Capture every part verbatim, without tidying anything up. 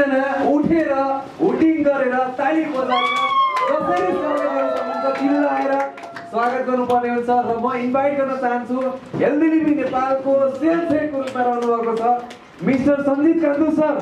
उठेर हुटिङ गरेर ताली बजाएर कसरी चिल्लाएर स्वागत गर्नुपर्ने हुन्छ र म इन्भाइट गर्न चाहन्छु हेल्दी लिभिङ नेपालको सेल्फ हेडको रूपमा रहनु भएको छ मिस्टर सञ्जीत कान्दु सर।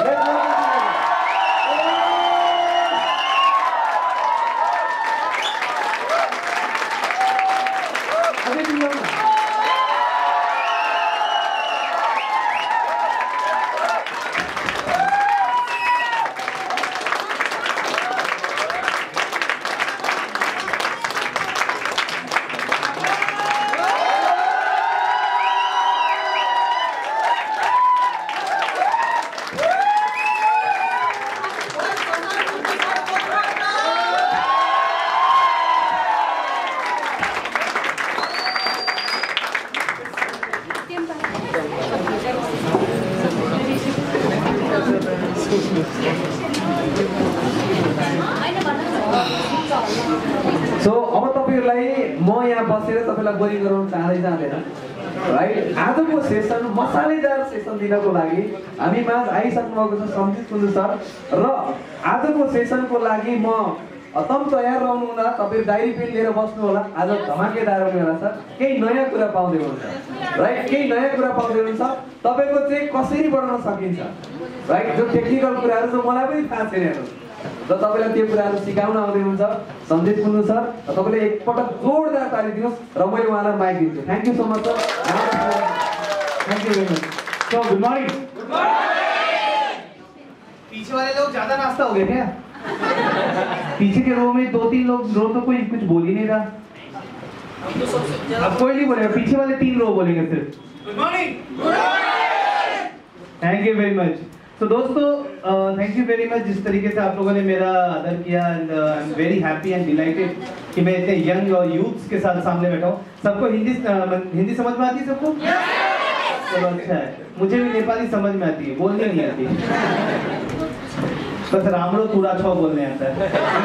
सो अब तपाईहरुलाई म यहाँ बसेर तपाईलाई बोरिङ गराउन चाहदै जाँदैन राइट। आजको सेसन मसालेदार सेसन दिनको लागि हामी माझ आइसक्नु भएको छ सञ्जीत कान्दु सर र आजको सेसनको लागि म तम तयार रहनु हुँदा तपाईहरु डायरी पेन लिएर बस्नु होला। आज धमाकेदार हुने होला सर, केही नयाँ कुरा पाउँदै हुनुहुन्छ राइट, केही नयाँ कुरा पाउँदै हुनुहुन्छ। तपाईको चाहिँ कसरी बढाउन सकिन्छ राइट, जो टेक्निकल कुराहरु जो मलाई पनि थाहा छैन र तपाईलाई त्यो कुराहरु सिकाउन आउँदै हुनुहुन्छ सञ्जीत कान्दु सर। तपाईले एकपटक जोरदार ताली दिनुहोस् र मैले उहाँलाई माइक दिन्छु। Thank you so much sir, thank you very much. So good morning. Good morning. पीछे वाले लोग ज्यादा नाश्ता हो गए क्या? पीछे के रो में दो तीन लोग रो तो कोई कुछ बोल ही नहीं रहा। अब कोई नहीं बोलेगा, पीछे वाले तीन रो बोलेंगे सिर्फ good morning. Thank you very much. तो दोस्तों थैंक यू वेरी मच जिस तरीके से आप लोगों ने मेरा आदर किया and I am very happy and delighted कि मैं इतने यंग और यूथ्स के साथ सामने बैठा हूँ। सबको हिंदी uh, हिंदी समझ में आती है सबको? चलो अच्छा है, मुझे भी नेपाली समझ में आती है, बोलने नहीं आती बस रामलो पूरा छो बोलने आता है।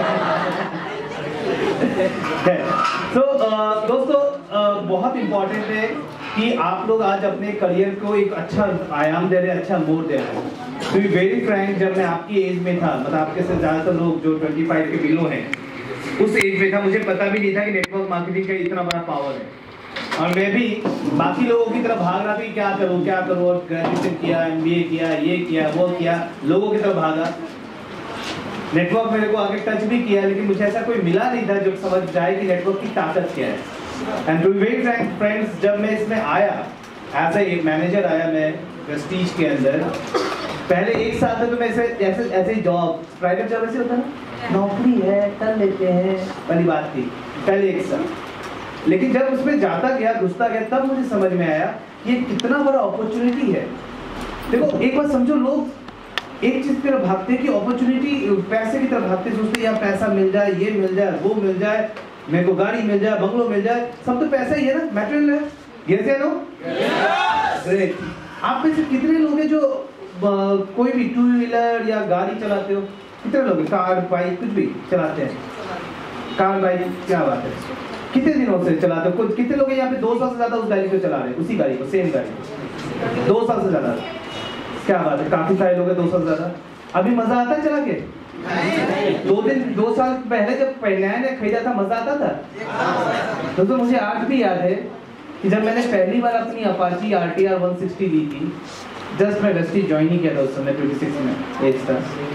तो uh, दोस्तों uh, बहुत इम्पोर्टेंट है कि आप लोग आज अपने करियर को एक अच्छा आयाम दे रहे हैं, अच्छा मोड़ दे रहे हैं। टू बी वेरी फ्रैंक, जब मैं आपकी एज में था, मतलब आपके से ज़्यादातर लोग जो पच्चीस के बिलो हैं उस एज में था, मुझे पता भी नहीं था कि नेटवर्क मार्केटिंग का इतना बड़ा पावर है। और मैं भी बाकी लोगों की तरफ भाग रहा था कि क्या करूँ क्या करूँ, और ग्रेजुएशन किया, एम बी ए किया, ये किया वो किया, लोगों की तरफ भागा। नेटवर्क मेरे को आगे टच भी किया, लेकिन मुझे ऐसा कोई मिला नहीं था जो समझ जाए कि नेटवर्क की ताकत क्या है। And to be very frank friends, जब मैं इसमें आया एज ए मैनेजर आया मैं प्रेस्टीज के अंदर, पहले एक साल तक तो मैं ऐसे ऐसे ऐसे ही जॉब प्राइवेट जॉब ऐसे होता है ना, नौकरी है कर लेते हैं वाली बात थी पहले एक साल। लेकिन जब उसमें जाता गया घुसता गया तब मुझे समझ में आया ये कितना बड़ा अपॉर्चुनिटी है। देखो एक बात समझो, लोग एक चीज की तरफ भागते हैं कि अपॉर्चुनिटी पैसे की तरफ भागते, सोचते हैं यार पैसा मिल जाए, ये मिल जाए, वो मिल जाए, मेरे को गाड़ी मिल जाए, बंगलो मिल जाए, सब तो पैसा ही है ना, मटेरियल है। यस या नो? ग्रेट। आप में से कितने लोग हैं जो कोई भी टू व्हीलर या गाड़ी चलाते हो? कितने लोग? कार बाइक कुछ भी चलाते हैं? कार बाइक, क्या बात है, कितने दिनों से चलाते हो? कितने लोग यहाँ पे दो साल से ज्यादा उस गाड़ी को चला रहे हैं, उसी गाड़ी को, सेम गाड़ी को दो साल से ज्यादा? क्या बात है, काफी सारे लोग हैं दो साल ज्यादा। अभी मजा आता है चला के? दो दिन दो साल पहले जब नया नया खरीदा था मजा आता था? तो, तो मुझे आज भी याद है कि जब मैंने पहली बार अपनी Apache R T R one sixty ली थी, जस्ट मैं वेस्टी ज्वाइन ही किया था उस समय, छब्बीस में एज था,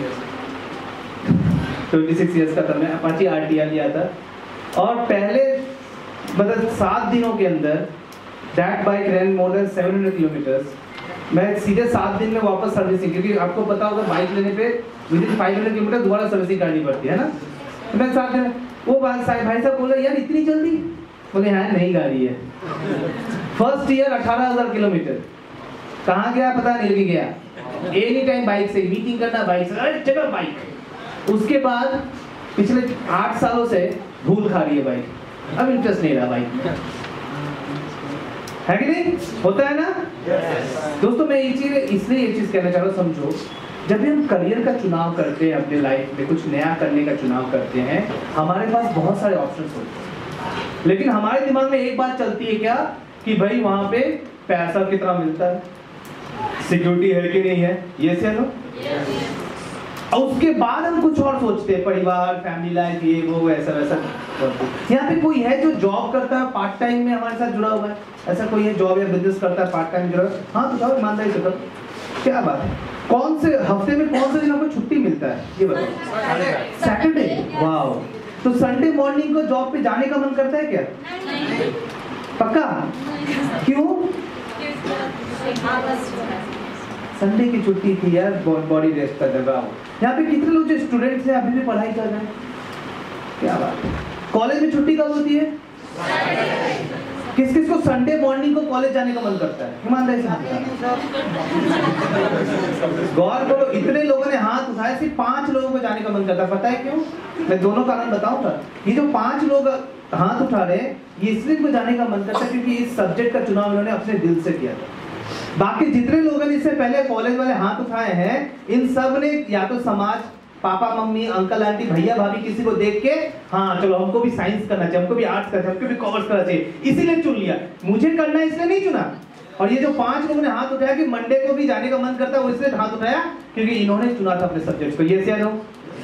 छब्बीस इयर्स का था, मैं अपाची आर टी आर लिया था। और पहले मतलब सात दिनों के अंदर that bike ran more than seven hundred kilometers. मैं सीधे सात दिन में वापस सर्विसिंग, क्योंकि आपको पता होगा बाइक लेने पे within five hundred kilometer दोबारा सर्विसिंग करनी पड़ती है ना। तो मैं साथ में वो भाई साहब बोले यार इतनी जल्दी, बोले हाँ नई गाड़ी है। फर्स्ट ईयर अठारह हजार किलोमीटर, कहाँ गया पता नहीं, लेके गया एनी टाइम बाइक से, मीटिंग करना बाइक से, अरे चलो बाइक। उसके बाद पिछले आठ सालों से धूल खा रही है बाइक, अब इंटरेस्ट नहीं रहा बाइक, है कि नहीं? होता है ना? yes. दोस्तों मैं ये चीज इसलिए ये चीज कहना चाह रहा हूँ, समझो जब भी हम करियर का चुनाव करते हैं, अपने लाइफ में कुछ नया करने का चुनाव करते हैं, हमारे पास बहुत सारे ऑप्शंस होते हैं, लेकिन हमारे दिमाग में एक बात चलती है क्या कि भाई वहां पे पैसा कितना मिलता है, सिक्योरिटी है कि नहीं है, ये से नो और उसके बाद हम कुछ और सोचते हैं, परिवार, फैमिली लाइफ, ये वो ऐसा वैसा। यहाँ पे कोई है जो जॉब करता है पार्ट टाइम में हमारे साथ जुड़ा हुआ है? ऐसा कोई है जॉब या बिजनेस करता है पार्ट टाइम जुड़ा? हाँ तो जाओ ईमानदारी से करो। क्या बात है? कौन से हफ्ते में कौन से दिन आपको छुट्टी मिलता है ये बताओ? सैटरडे। वाओ। तो संडे मॉर्निंग को जॉब पे जाने का मन करता है क्या? पक्का? क्यों? संडे की छुट्टी थी यार, बॉडी रेस्ट कर रहा हूँ। यहाँ पे कितने लोग जो स्टूडेंट्स हैं अभी भी पढ़ाई कर रहे हैं? क्या बात है। कॉलेज में छुट्टी कब होती है? किस किस को संडे मॉर्निंग को कॉलेज जाने का मन करता है? ईमानदारी से गौर करो, इतने लोगों ने हाथ उठाए, सिर्फ पांच लोगों को जाने का मन करता है। पता है क्यों? मैं दोनों कारण बताऊंगा। ये जो पांच लोग हाथ उठा रहे हैं, ये इसलिए इनको जाने का मन करता है क्योंकि इस सब्जेक्ट का चुनाव इन्होंने अपने दिल से किया था। बाकी जितने लोगों ने इससे पहले कॉलेज वाले हाथ उठाए हैं, इन सब ने या तो समाज, पापा मम्मी, अंकल आंटी, भैया भाभी किसी को देख के हाँ चलो हमको भी साइंस करना चाहिए, हमको भी आर्ट्स करना चाहिए, हमको भी कॉमर्स करना चाहिए, इसीलिए चुन लिया। मुझे करना है इसलिए नहीं चुना। और ये जो पांच लोगों ने हाथ उठाया कि मंडे को भी जाने का मन करता है, वो इसलिए हाथ उठाया क्योंकि इन्होंने चुना था अपने सब्जेक्ट को। ये से नो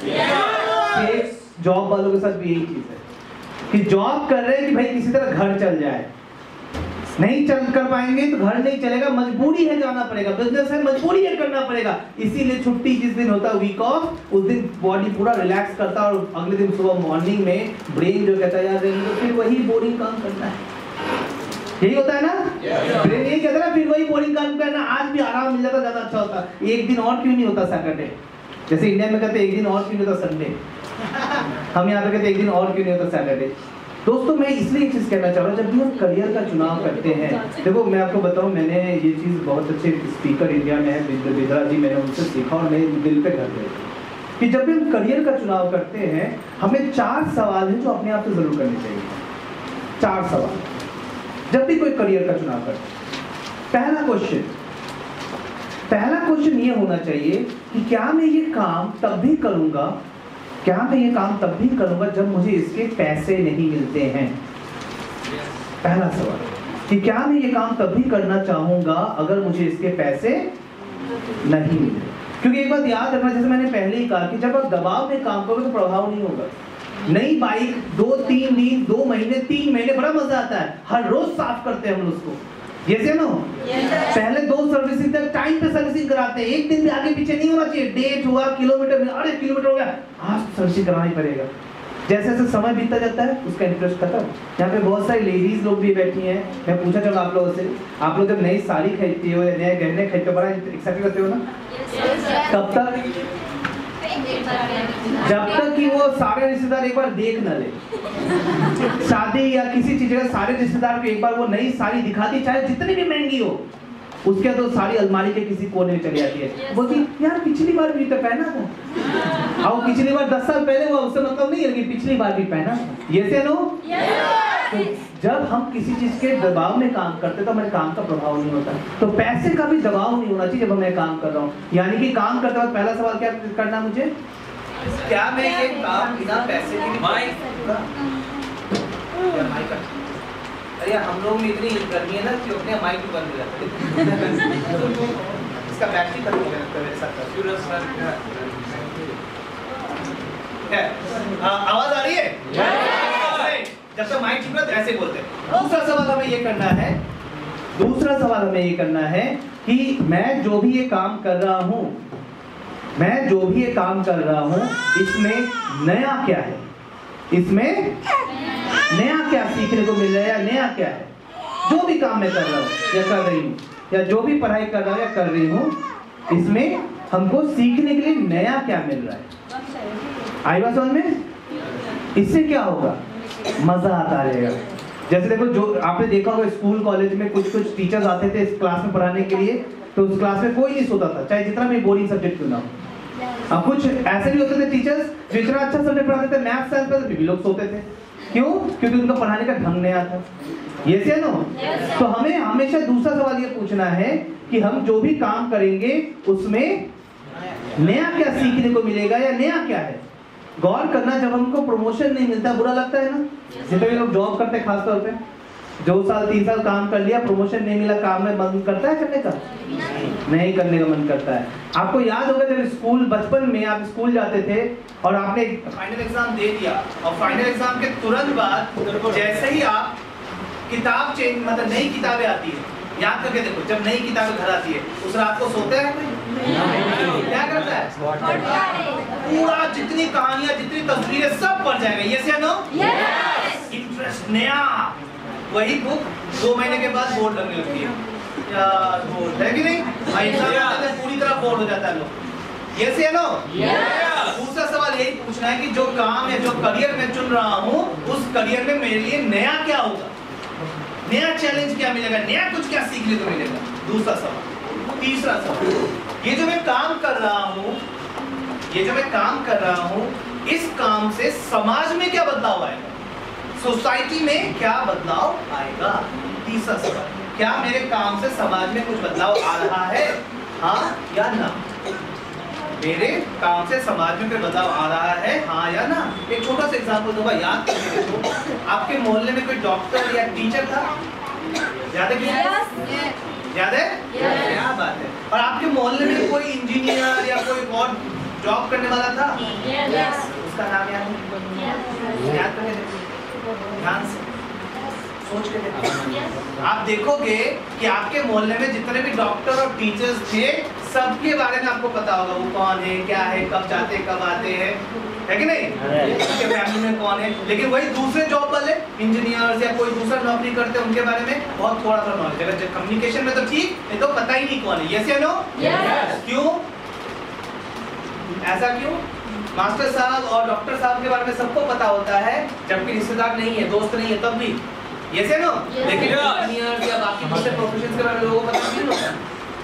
जॉब वालों के साथ भी यही चीज है कि जॉब कर रहे हैं कि भाई किसी तरह घर चल जाए। नहीं चल कर पाएंगे तो घर नहीं चलेगा, मजबूरी है जाना पड़ेगा, बिजनेस है मजबूरी है करना पड़ेगा। इसीलिए छुट्टी जिस दिन होता है वीक ऑफ, उस दिन बॉडी पूरा रिलैक्स करता है और अगले दिन सुबह मॉर्निंग में ब्रेन जो कहता है यार तो फिर वही बोरिंग काम करना है। यही होता है ना? ब्रेन यही कहता है ना, फिर वही बोरिंग काम करना, आज भी आराम मिल जाता ज्यादा अच्छा होता। एक दिन और क्यों नहीं होता सैटरडे? जैसे इंडिया में कहते हैं एक दिन और क्यों नहीं होता संडे, हम यहाँ पे कहते हैं एक दिन और क्यों नहीं होता सैटरडे। दोस्तों मैं इसलिए चीज कहना चाह रहा हूँ, जब भी हम करियर का चुनाव करते हैं, देखो मैं आपको बताऊं, मैंने ये चीज बहुत अच्छे स्पीकर इंडिया में है बिद्रा जी, मैंने उनसे सीखा और मेरे दिल पे कर गए कि जब भी हम करियर का चुनाव करते हैं, हमें चार सवाल हैं जो अपने आप से जरूर करने चाहिए। चार सवाल जब भी कोई करियर का चुनाव करते हैं। पहला क्वेश्चन पहला क्वेश्चन ये होना चाहिए कि क्या मैं ये काम तब भी करूंगा क्या मैं ये काम तब भी करूंगा जब मुझे इसके पैसे नहीं मिलते हैं? पहला सवाल कि क्या मैं ये काम तब भी करना चाहूंगा अगर मुझे इसके पैसे नहीं मिले? क्योंकि एक बात याद रखना, जैसे मैंने पहले ही कहा कि जब आप दबाव में काम करोगे तो प्रभाव नहीं होगा। नई बाइक दो तीन दिन दो महीने तीन महीने बड़ा मजा आता है, हर रोज साफ करते हैं हम उसको, ये नो पहले दो सर्विसिंग तक टाइम पे सर्विसिंग कराते हैं, एक दिन भी आगे पीछे नहीं होना चाहिए। डेट हुआ, किलोमीटर, अरे किलोमीटर हो गया, आज सर्विसिंग कराना ही पड़ेगा। जैसे जैसे समय बीतता जाता है उसका इंटरेस्ट खत्म। यहाँ पे बहुत सारी लेडीज लोग भी बैठी हैं, मैं पूछा चलो आप लोगों से, आप लोग जब नई साड़ी खरीदती हो या नए गहने खरीदते हो बड़ा एक्साइटेड होते हो ना? कब तक? जब तक कि वो सारे रिश्तेदार एक बार देख न ले। शादी या किसी चीज का सारे रिश्तेदार को एक बार वो नई साड़ी दिखाती, चाहे जितनी भी महंगी हो, उसके तो सारी अलमारी के किसी कोने में चली जाती है। बोलती यार पिछली बार भी तो पहना था, और पिछली बार दस साल पहले हुआ उससे मतलब नहीं है कि पिछली बार भी पहना। ये से नो तो जब हम किसी चीज के दबाव में काम करते तो हमारे काम का प्रभाव नहीं होता। तो पैसे का भी दबाव नहीं होना चाहिए जब मैं काम कर रहा हूँ। यानी कि काम करते वक्त पहला सवाल क्या करना मुझे, क्या मैं ये काम बिना पैसे के माइक अरे हम लोग में इतनी गर्मी है ना कि अपने माइक भी बंद हो जाते हैं। इसका बैटरी खत्म हो गया मेरे साथ। आवाज आ रही है? जब तक माइक चुप रहा तो ऐसे बोलते हैं। दूसरा सवाल हमें ये करना है दूसरा सवाल हमें ये करना है कि मैं जो भी ये काम कर रहा हूँ मैं जो भी ये काम कर रहा हूँ इसमें नया क्या है? इसमें नया क्या सीखने को मिल रहा है या नया क्या है? जो भी काम मैं कर रहा हूँ या कर रही हूँ या जो भी पढ़ाई कर रहा हूँ या कर रही हूँ, इसमें हमको सीखने के लिए नया क्या मिल रहा है? आई बात समझ में? इससे क्या होगा? मजा आता रहेगा। जैसे देखो, जो आपने देखा होगा स्कूल कॉलेज में कुछ कुछ टीचर्स आते थे इस क्लास में पढ़ाने के लिए, तो उस क्लास में कोई नहीं सोता था, चाहे जितना भी बोरिंग सब्जेक्ट क्यों ना हो। अब कुछ ऐसे भी होते थे टीचर्स जो इतना अच्छा सब्जेक्ट पढ़ाते थे, मैथ्स साइंस पर भी लोग सोते थे। क्यों? क्योंकि उनका पढ़ाने का ढंग नया था। ये से नो yes, तो हमें हमेशा दूसरा सवाल ये पूछना है कि हम जो भी काम करेंगे उसमें नया क्या सीखने को मिलेगा या नया क्या है? गौर करना, जब हमको प्रमोशन नहीं मिलता बुरा लगता है ना। जितने भी लोग जॉब करते हैं खासतौर पे, दो साल तीन साल काम कर लिया, प्रमोशन नहीं मिला, काम में मन करता है करने का? नहीं करने का मन करता है। आपको याद होगा जब स्कूल बचपन में आप स्कूल जाते थे और आपने फाइनल एग्जाम दे दिया और फाइनल एग्जाम के तुरंत बाद जैसे ही आप किताब चेंज मतलब नई किताबें आती है, याद करके देखो, जब नई किताबें घर आती है उस रात को सोते हैं कोई? क्या करता है? पूरा जितनी कहानियां जितनी तस्वीरें सब पढ़ जाएगा। यस या नो? इंटरेस्ट नया। वही बुक दो महीने के बाद बोर्ड लगने लगती है, यार बोर्ड है कि नहीं? एग्जाम पूरी तरह बोर्ड हो जाता है लोग। यस या नो? दूसरा सवाल यही पूछना है कि जो काम या जो करियर मैं चुन रहा हूँ उस करियर में मेरे लिए नया क्या होगा, नया चैलेंज क्या मिलेगा, नया कुछ क्या सीखने को मिलेगा। दूसरा सवाल। तीसरा सवाल, ये जो मैं काम कर रहा हूँ ये जो मैं काम कर रहा हूँ इस काम से समाज में क्या बदलाव आएगा, सोसाइटी में क्या बदलाव आएगा। तीसरा सवाल, क्या मेरे काम से समाज में कुछ बदलाव आ रहा है, हाँ या ना? मेरे काम से समाज में कोई बदलाव आ रहा है, हाँ या ना? एक छोटा सा एग्जांपल दूंगा, याद करके देखो। आपके मोहल्ले में कोई डॉक्टर या टीचर था, याद है क्या? याद है? क्या बात है। और आपके मोहल्ले में कोई इंजीनियर या कोई और जॉब करने वाला था, उसका नाम याद है? याद करके देखो, ध्यान से सोच के देखो। आप देखोगे कि आपके मोहल्ले में जितने भी डॉक्टर और टीचर्स थे सबके बारे में आपको पता होगा, वो कौन है, क्या है, कब जाते हैं, कब आते हैं, है कि नहीं? उनके फैमिली में कौन है। लेकिन वही दूसरे जॉब वाले इंजीनियर्स या कोई दूसरा नौकरी करते हैं उनके बारे में बहुत थोड़ा सा नॉलेज है। कम्युनिकेशन में तो ठीक है, तो पता ही नहीं कौन है। यस या नो? क्यों ऐसा? क्यों? मास्टर साहब और डॉक्टर साहब के बारे में सबको पता होता है, जबकि रिश्तेदार नहीं है, दोस्त नहीं है, तब भी। यस या नो? लेकिन इंजीनियर्स या बाकी दूसरे प्रोफेशंस के बारे में लोगों को पता नहीं होता।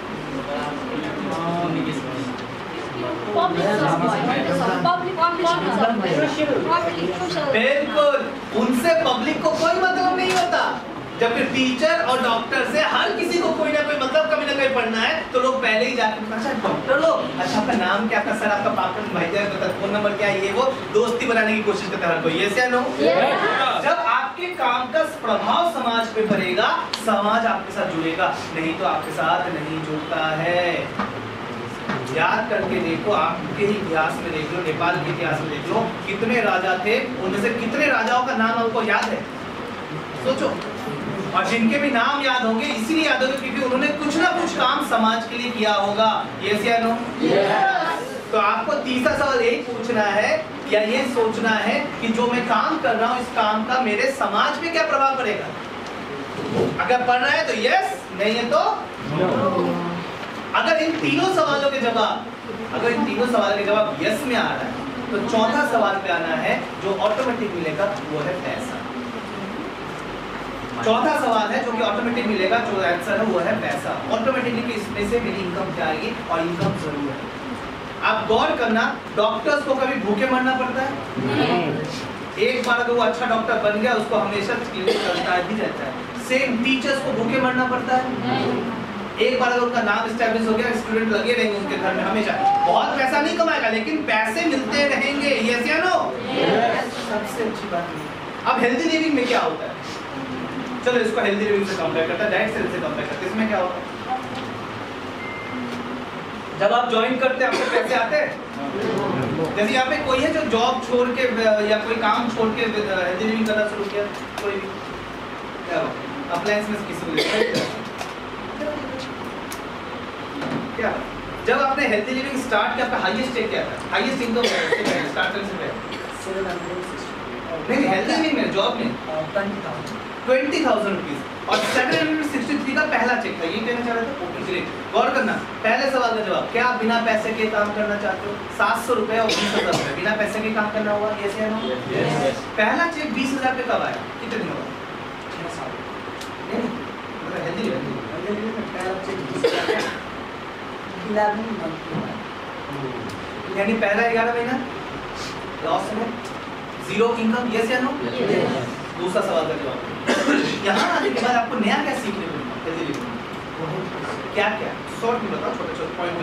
बिल्कुल, उनसे पब्लिक को कोई मतलब नहीं होता। जबकि टीचर और डॉक्टर से हर किसी को कोई ना कोई मतलब कभी ना कभी पढ़ना है तो लोग पहले ही जाकर, अच्छा डॉक्टर लो, अच्छा आपका नाम क्या, आपका सर, आपका पापा भाई बता, फोन नंबर क्या है, ये वो दोस्ती बनाने की कोशिश करता है कोई। यस या नो? जब आपके काम का प्रभाव समाज पे पड़ेगा समाज आपके साथ जुड़ेगा, नहीं तो आपके साथ नहीं जुड़ता है। याद करके देखो, आपके ही इतिहास में देख लो, नेपाल के इतिहास में देख लो, कितने राजा थे, उनमें से कितने राजाओं का नाम आपको याद है? सोचो। और जिनके भी नाम याद होंगे इसीलिए याद होंगे क्योंकि उन्होंने कुछ ना कुछ काम समाज के लिए किया होगा। यस या नो? तो आपको तीसरा सवाल यही पूछना है या ये सोचना है कि जो मैं काम कर रहा हूँ इस काम का मेरे समाज पे क्या प्रभाव पड़ेगा। अगर पढ़ रहा है तो यस, नहीं है तो नो। अगर इन तीनों सवालों के जवाब अगर इन तीनों सवालों के जवाब यस में आ रहा है तो चौथा सवाल पे आना है जो ऑटोमेटिक मिलेगा, वो है पैसा। चौथा सवाल है जो कि ऑटोमेटिक मिलेगा, जो आंसर है वो है पैसा। ऑटोमेटिकली इसमें से मेरी इनकम क्या आएगी, और इनकम जरूर है। आप गौर करना, डॉक्टर्स को कभी भूखे मरना पड़ता है? एक बार अगर वो अच्छा डॉक्टर बन गया उसको हमेशा क्लिनिक चलता ही रहता है। सेम टीचर्स को भूखे मरना पड़ता है? एक बार अगर उनका नाम एस्टैब्लिश हो गया स्टूडेंट लगे रहेंगे उनके घर में हमेशा। बहुत पैसा नहीं कमाएगा लेकिन पैसे मिलते रहेंगे। यस या नो? सबसे अच्छी बात है। अब हेल्दी लिविंग में क्या होता है, चलो इसको हेल्दी लिविंग से कंपेयर करता है, डाइट सेल से कंपेयर करते हैं। इसमें क्या होता है, जब आप ज्वाइन करते हैं आपको पैसे आते हैं। जैसे यहाँ पे कोई है जो जॉब छोड़ के या कोई काम छोड़ के हेल्दी लिविंग करना शुरू किया, कोई भी क्या अप्लायंस में किसी को क्या, जब आपने हेल्दी लिविंग स्टार्ट किया आपका हाईएस्ट चेक क्या था, हाईएस्ट इनकम स्टार्ट करने से पहले? नहीं हेल्दी लिविंग में जॉब में ट्वेंटी थाउजेंड रुपीज और सेवन हंड्रेड सिक्सटी थ्री का पहला चेक था। ये कहना चाह रहे थे। ओके चलिए गौर करना, पहले सवाल का जवाब, क्या आप बिना पैसे के काम करना चाहते हो? सात सौ रुपए और बीस हजार रुपए बिना पैसे के काम करना होगा। यस या नो? पहला चेक बीस हजार पे कब आया, कितने दिन हुआ? हेल्दी लिविंग पहला चेक यानी पहला ग्यारह महीना लॉस में, जीरो इनकम। यस या नो? दूसरा सवाल का जवाब, यहाँ आने के बाद आपको नया क्या सीखने को मिला? क्या क्या शॉर्ट में बताओ, छोटे छोटे पॉइंट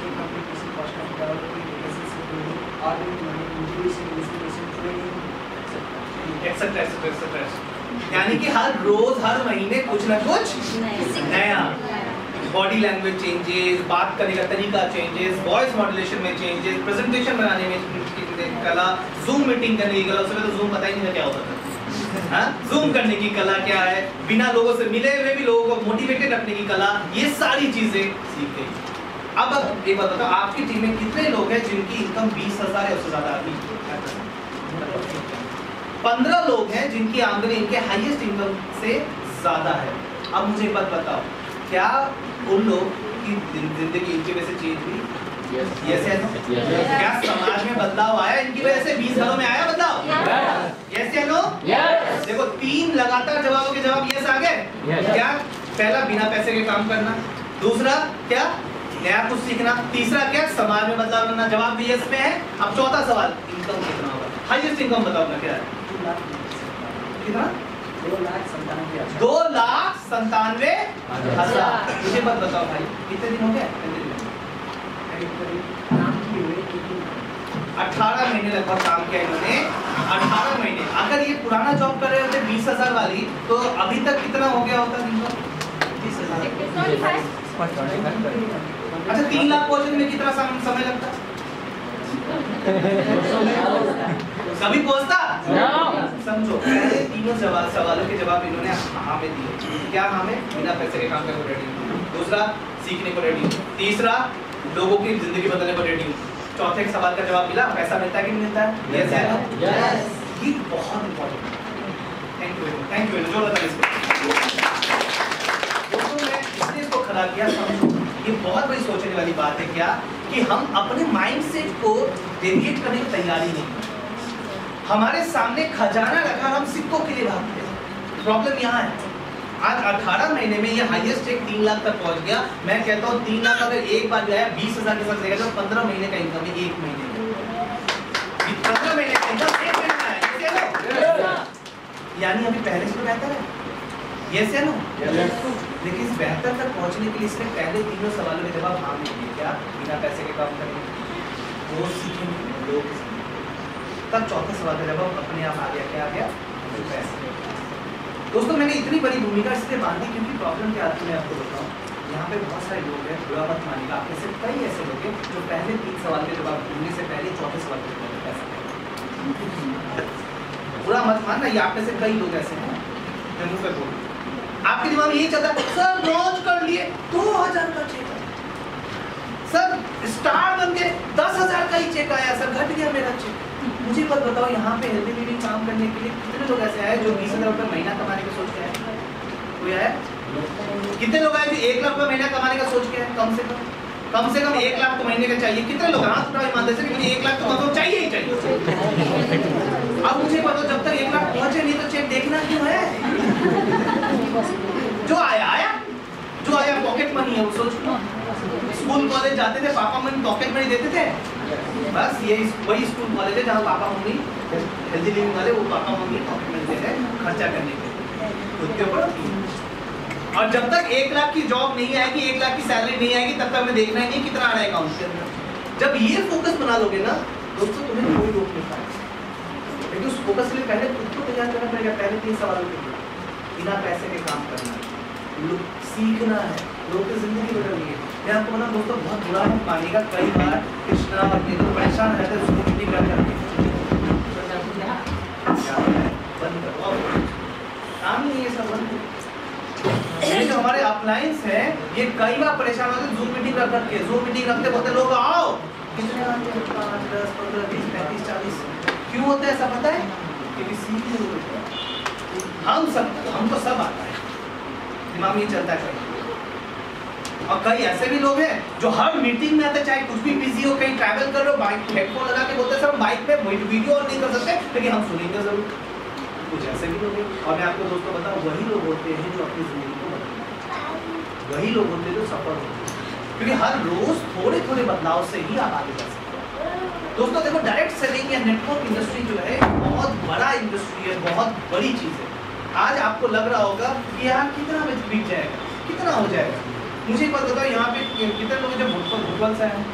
एक्सेट्रा एक्सेट्रा एक्सेट्रा। यानी कि हर रोज हर महीने कुछ ना कुछ नया। बॉडी लैंग्वेज चेंजेस, बात करने का तरीका चेंजेस, वॉइस मॉड्यूलेशन में चेंजेस, प्रेजेंटेशन बनाने में कला, जूम मीटिंग करने की कला, उसमें तो जूम पता ही नहीं था क्या होता था, हाँ जूम करने की कला क्या है, बिना लोगों से मिले हुए भी लोगों को मोटिवेटेड रखने की कला, ये सारी चीजें सीख गई। अब अब एक बात बताओ, आपकी टीम में कितने लोग हैं जिनकी इनकम बीस हजार है उससे ज्यादा आती है? पंद्रह लोग हैं जिनकी आमदनी इनके हाईएस्ट इनकम से ज्यादा है। अब मुझे एक बात बताओ, क्या उन लोग की जिंदगी इनकी वजह से चेंज हुई? यस या नो? क्या समाज में बदलाव आया इनकी वजह से? बीस सालों में आया बदलाव? यस या नो? देखो तीन लगातार जवाबों के जवाब यस आ गए। क्या? पहला बिना पैसे के काम करना, दूसरा क्या नया कुछ सीखना, तीसरा क्या समाज में बदलाव करना, जवाब भी यस में है। अब चौथा सवाल, इनकम कितना होगा? हाईएस्ट इनकम बताओ ना क्या है? कितना? दो लाख संतानवे दो लाख संतानवे हजार। मुझे बात बताओ भाई, कितने दिन हो गए? अठारह महीने लगभग काम किया इन्होंने। अठारह महीने अगर ये पुराना जॉब कर रहे होते बीस हजार वाली, तो अभी तक कितना हो गया होता इनकम? बीस हजार। अच्छा तीन लाख पहुंचने में कितना समय लगता? कभी पहुंचता? समझो पहले तीनों जवाब सवालों के जवाब इन्होंने हाँ में दिए। क्या हाँ में? बिना पैसे के काम करने को रेडी हूँ, दूसरा सीखने को रेडी हूँ, तीसरा लोगों की जिंदगी बदलने को रेडी हूँ, चौथे के सवाल का जवाब मिला पैसा मिलता है कि नहीं मिलता है? यस या नो? यस। ये बहुत इंपॉर्टेंट है। थैंक यू थैंक यू जो बता इसको दोस्तों मैं इसलिए इसको खड़ा किया। समझो ये बहुत बड़ी सोचने वाली बात है क्या कि हम अपने माइंडसेट को डेविएट करने की तैयारी नहीं करते। हमारे सामने खजाना रखा, हम सिक्कों के लिए भागते हैं। प्रॉब्लम यहाँ है, आज अठारह महीने में ये हाईएस्ट चेक तीन लाख तक पहुंच गया। मैं कहता हूँ तीन लाख अगर एक बार गया बीस हजार के साथ देगा तो पंद्रह महीने का इनकम है एक महीने में। पंद्रह महीने का इनकम एक महीने का है, यानी अभी पहले से तो बेहतर है। यस या नो? लेकिन इस बेहतर तक पहुंचने के लिए इसने पहले तीनों सवालों के जवाब हाँ में दिए। क्या? बिना पैसे के काम करेंगे, वो सीखेंगे लोग, तब चौथे सवाल का जवाब अपने आप आ गया। क्या आ गया? पैसे। दोस्तों मैंने इतनी बड़ी भूमिका इसलिए बांधी क्योंकि प्रॉब्लम क्या आती है मैं आपको बताऊँ। यहाँ पे बहुत सारे लोग हैं, बुरा मत मानिएगा, आप में से कई ऐसे लोग हैं जो पहले तीन सवाल के जवाब ढूंढने से पहले चौथे सवाल के जवाब पैसा। बुरा मत मानना, ये आप में से कई लोग ऐसे हैं। मैं मुंह पे बोल, आपके दिमाग में यही चलता है सर लॉन्च कर लिए दो हजार का चेक, सर स्टार बन गए दस हजार का ही चेक आया, सर घट गया मेरा चेक। मुझे बात बताओ यहाँ पे हेल्दी लिविंग काम करने के लिए कितने लोग ऐसे आए जो बीस हजार रुपये महीना कमाने का सोच के आए? कोई आया? कितने लोग आए जो एक लाख रुपये महीना कमाने का सोच के आए? कम से कम कम से कम एक लाख तो महीने का चाहिए। कितने लोग हाथ उठाओ ईमानदारी से, लेकिन एक लाख तो मतलब चाहिए ही चाहिए। अब मुझे बताओ जब तक एक लाख पहुंचे नहीं तो चेक देखना क्यों है? जो आया आया, जो आया पॉकेट मनी है वो सोच। स्कूल कॉलेज जाते थे पापा मम्मी पॉकेट मनी देते थे, बस ये वही स्कूल कॉलेज है जहाँ पापा मम्मी हेल्दी लिविंग वाले वो पापा मम्मी पॉकेट मनी देते हैं खर्चा करने के खुद के ऊपर। और जब तक एक लाख की जॉब नहीं आएगी, एक लाख की सैलरी नहीं आएगी, तब तक हमें देखना ही नहीं कितना आ रहा है अकाउंट के अंदर। जब ये फोकस बना लोगे ना दोस्तों, तुम्हें कोई रोक नहीं पाएगा। लेकिन उस फोकस के लिए पहले खुद को तैयार करना पड़ेगा। पहले तीन सवालों के लिए बिना पैसे के काम करना, सीखना है, लोगों की जिंदगी बदलनी है। मैं आपको बताऊं दोस्तों, बहुत बुरा मानेगा, कई बार कृष्णा और ये लोग परेशान रहते हैं उसको मीटिंग कर करके बंद करो, काम ही नहीं है सब बंद। ये जो हमारे अपलायंस हैं ये कई बार परेशान होते हैं जूम मीटिंग कर करके। जूम मीटिंग रखते बोलते लोग आओ, कितने आते हैं? पाँच दस पंद्रह बीस पैंतीस चालीस। क्यों होता है ऐसा पता है? क्योंकि सीखने लोग हम सब हम तो सब आता है, दिमाग में चलता है। और कई ऐसे भी लोग हैं जो हर मीटिंग में आते, चाहे कुछ भी बिजी हो, कहीं ट्रैवल कर रहे हो, बाइक हेडफोन लगा के बोलते सर बाइक पे वीडियो ऑन नहीं कर सकते लेकिन हम सुनेंगे जरूर। कुछ ऐसे भी लोग हैं। और मैं आपको दोस्तों बताऊं, वही लोग होते हैं जो अपनी जिंदगी को बदलते हैं, वही लोग होते हैं जो सफल होते हैं, क्योंकि हर रोज थोड़े थोड़े बदलाव से ही आप आगे बढ़ सकते हैं। दोस्तों देखो, डायरेक्ट सेलिंग या नेटवर्क इंडस्ट्री जो है बहुत बड़ा इंडस्ट्री है, बहुत बड़ी चीज है। आज आपको लग रहा होगा कि यार कितना बिक जाएगा, कितना हो जाएगा। मुझे एक बात बताओ, यहाँ पे कितने लोग जो भुटवल से हैं?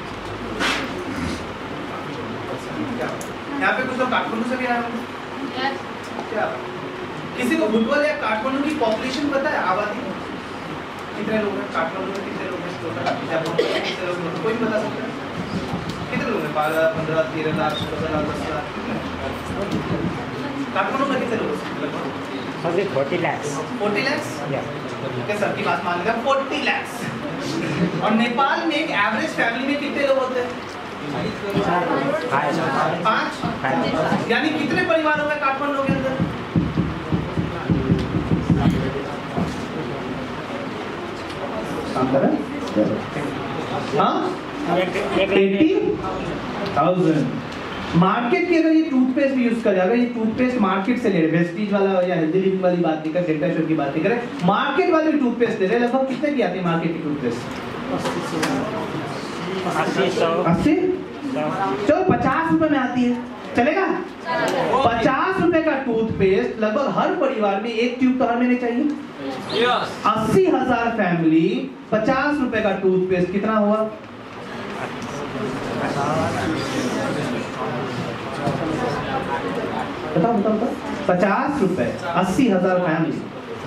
यहाँ पे कुछ लोग काठमांडू से भी आए होंगे। क्या किसी को भुटवल या काठमांडू की पॉपुलेशन पता है, आबादी? कितने लोग हैं काठमांडू में, कितने लोग हैं टोटल, कितने लोग हैं, कोई बता सकता है कितने लोग हैं? बारह पंद्रह तेरह लाख चौदह लाख दस लाख काठमांडू में कितने लोग हैं? फोर्टी लैक्स फोर्टी लैक्स क्या सर की बात मान लेगा फोर्टी लैक्स। और नेपाल में एक एवरेज फैमिली में कितने लोग होते हैं? पाँच। यानी कितने परिवारों में काठमांडू के अंदर? हाँ एटी थाउजेंड। मार्केट की अगर ये टूथपेस्ट भी यूज कर जाएगा, ये टूथपेस्ट मार्केट से ले रहे, वेस्टीज वाला या हेल्दी लिविंग वाली बात नहीं कर, डेंटाश्योर की बात नहीं करें, मार्केट वाले भी टूथपेस्ट ले रहे, लगभग कितने की आती है मार्केट की टूथपेस्ट? अस्सी चलो पचास रुपए में आती है, चलेगा? पचास रुपए का टूथपेस्ट लगभग हर परिवार में एक ट्यूब तो हर महीने चाहिए। अस्सी हजार फैमिली, पचास रुपए का टूथपेस्ट कितना हुआ? बताओ बताओ बताओ पचास रुपए अस्सी हजार फैमिली,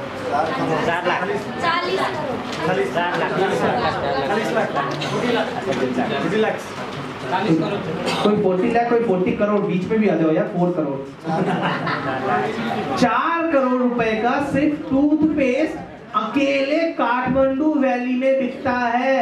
कोई फोर्टी लाख कोई फोर्टी करोड़, बीच में भी आ जाओ यार, फोर करोड़ चार करोड़ रुपए का सिर्फ टूथपेस्ट अकेले काठमांडू वैली में बिकता है।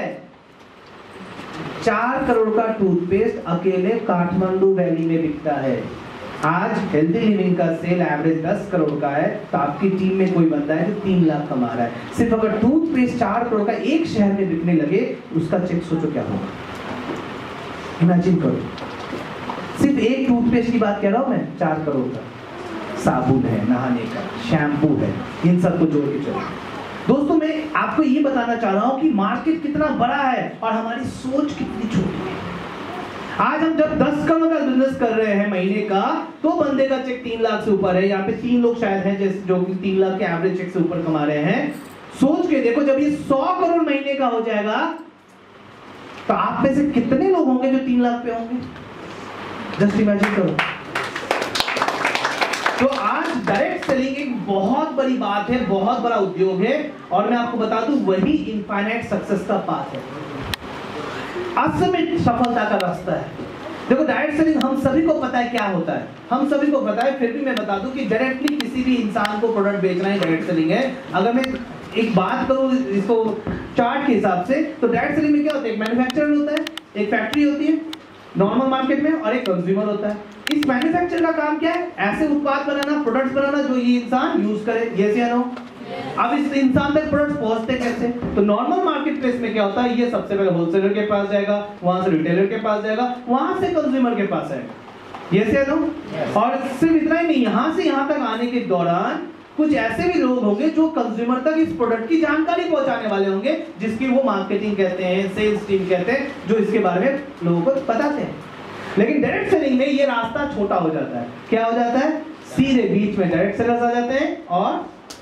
चार करोड़ का टूथपेस्ट अकेले काठमांडू वैली में बिकता है। आज हेल्दी लिविंग का सेल एवरेज दस करोड़ का है, तो आपकी टीम में कोई बंदा है जो तीन लाख कमा रहा है। सिर्फ अगर टूथपेस्ट चार करोड़ का एक शहर में बिकने लगे, उसका चेक सोचो क्या होगा, इमेजिन करो। सिर्फ एक टूथपेस्ट की बात कह रहा हूं मैं, चार करोड़ का। साबुन है, नहाने का, शैम्पू है, इन सबको जोड़ के चलो। दोस्तों मैं आपको ये बताना चाह रहा हूं कि मार्केट कितना बड़ा है और हमारी सोच कितनी छोटी है। आज हम जब दस करोड़ का बिजनेस कर रहे हैं महीने का, तो बंदे का चेक तीन लाख से ऊपर है। यहाँ पे तीन लोग शायद हैं जैसे जो तीन लाख के एवरेज चेक से ऊपर कमा रहे हैं। सोच के देखो, जब ये सौ करोड़ महीने का हो जाएगा, तो आप में से कितने लोग होंगे जो तीन लाख पे होंगे? जस्ट इमेजिन करो। तो आज डायरेक्ट सेलिंग एक बहुत बड़ी बात है, बहुत बड़ा उद्योग है, और मैं आपको बता दूं वही इनफाइनाइट सक्सेस का पाथ है, असीमित सफलता का रास्ता है। देखो डायरेक्ट सेलिंग हम सभी को पता है क्या होता है, हम सभी को पता है, फिर भी मैं बता दूं कि डायरेक्टली किसी भी इंसान को प्रोडक्ट बेचना ही डायरेक्ट सेलिंग है। अगर मैं एक बात करूं इसको चार्ट के हिसाब से, तो डायरेक्ट सेलिंग में क्या होता है? एक मैन्युफैक्चरर होता है, एक फैक्ट्री होती है नॉर्मल मार्केट में, और एक कंज्यूमर होता है। इस मैन्युफैक्चरर का काम क्या है? ऐसे उत्पाद बनाना, प्रोडक्ट्स बनाना जो ये इंसान यूज करे, यस या नो? अब इस इंसान तक प्रोडक्ट्स पहुंचते कैसे? तो नॉर्मल मार्केट प्लेस में क्या होता है? ये सबसे पहले होलसेलर के पास जाएगा, वहां से रिटेलर के पास जाएगा, वहां से कंज्यूमर के पास आएगा, यस या नो? और सिर्फ इतना ही नहीं, यहां से यहां तक आने के दौरान कुछ ऐसे भी लोग होंगे जो कंज्यूमर तक इस प्रोडक्ट की जानकारी पहुंचाने वाले होंगे, जिसकी वो मार्केटिंग कहते हैं, सेल्स टीम कहते हैं, जो इसके बारे में लोगों को बताते हैं। लेकिन डायरेक्ट सेलिंग में ये रास्ता छोटा हो जाता है। क्या हो जाता है? सीधे बीच में डायरेक्ट सेलर्स आ जाते हैं और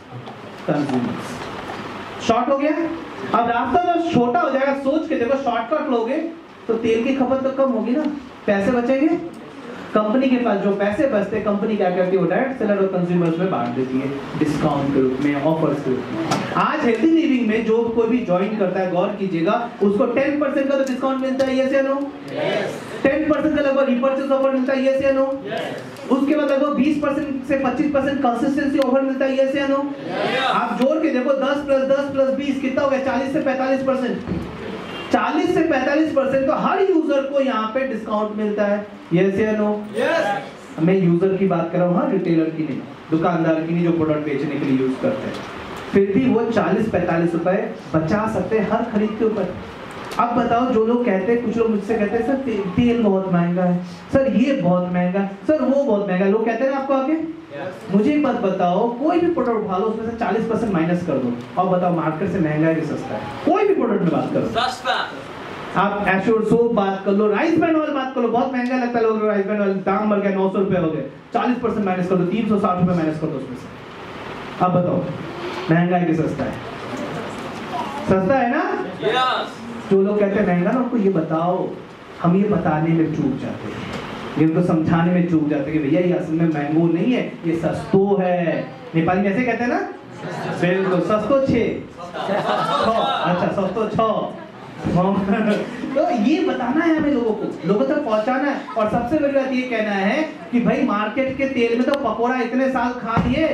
कंज्यूमर्स। शॉर्ट हो गया। अब रास्ता जब छोटा हो जाएगा, सोच के देखो, शॉर्टकट लोगे तो तेल की खपत तो कम होगी ना, पैसे बचेंगे। कंपनी के पास जो पैसे बचते, कंपनी क्या करती है? वो डायरेक्ट सेलर और कंज्यूमर्स में बांट देती है, डिस्काउंट के रूप में, ऑफर्स के रूप में। आज हेल्दी लिविंग में जो कोई भी ज्वाइन करता है, गौर कीजिएगा, उसको टेन परसेंट का तो डिस्काउंट मिलता है, यस या नो? टेन परसेंट का लगभग रिपर्चेस ऑफर मिलता है, यस या नो? उसके बाद लगभग बीस परसेंट से पच्चीस परसेंट कंसिस्टेंसी ऑफर मिलता है, यस या नो? आप जोड़ के देखो, दस प्लस दस प्लस बीस कितना हो गया? चालीस से पैंतालीस परसेंट। चालीस से पैंतालीस परसेंट तो हर यूजर को यहाँ पे डिस्काउंट मिलता है, यस या नो? यस। मैं यूजर की बात कर रहा हूँ, हाँ, रिटेलर की नहीं, दुकानदार की नहीं, जो प्रोडक्ट बेचने के लिए यूज करते हैं। फिर भी वो चालीस पैंतालीस रुपए बचा सकते हैं हर खरीद के ऊपर। अब बताओ, जो लोग कहते हैं, कुछ लोग मुझसे कहते हैं सर ते, तेल बहुत महंगा है, सर ये बहुत महंगा, सर वो बहुत महंगा, लोग कहते हैं ना आपको आगे। yes. मुझे एक बात बताओ, कोई भी प्रोडक्ट उठा लो, उसमें से चालीस परसेंट माइनस कर दो, और बताओ मार्केट से महंगा है कि सस्ता है? कोई भी प्रोडक्ट में बात करो, सस्ता। आप एश्योर सोप बात कर लो, राइस ब्रांड ऑयल बात कर लो, बहुत महंगा लगता है लोगों को, राइस ब्रांड ऑयल दाम बढ़ गया, नौ सौ रुपए हो गए, चालीस परसेंट माइनस कर दो, तीन सौ साठ रुपए माइनस कर दो उसमें से। अब बताओ महंगा है कि सस्ता है? सस्ता है ना? yes. जो लोग कहते हैं महंगा ना, उनको ये बताओ, हम ये बताने में चूक जाते हैं, ये उनको समझाने में चूक जाते हैं कि भैया ये असल में महंगो नहीं है, ये सस्तो है। नेपाली में ऐसे कहते हैं ना, बिल्कुल सस्तो छः अच्छा सस्तो छः तो ये बताना है हमें लोगों को, लोगों तक पहुंचाना है। और सबसे बड़ी बात ये कहना है कि भाई मार्केट के तेल में तो पकोड़ा इतने साल खा लिए,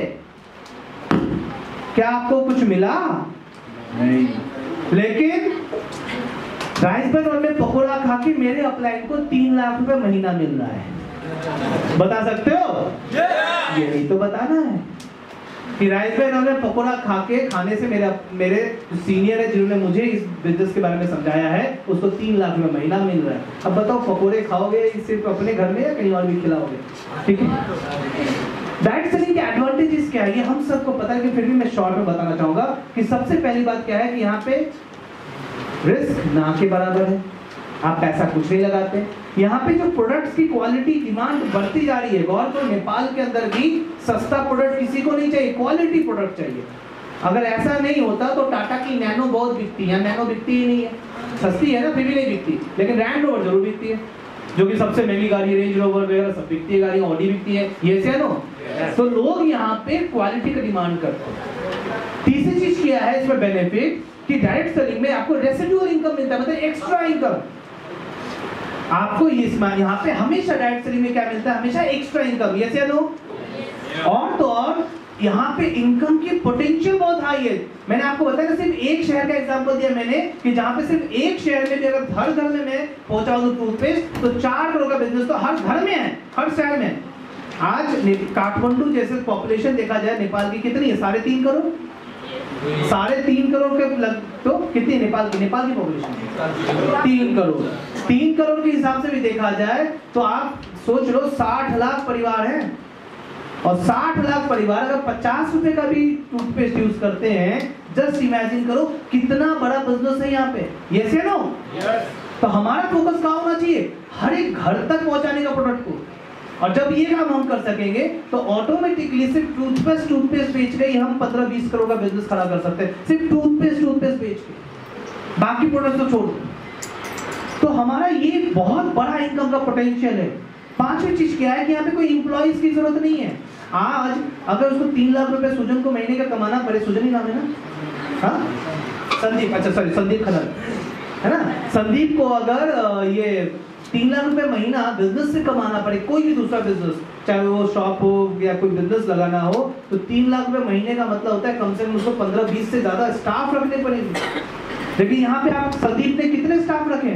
क्या आपको कुछ मिला? नहीं। लेकिन राइस ब्रांड ऑयल में पकोड़ा खा के मेरे अपलाइन को तीन लाख रुपए महीना मिल रहा है। बता सकते हो? यही तो बताना है कि राइस ब्रांड ऑयल में पकोड़ा खा के खाने से मेरे मेरे सीनियर है जिन्होंने मुझे इस बिजनेस के बारे में समझाया है, उसको तीन लाख रुपए महीना मिल रहा है। अब बताओ पकोड़े खाओगे सिर्फ अपने घर में या कहीं और भी खिलाओगे? ठीक है, डाइट सेलिंग के एडवांटेजेस क्या है ये हम सबको पता है, कि फिर भी मैं शॉर्ट में बताना चाहूंगा कि सबसे पहली बात क्या है कि यहाँ पे रिस्क ना के बराबर है, आप पैसा कुछ नहीं लगाते। यहाँ पे जो प्रोडक्ट्स की क्वालिटी डिमांड बढ़ती जा रही है, गौर करो नेपाल के अंदर भी सस्ता प्रोडक्ट किसी को नहीं चाहिए, क्वालिटी प्रोडक्ट चाहिए। अगर ऐसा नहीं होता तो टाटा की नैनो बहुत बिकती है, नैनो बिकती ही नहीं है, सस्ती है ना फिर भी नहीं बिकती, लेकिन लैंड रोवर जरूर बिकती है जो कि सबसे महंगी गाड़ी, रेंज रोवर वगैरह सब बिकती है, गाड़ी ऑडी बिकती है, ये से नो। तो लोग यहाँ पे क्वालिटी का डिमांड करते हैं। तीसरी चीज क्या है इसमें बेनिफिट कि डायरेक्ट सेलिंग में आपको रेसिडुअल इनकम मिलता है, मतलब एक्स्ट्रा इनकम आपको इसमें यहाँ पे हमेशा डायरेक्ट सेलिंग में क्या मिलता है? हमेशा एक्स्ट्रा इनकम, यस या नो? और तो और यहाँ पे इनकम की पोटेंशियल बहुत हाई है। मैंने आपको बताया ना, सिर्फ एक शहर का एग्जांपल दिया मैंने कि जहाँ पे सिर्फ एक शहर में भी अगर हर घर में मैं पहुंचा दूं टूथपेस्ट, तो चार करोड़ का बिजनेस तो हर घर में है, हर शहर में। आज काठमांडू जैसे पॉपुलेशन देखा जाए नेपाल की कितनी है? साढ़े तीन करोड़ साढ़े तीन करोड़ के लग, तो कितनी नेपाल की नेपाल की पॉपुलेशन तीन करोड़ तीन करोड़ के हिसाब से भी देखा जाए तो आप सोच लो साठ लाख परिवार हैं, और साठ लाख परिवार अगर पचास रुपए का भी टूथपेस्ट यूज करते हैं, जस्ट इमेजिन करो कितना बड़ा बिजनेस है यहाँ पे, यस या नो? तो हमारा फोकस कहाँ होना चाहिए? हर एक घर तक पहुंचाने का प्रोडक्ट को। और जब ये काम हम कर सकेंगे तो ऑटोमेटिकली सिर्फ टूथपेस्ट टूथपेस्ट बेच के ही हम पंद्रह बीस करोड़ का बिजनेस खड़ा कर सकते हैं, सिर्फ टूथपेस्ट टूथपेस्ट बेच के, बाकी प्रोडक्ट तो छोड़ दो। तो हमारा ये बहुत बड़ा इनकम का पोटेंशियल है। पांचवी चीज क्या है कि यहाँ पे कोई एम्प्लॉइज की जरूरत नहीं है। आज अगर उसको तीन लाख रुपए सुजन को महीने का कमाना पड़े, सुजन ही नाम है ना? हाँ संदीप, अच्छा सॉरी संदीप खन्ना है ना, संदीप को अगर ये तीन लाख रुपए महीना बिजनेस से कमाना पड़े, कोई भी दूसरा बिजनेस, चाहे वो शॉप हो या कोई बिजनेस लगाना हो, तो तीन लाख रुपए महीने का मतलब होता है कम से कम उसको पंद्रह बीस से ज्यादा स्टाफ रखने पड़ेंगे। लेकिन यहाँ पे आप संदीप ने कितने स्टाफ रखे?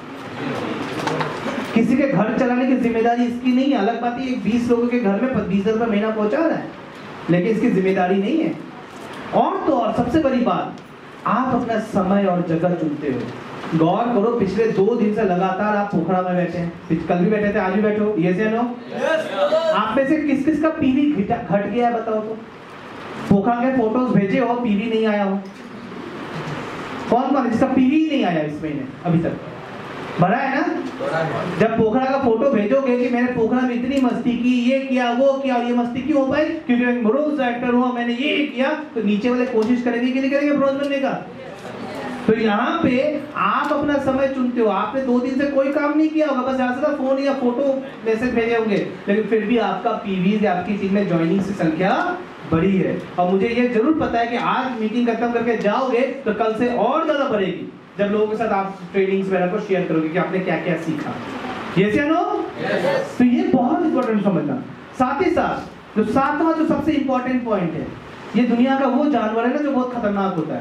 किसी के घर चलाने की जिम्मेदारी इसकी नहीं है। अलग बात है बीस लोगों के घर में बीस हजार रुपए महीना पहुंचा रहा है, लेकिन इसकी जिम्मेदारी नहीं है। और तो और सबसे बड़ी बात, आप अपना समय और जगह चुनते हो। गौर करो, पिछले दो दिन से लगातार आप पोखरा में बैठे हैं, कल भी बैठे थे, आज भी बैठो, ये से नो? आप में से किस किस का पीवी घट गया है बताओ तो? पोखरा के फोटोज भेजे हो, पीवी नहीं आया हो? कौन कौन जिसका पीवी नहीं आया इस महीने अभी तक? भरा है ना? जब पोखरा का फोटो भेजोगे कि मैंने पोखरा में इतनी मस्ती की, ये किया वो किया, और ये मस्ती क्यों हो पाई? क्योंकि मैं ब्रोंज एक्टर हुआ, मैंने ये किया, तो नीचे वाले कोशिश करेंगे कि नहीं करेंगे ब्रोंज बनने का। तो यहाँ पे आप अपना समय चुनते हो। आपने दो दिन से कोई काम नहीं किया होगा, बस यहाँ से फोन या फोटो मैसेज भेजे होंगे, लेकिन फिर भी आपका पीवीज या आपकी टीम में ज्वाइनिंग की संख्या बड़ी है। और मुझे ये जरूर पता है कि आज मीटिंग खत्म करके जाओगे तो कल से और ज्यादा बढ़ेगी, जब लोगों के साथ आप ट्रेनिंग्स वगैरह को शेयर करोगे कि आपने क्या क्या सीखा। यस या नो? तो ये बहुत इंपॉर्टेंट समझना। साथ ही साथ जो सातवां जो सबसे इंपॉर्टेंट पॉइंट है, ये दुनिया का वो जानवर है ना जो बहुत खतरनाक होता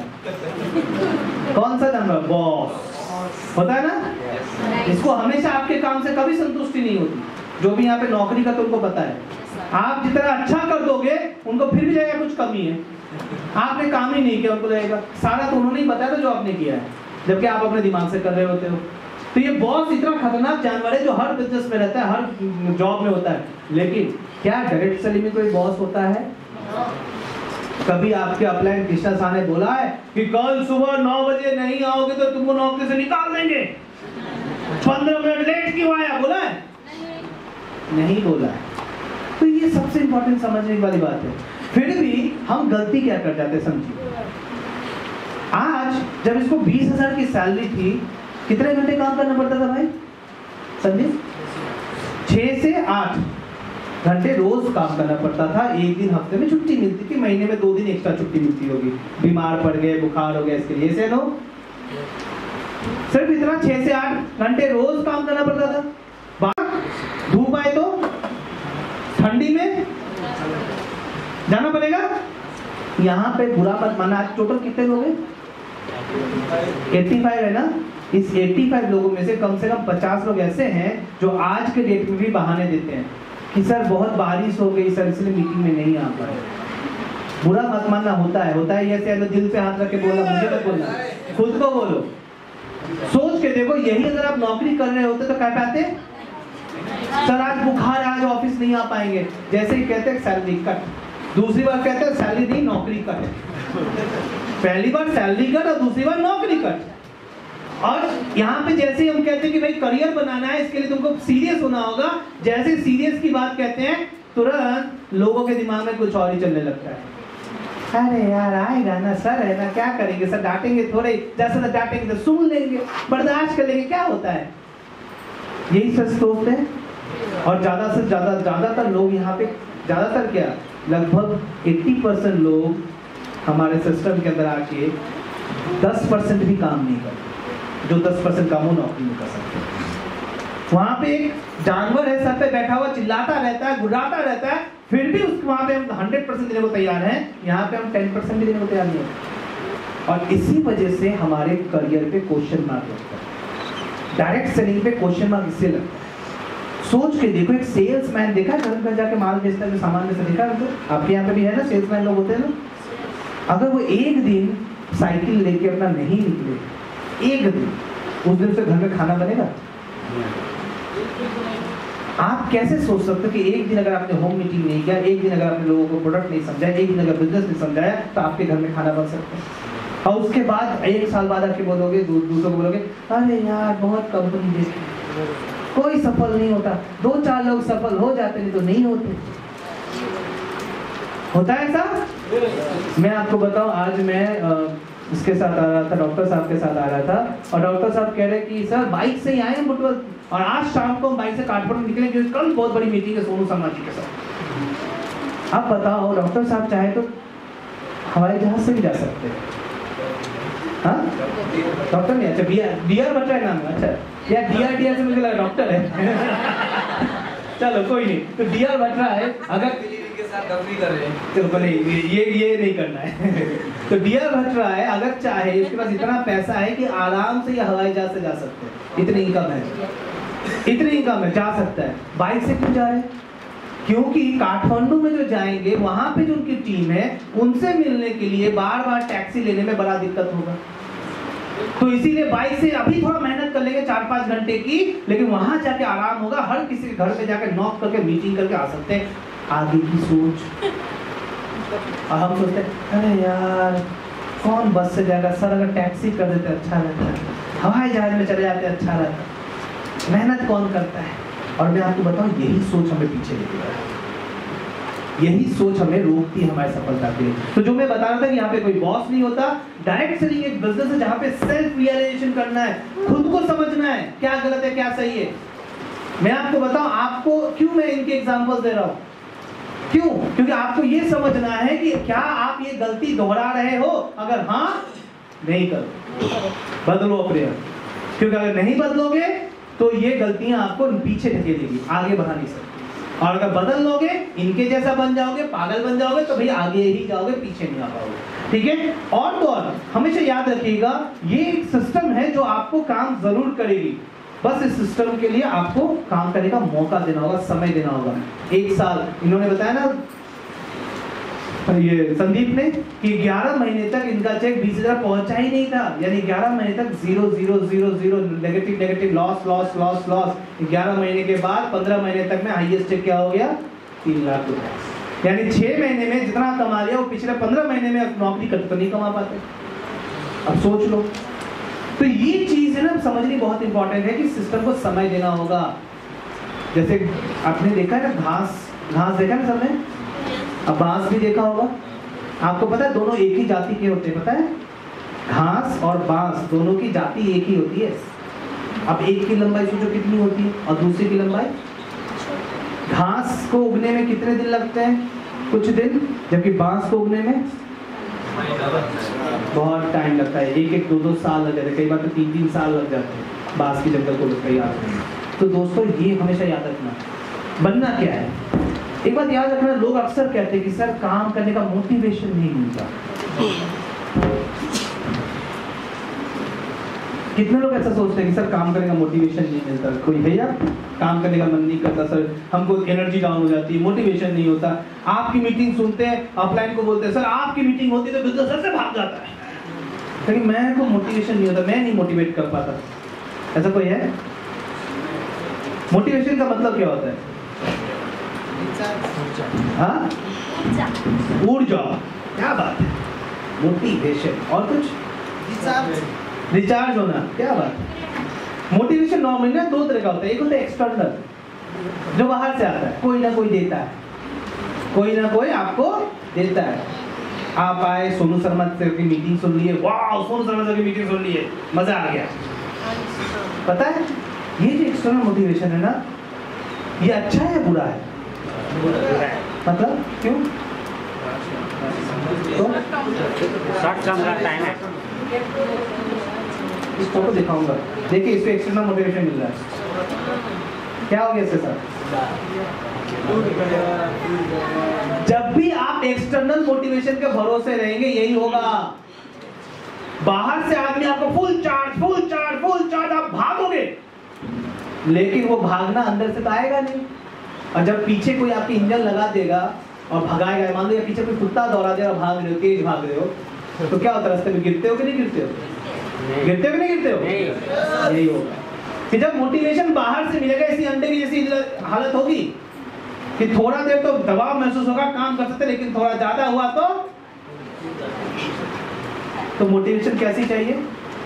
है। कौन सा जानवर? बॉस होता है ना। इसको हमेशा आपके काम से कभी संतुष्टि नहीं होती। जो भी यहाँ पे नौकरी का, तुमको पता है, आप जितना अच्छा कर दोगे उनको फिर भी लगेगा कुछ कमी है। आपने काम ही नहीं किया, उनको लगेगा सारा तो उन्होंने ही बताया था जो आपने किया है, जबकि आप अपने दिमाग से कर रहे होते हो। तो ये बॉस इतना खतरनाक जानवर है जो हर बिजनेस में रहता है, हर जॉब में होता है। लेकिन क्या डायरेक्ट सेलिंग में कोई बॉस होता है? कभी आपके अपलाइन कृष्णा शाह ने बोला है कि कल सुबह नौ बजे नहीं आओगे तो तुमको नौकरी से निकाल देंगे, पंद्रह मिनट लेट क्यों आया? बोला है? नहीं बोला है। तो ये सबसे इंपॉर्टेंट समझने वाली बात है। फिर भी हम गलती क्या कर जाते हैं समझिए। आज जब इसको बीस हजार की सैलरी थी, कितने घंटे काम करना पड़ता था भाई संदीप? छह से आठ। घंटे रोज काम करना पड़ता था, एक दिन हफ्ते में छुट्टी मिलती थी, महीने में दो दिन एक्स्ट्रा छुट्टी मिलती होगी, बीमार पड़ गए, बुखार हो गया, इसके लिए से नो सिर्फ इतना छह से आठ घंटे रोज काम करना पड़ता था। बाहर धूप आए तो ठंडी में जाना पड़ेगा। यहाँ पे बुरा मत माना, आज टोटल कितने लोग हैं? पचासी है ना। इस पचासी लोगों में से कम से कम पचास लोग ऐसे हैं जो आज के डेट में भी बहाने देते हैं कि सर बहुत बारिश हो गई सर इसलिए मीटिंग में नहीं आ पाए। बुरा मत मानना, होता है होता है ऐसे दिल पे हाथ रख के बोलना, मुझे मत बोलना, खुद को बोलो। सोच के देखो, यही अगर आप नौकरी कर रहे होते तो कह पाते सर आज बुखार, आज ऑफिस नहीं आ पाएंगे। जैसे ही कहते हैं सैलरी कट, दूसरी बार कहते हैं सैलरी नहीं नौकरी कट। पहली बार सैलरी कट और दूसरी बार नौकरी कट। और यहाँ पे जैसे हम कहते हैं कि भाई करियर बनाना है, इसके लिए तुमको सीरियस होना होगा, जैसे सीरियस की बात कहते हैं तुरंत लोगों के दिमाग में कुछ और ही चलने लगता है। अरे यार आएगा ना सर, है ना, क्या करेंगे सर, डांटेंगे थोड़े, जैसे डांटेंगे तो सुन लेंगे, बर्दाश्त कर लेंगे, क्या होता है, यही सच सोचते हैं। और ज्यादा से ज्यादा ज्यादातर लोग यहाँ पे, ज्यादातर क्या, लगभग अस्सी परसेंट लोग हमारे सिस्टम के अंदर आके दस परसेंट भी काम नहीं करते, जो दस परसेंट काम वो नौकरी में कर सकते। वहां पे एक जानवर है सर पे बैठा हुआ, चिल्लाता रहता है, गुर्राता रहता है, फिर भी उसको वहां पे हम हंड्रेड परसेंट देने को तैयार हैं, यहाँ पे हम टेन परसेंट भी देने को तैयार नहीं है। और इसी वजह से हमारे करियर पे क्वेश्चन मार्क लगता है, डायरेक्ट सेलिंग पे क्वेश्चन मार्क इससे लगता है। सोच के देखो, एक सेल्समैन देखा घर घर जाके माल बेचता है, सामान बेचता देखा है? आपके यहाँ पे भी है ना सेल्समैन लोग होते हैं ना। अगर वो एक दिन साइकिल लेके अपना नहीं निकले, एक दिन, उस दिन से घर में खाना बनेगा? आप कैसे सोच सकते हो कि एक दिन अगर आपने होम मीटिंग नहीं किया, एक दिन अगर आपने लोगों को प्रोडक्ट नहीं समझाया, एक दिन अगर बिजनेस नहीं समझाया, तो आपके घर में खाना बन सकता है। और उसके बाद एक साल बाद आके बोलोगे, दूसरों को बोलोगे अरे यार बहुत कंपनी देखी, कोई सफल नहीं होता, दो चार लोग सफल हो जाते नहीं तो नहीं होते। होता है ऐसा? मैं आपको बताऊं, आज मैं इसके साथ आ रहा था, डॉक्टर साहब के साथ आ रहा था, और डॉक्टर साहब कह रहे कि सर बाइक से ही आए हैं बुटवल, और आज शाम को हम बाइक से काठपटन निकले क्योंकि कल बहुत बड़ी मीटिंग है सोनू शर्मा जी के साथ। आप बताओ, डॉक्टर साहब चाहे तो हवाई जहाज से भी जा सकते हैं। हाँ डॉक्टर नहीं, अच्छा बियर बियर बच्चा है नाम, अच्छा यार डीआर डीआर से मुझे लगा डॉक्टर है। चलो कोई नहीं, तो डीआर भट्टरा है, अगर कर रहे हैं तो नहीं, ये ये नहीं करना है। तो डीआर भट्टरा है, अगर चाहे इसके पास इतना पैसा है कि आराम से ये हवाई जहाज से जा सकते हैं, इतनी इनकम है, इतनी इनकम है, जा सकता है। बाइक से क्यों जा रहे हैं? क्योंकि काठमांडू में जो जाएंगे वहां पे जो उनकी टीम है उनसे मिलने के लिए बार बार टैक्सी लेने में बड़ा दिक्कत होगा, तो इसीलिए बाइक से अभी थोड़ा मेहनत कर लेंगे चार पांच घंटे की, लेकिन वहां जाके आराम होगा, हर किसी के घर पे जाके नॉक करके मीटिंग करके आ सकते हैं। आगे की सोच। और हम सोचते हैं अरे यार कौन बस से जाएगा सर, अगर टैक्सी कर देते अच्छा रहता है, हवाई जहाज में चले जाते अच्छा रहता, मेहनत कौन करता है। और मैं आपको बताऊं, यही सोच हमें पीछे लेके जा रहा है, यही सोच हमें रोकती है हमारी सफलता के लिए। तो जो मैं बता रहा था कि यहाँ पे कोई बॉस नहीं होता, डायरेक्ट सेलिंग एक बिजनेस है जहाँ पे सेल्फ रियलाइजेशन करना है, खुद को समझना है क्या गलत है क्या सही है। मैं आपको बताऊं, आपको क्यों मैं इनके एग्जांपल्स दे रहा हूं, क्यों? क्योंकि आपको ये समझना है कि क्या आप ये गलती दोहरा रहे हो, अगर हाँ नहीं करो, बदलो अपने आप, क्योंकि अगर नहीं बदलोगे तो ये गलतियां आपको पीछे धकेलेगी, आगे बढ़ा नहीं सकती। और अगर बदल लोगे, इनके जैसा बन जाओगे, पागल बन जाओगे, तो भाई आगे ही जाओगे, पीछे नहीं आ पाओगे। ठीक है? और तो और हमेशा याद रखिएगा, ये एक सिस्टम है जो आपको काम जरूर करेगी, बस इस सिस्टम के लिए आपको काम करने का मौका देना होगा, समय देना होगा। एक साल इन्होंने बताया ना ये संदीप ने कि ग्यारह महीने तक इनका चेक बीस हजार पहुंचा ही नहीं था, यानी ग्यारह महीने तक zero zero zero zero negative negative loss loss loss loss. ग्यारह महीने के बाद पंद्रह महीने तक में हाईएस्ट चेक क्या हो गया, तीन लाख रुपए। यानी छह महीने में जितना कमा लिया वो पिछले पंद्रह महीने में नौकरी करते तो नहीं कमा पाते। अब सोच लो, तो ये चीज है ना समझनी बहुत इंपॉर्टेंट है कि सिस्टम को समय देना होगा। जैसे आपने देखा है ना घास, घास देखा ना सबने, अब बांस भी देखा होगा। आपको पता है दोनों एक ही जाति के होते हैं, पता है? घास और बांस दोनों की जाति एक ही होती है। अब एक की लंबाई सोचो कितनी होती है और दूसरी की लंबाई घास को उगने में कितने दिन लगते हैं? कुछ दिन, जबकि बांस को उगने में बहुत टाइम लगता है, एक एक दो दो साल लग जाते हैं, कई बार तो तीन तीन साल लग जाते हैं बांस की जंगल को तैयार होने में। तो दोस्तों ये हमेशा याद रखना, बनना क्या है। एक बात याद रखना, लोग अक्सर कहते हैं कि सर काम करने का मोटिवेशन नहीं मिलता। कितने लोग ऐसा सोचते हैं कि सर काम करने का मोटिवेशन नहीं मिलता? कोई है यार काम करने का मन नहीं करता सर, हमको एनर्जी डाउन हो जाती है, मोटिवेशन नहीं होता। आपकी मीटिंग सुनते हैं, अपलाइन को बोलते हैं सर आपकी मीटिंग होती है तो बिल्कुल सर से भाग जाता है, लेकिन मैं को मोटिवेशन नहीं होता, मैं नहीं मोटिवेट कर पाता। ऐसा कोई है? मोटिवेशन का मतलब क्या होता है? हाँ, ऊर्जा। क्या बात है, मोटिवेशन। और कुछ? रिचार्ज होना। क्या बात है। मोटिवेशन नॉर्मली ना दो तरह का होता है, एक होता है एक्सटर्नल जो बाहर से आता है, कोई ना कोई देता है, कोई ना कोई आपको देता है। आप आए, सोनू शर्मा सर की मीटिंग सुन लिए, वाह सोनू शर्मा सर की मीटिंग सुन लिए, मजा आ गया। पता है ये जो एक्सटर्नल मोटिवेशन है ना, ये अच्छा है बुरा है? मतलब क्यों? शॉर्ट टर्म रहता है ना। इस फोटो दिखाऊंगा, देखिए इसमें एक्सटर्नल मोटिवेशन मिल रहा है। क्या हो गया इसके साथ? जब भी आप एक्सटर्नल मोटिवेशन के भरोसे रहेंगे यही होगा। बाहर से आदमी आपको full charge full charge full charge, आप भागोगे, लेकिन वो भागना अंदर से तो आएगा नहीं। और जब पीछे कोई आपकी इंजन लगा देगा और भगाएगा, मान लो या पीछे कोई कुत्ता दौड़ा दे और भाग रहे हो, तेज भाग रहे हो, तो क्या होता है? रास्ते में गिरते हो कि नहीं गिरते हो? गिरते हो कि नहीं गिरते हो? यही होगा कि जब मोटिवेशन बाहर से मिलेगा, इसी अंडे की जैसी हालत होगी कि थोड़ा देर तो दबाव महसूस होगा, काम कर सकते, लेकिन थोड़ा ज्यादा हुआ तो तो मोटिवेशन कैसी चाहिए?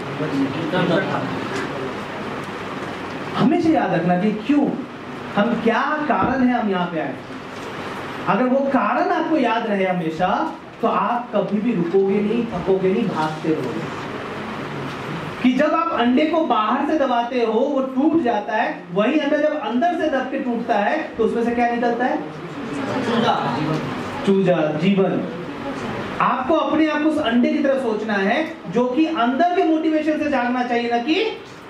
हमेशा याद रखना कि क्यों हम, क्या कारण है हम यहाँ पे आए। अगर वो कारण आपको याद रहे हमेशा, तो आप कभी भी रुकोगे नहीं, थकोगे नहीं, भागते रहोगे। कि जब आप अंडे को बाहर से दबाते हो वो टूट जाता है, वही अंडा जब अंदर से दब के टूटता है तो उसमें से क्या निकलता है? चूजा, जीवन। आपको अपने आप को उस अंडे की तरह सोचना है जो कि अंदर के मोटिवेशन से जागना चाहिए, ना कि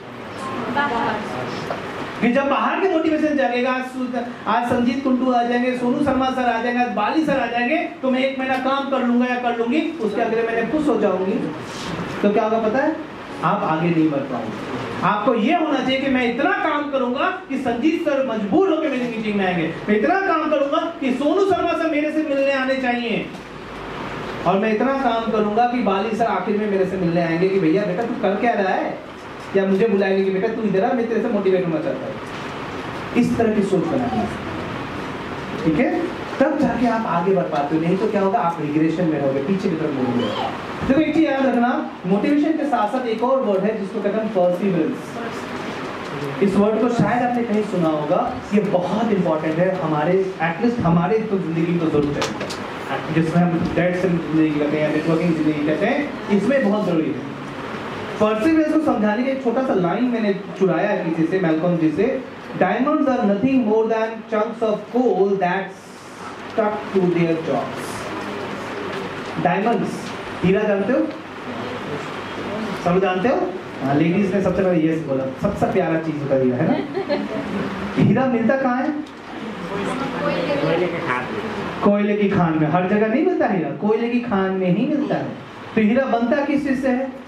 कि जब बाहर के मोटिवेशन जागेगा। आज संजीत कुंडू आ जाएंगे, सोनू शर्मा सर आ जाएंगे, बाली सर आ जाएंगे, तो मैं एक महीना काम कर लूंगा या कर लूंगी, उसके अगले महीने खुश हो जाऊंगी, तो क्या होगा पता है? आप आगे नहीं बढ़ पाओगे। आपको ये होना चाहिए कि मैं इतना काम करूंगा कि संजीत सर मजबूर होकर मेरी मीटिंग में आएंगे, मैं इतना काम करूंगा कि सोनू शर्मा सर मेरे से मिलने आने चाहिए, और मैं इतना काम करूंगा कि बाली सर आखिर में मेरे से मिलने आएंगे कि भैया बेटा तू कर क्या रहा है, या मुझे बुलाएंगे कि बेटा तू इधर आ, मैं तेरे से मोटिवेट होना चाहता हूं। इस तरह की सोच बनानी है, ठीक है? तब जाके आप आगे बढ़ पाते हो, नहीं तो क्या होगा? आप रिग्रेशन में रहोगे, पीछे की तरफ मुड़ोगे। देखो एक चीज याद रखना, मोटिवेशन के साथ साथ एक और वर्ड है जिसको कहते हैं परसिवरेंस। इस वर्ड को शायद आपने कहीं सुना होगा, ये बहुत इंपॉर्टेंट है हमारे, एटलीस्ट हमारे तो जिंदगी में तो जरूरत है, जिसमें हम डेट से जिंदगी कहते हैं, नेटवर्किंग जिंदगी कहते हैं, इसमें बहुत जरूरी है। परसिवरेंस को समझाने के एक छोटा सा लाइन मैंने चुराया है किसी से, मैल्कम जी से। Diamonds are nothing more than chunks of coal that stuck to their jobs. Diamonds, हीरा जानते हो? सब जानते हो? हाँ, लेडीज ने सबसे पहले यस बोला, सबसे प्यारा चीज होता है हीरा, है ना? हीरा मिलता कहाँ है? कोयले के खान में। कोयले की खान में। हर जगह नहीं मिलता हीरा, कोयले की खान में ही मिलता है। तो हीरा बनता किस चीज से है?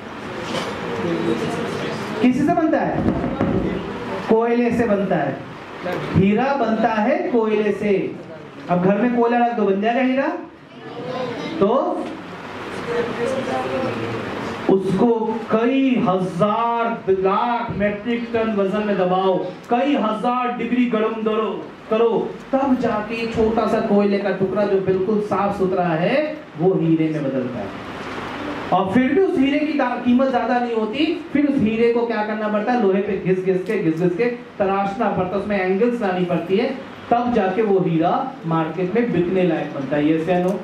किसी से बनता है? कोयले से बनता है। हीरा बनता है कोयले से। अब घर में कोयला रख दो, बन जाएगा हीरा? तो उसको कई हजार लाख मेट्रिक टन वजन में दबाओ, कई हजार डिग्री गर्म करो करो तब जाके छोटा सा कोयले का टुकड़ा जो बिल्कुल साफ सुथरा है वो हीरे में बदलता है। और फिर भी उस हीरे की कीमत ज्यादा नहीं होती, फिर उस हीरे को क्या करना पड़ता है? लोहे पे घिस घिस के घिस घिस के तराशना पड़ता है, उसमें एंगल्स लानी पड़ती है, तब जाके वो हीरा मार्केट में बिकने लायक बनता है। यस या नो?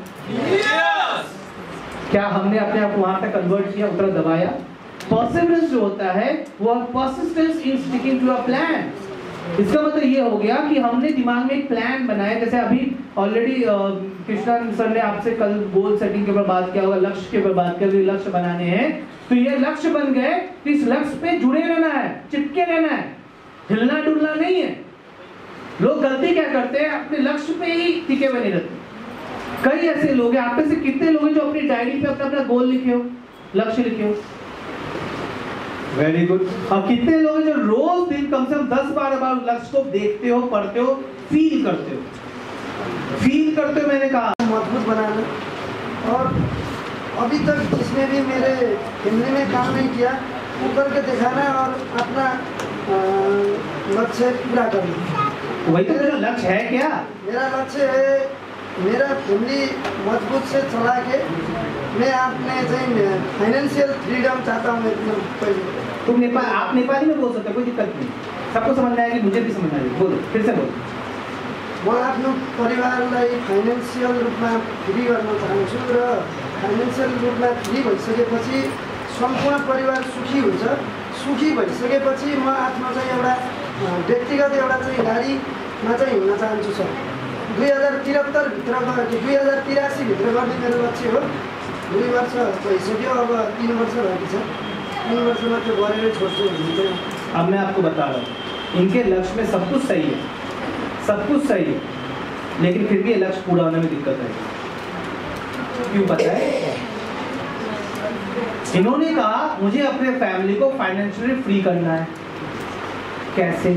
क्या हमने अपने आप को वहां तक कन्वर्ट किया, उतना दबाया? परसिवरेंस जो होता है वो persistence in sticking to a plan. इसका मतलब ये हो गया कि हमने दिमाग में एक प्लान बनाया, जैसे अभी ऑलरेडी कृष्णा सर ने आपसे कल गोल सेटिंग के ऊपर बात किया होगा, लक्ष्य के ऊपर बात किया, लक्ष्य बनाने हैं, तो ये लक्ष्य बन गए तो इस लक्ष्य पे जुड़े रहना है, चिपके रहना है, हिलना डुलना नहीं है। लोग गलती क्या करते हैं, अपने लक्ष्य पे ही टिके हुए नहीं रहते। कई ऐसे लोग हैं, आप में से कितने लोग हैं जो अपनी डायरी पे अपना अपना गोल लिखे हो, लक्ष्य लिखे हो? Very good. और कितने लोग हैं जो रोज दिन कम से कम दस बार बार लक्ष्य को देखते हो, पढ़ते हो, फील करते हो? फील करते हो, मैंने कहा मजबूत बनाना। और अभी तक जिसने भी मेरे फैमिली में काम नहीं किया वो करके दिखाना और अपना लक्ष्य पूरा करना। वही तो मेरा लक्ष्य है। क्या मेरा लक्ष्य है, मेरा फैमिली मजबूत से चला के मैं आपने फाइनेंशियल फ्रीडम चाहता हूँ एकदम पहले। तुम नेपाल, आप नेपाली में बोल सकते हो, कोई दिक्कत नहीं, सबको समझ में आएगी, मुझे भी समझ में आएगी। बोलो, फिर से बोलो। म आफ्नो परिवारलाई फाइनेन्सियल रूपमा फ्री गर्न चाहन्छु र फाइनेन्सियल रूपमा फ्री भइसकेपछि सम्पूर्ण परिवार सुखी हुन्छ। सुखी भइसकेपछि म आफ्नो चाहिँ एउटा व्यक्तिगत एउटा चाहिँ गाडीमा चाहिँ हिँड्न चाहन्छु सर। दुई हजार त्रिहत्तर भित्र दुई हजार तिरासी भित्र गर्ने मेरो लक्ष्य हो। दुई वर्ष भइसक्यो, अब तीन वर्ष बाँकी छ, तीन वर्ष मात्र गरेरै छोड्छु भन्ने चाहिँ। अब मैं आपको बता रहा हूँ, इनके लक्ष्य में सब कुछ सही है, सब कुछ सही है, लेकिन फिर भी ये लक्ष्य पूरा होने में दिक्कत है। क्यों पता है? इन्होंने कहा मुझे अपने फैमिली को फाइनेंशियली फ्री करना है। कैसे?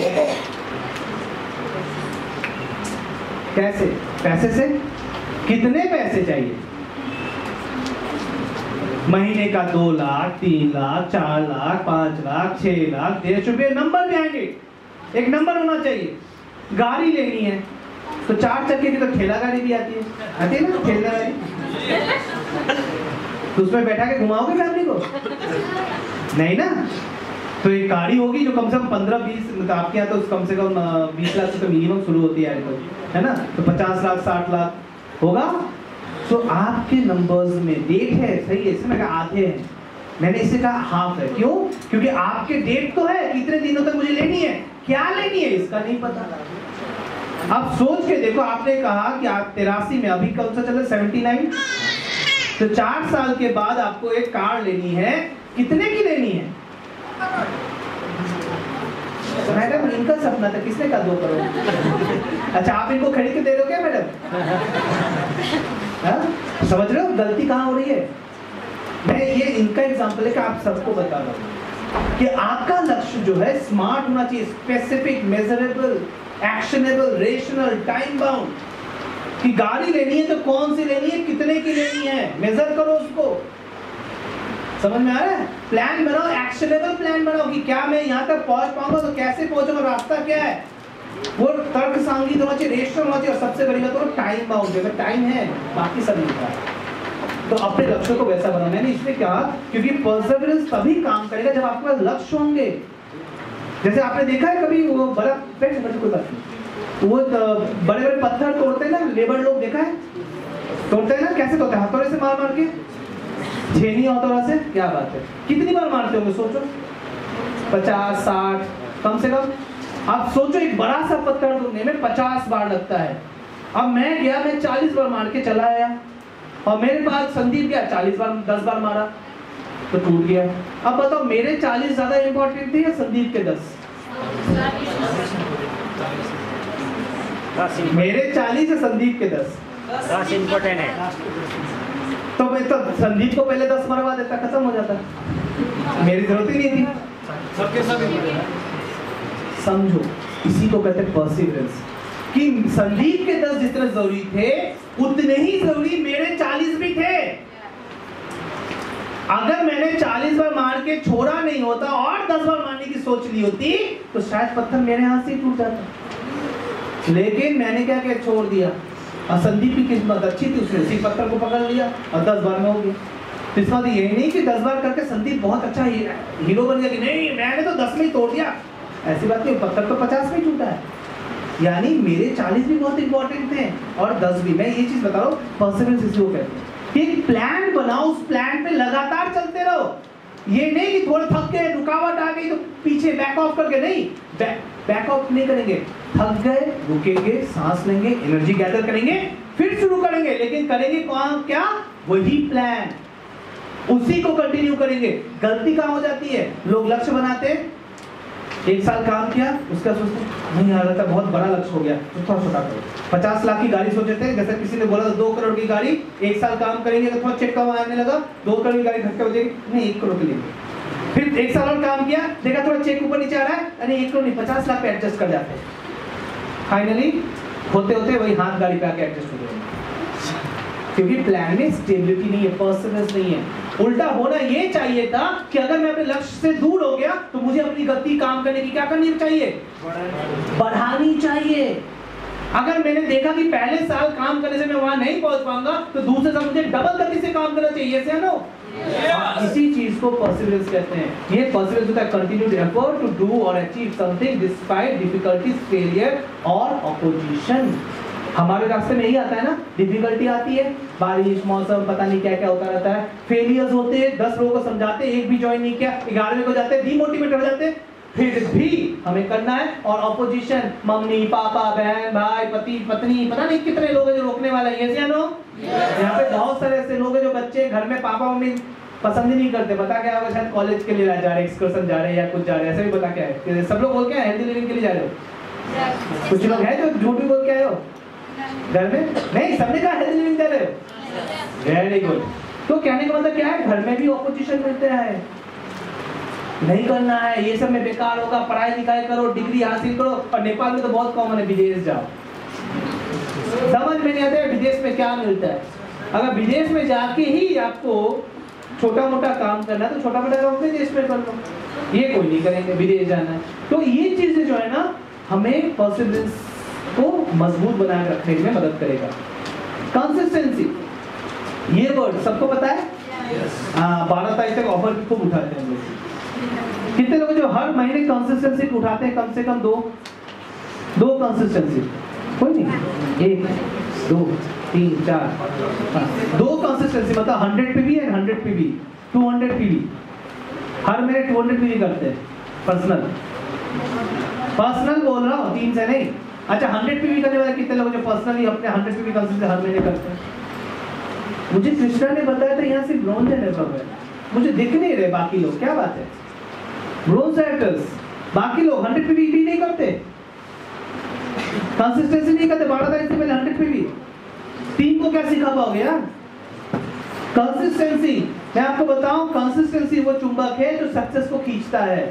कैसे? पैसे से? कितने पैसे चाहिए? महीने का दो लाख, तीन लाख, चार लाख, पांच लाख, छह लाख, डेढ़ रुपये, नंबर भी आएंगे, एक नंबर होना चाहिए। गाड़ी लेनी है तो चार चक्के की तो ठेला गाड़ी भी आती है, आती है ना ठेला गाड़ी, तो उसमें बैठा के घुमाओगे फैमिली को? नहीं ना। तो एक गाड़ी होगी जो कम से कम पंद्रह बीस, आपके यहाँ तो कम से कम बीस लाख से तो मिनिमम शुरू होती है, है ना, तो पचास लाख साठ लाख होगा। तो आपके नंबर्स में डेट है, सही है, इसमें कहा आधे हैं, मैंने इसे कहा हाफ है। क्यों? क्योंकि आपके डेट तो है, कितने दिनों तक मुझे लेनी है, क्या लेनी है इसका नहीं पता। अब सोच के देखो, आपने कहा कि आप तिरासी में, अभी कौन सा चल रहा है, सेवेंटी नाइन, तो चार साल के बाद आपको एक कार लेनी है, कितने की लेनी है? मैडम इनका सपना था, किसने कहा दो करोड़? अच्छा, आप इनको खरीद के दे रहे हो क्या मैडम? समझ रहे हो गलती कहाँ हो रही है? मैं ये इनका एग्जांपल है कि आप सबको बता रहा हूँ कि आपका लक्ष्य जो है स्मार्ट होना चाहिए, specific, measurable, actionable, rational, time bound. कि गाड़ी लेनी है तो कौन सी लेनी है, कितने की लेनी है, मेजर करो उसको। समझ में आ रहा है? प्लान बनाओ, एक्शनेबल प्लान बनाओ कि क्या मैं यहाँ तक पहुंच पाऊंगा, तो कैसे पहुंचूंगा, रास्ता क्या है, वो तर्क सांगिक होना चाहिए, रेशनल होना चाहिए, और सबसे बड़ी बात वो टाइम बाउंड है। टाइम है, बाकी सब नहीं है। तो अपने लक्ष्य को वैसा बनाना। मैंने इसलिए कहा क्योंकि परसेवरेंस तभी काम करेगा जब आपके पास लक्ष्य होंगे। जैसे आपने देखा है कभी वो बड़ा पेट से कोई बात नहीं, वो बड़े बड़े पत्थर तोड़ते हैं ना, लेबर लोग देखा है तोड़ते हैं ना, कैसे तोड़ते हैं? हथौड़े से मार मार के, छेनी हथौड़ा से। क्या बात है, कितनी बार मारते होंगे सोचो? पचास साठ कम से कम। आप सोचो एक बड़ा सा पत्थर तोड़ने में पचास बार लगता है। अब मैं गया, मैं चालीस बार मार के चला आया, और मेरे पास संदीप गया चालीस बार, दस बार मारा तो टूट गया। अब बताओ मेरे चालीस ज्यादा इंपॉर्टेंट थे या संदीप के दस? मेरे चालीस या संदीप के दस? दस इंपॉर्टेंट है। तो मैं तो संदीप को पहले दस मरवा देता, खत्म हो जाता, मेरी जरूरत ही नहीं थी। सबके सब समझो, इसी को कहते हैं परसिवरेंस। कि संदीप के दस जितने जरूरी थे उतने ही जरूरी मेरे चालीस भी थे। अगर मैंने चालीस बार मार के छोड़ा नहीं होता और दस बार मारने की सोच ली होती तो शायद पत्थर मेरे हाथ से ही टूट जाता। लेकिन मैंने क्या क्या छोड़ दिया, और संदीप की किस्मत अच्छी थी, उसने उसी पत्थर को पकड़ लिया और दस बार में हो गया। तो इस बात यही नहीं कि दस बार करके संदीप बहुत अच्छा हीरो बन गया कि नहीं मैंने तो दस में ही तोड़ दिया, ऐसी बात नहीं, पत्थर तो पचास में टूटा है। यानी मेरे चालीस भी बहुत इंपॉर्टेंट थे और दस भी। मैं ये चीज बता रहा हूँ, परसिवरेंस इसको कहते हैं। एक प्लान बनाओ, उस प्लान पे लगातार चलते रहो। ये नहीं कि थोड़ा थक गए, रुकावट आ गई तो पीछे बैक ऑफ करके, नहीं, बैकआउट नहीं करेंगे, थक गए रुकेंगे, सांस लेंगे, एनर्जी गैदर करेंगे, फिर शुरू करेंगे, लेकिन करेंगे कौन क्या? वही प्लान, उसी को कंटिन्यू करेंगे। गलती कहाँ हो जाती है? लोग लक्ष्य बनाते, एक साल काम किया, उसका सोचते नहीं आ रहा था, बहुत बड़ा लक्ष्य हो गया तो थोड़ा छोटा करो। पचास लाख की गाड़ी सोचे थे, जैसे किसी ने बोला था दो करोड़ की गाड़ी, एक साल काम करेंगे तो थोड़ा चेक कम आने लगा, दो करोड़ की गाड़ी धक्के हो जाएगी, नहीं एक करोड़ की लेंगे। फिर एक साल और काम किया, देखा थोड़ा चेक ऊपर नीचे आ रहा है, अरे एक करोड़ नहीं पचास लाख पे एडजस्ट कर जाते हैं। फाइनली होते होते वही हाथ गाड़ी पे आके एडजस्ट हो गए, क्योंकि प्लान में स्टेबिलिटी नहीं है, परसिस्टेंस नहीं है। उल्टा होना ये चाहिए था कि अगर मैं अपने लक्ष्य से दूर हो गया तो मुझे अपनी गति काम करने की क्या करनी चाहिए? बढ़ानी चाहिए। अगर मैंने देखा कि पहले साल काम करने से मैं वहां नहीं पहुंच पाऊंगा तो दूसरे साल मुझे डबल गति से काम करना चाहिए, से नो? इसी चीज को परसिवरेंस कहते हैं। ये परसिवरेंस होता है कंटिन्यूड एफर्ट टू डू और achieve something despite difficulties, failure और ऑपोजिशन। हमारे रास्ते में यही आता है ना, डिफिकल्टी आती है, बारिश मौसम पता नहीं क्या क्या होता रहता है, फेलियर्स होते हैं, दस लोगों को समझाते एक भी ज्वाइन नहीं किया, ग्यारहवें को जाते डिमोटिवेट हो जाते, फिर भी हमें करना है। और ऑपोजिशन, मम्मी पापा बहन भाई पति पत्नी, पता नहीं कितने लोग हैं जो रोकने वाला है, ये नो? यहाँ पे बहुत सारे ऐसे लोग हैं जो बच्चे घर में पापा मम्मी पसंद ही नहीं करते, पता क्या होगा, शायद कॉलेज के लिए जा रहे हैं, एक्सकर्शन जा रहे हैं या कुछ जा रहे हैं, ऐसे भी पता क्या है, सब लोग बोल के हेल्दी लिविंग के लिए जा रहे हो, कुछ लोग हैं जो झूठ भी बोल के आए हो घर में, नहीं सबने कहा हेल्दी लिविंग जा रहे हो, वेरी गुड। तो कहने का मतलब क्या है, घर में भी ऑपोजिशन मिलते हैं, नहीं करना है, ये सब में बेकार होगा, पढ़ाई लिखाई करो, डिग्री हासिल करो। और नेपाल में तो बहुत कॉमन है, विदेश जाओ, समझ में नहीं आता है विदेश में क्या मिलता है। अगर विदेश में जाके ही आपको छोटा मोटा काम करना है तो छोटा मोटा काम विदेश में कर लो, ये कोई नहीं करेंगे, विदेश जाना है। तो ये चीजें जो है ना हमें परसिवरेंस को मजबूत बनाए रखने में मदद करेगा। कंसिस्टेंसी, ये वर्ड सबको पता है? हाँ, बारह तारीख तक ऑफर खूब उठाते हैं लोग। कितने लोग जो हर महीने कंसिस्टेंसी उठाते हैं? कम से कम दो दो कंसिस्टेंसी, कोई नहीं, एक दो तीन चार पाँच, दो कंसिस्टेंसी मतलब hundred PV and hundred PV, two hundred PV, हर महीने टू हंड्रेड पीवी करते हैं। पर्सनल पर्सनल बोल रहा हूँ, तीन से नहीं। अच्छा, हंड्रेड पीवी करने वाले कितने लोग जो पर्सनली अपने हंड्रेड पीवी कंसिस्टेंसी हर महीने करते हैं? मुझे कृष्णा ने बताया था यहाँ से ब्रॉन्ज है, मुझे दिख नहीं रहे बाकी लोग, क्या बात है? ब्रॉन्ज एक्टर्स, बाकी लोग हंड्रेड पीवी भी नहीं करते, कंसिस्टेंसी नहीं करते, बारह तारीख से पहले हंड्रेड पीवी। टीम को क्या सिखा पाओगे यार? कंसिस्टेंसी, मैं आपको बताऊं, कंसिस्टेंसी वो चुंबक है जो सक्सेस को खींचता है।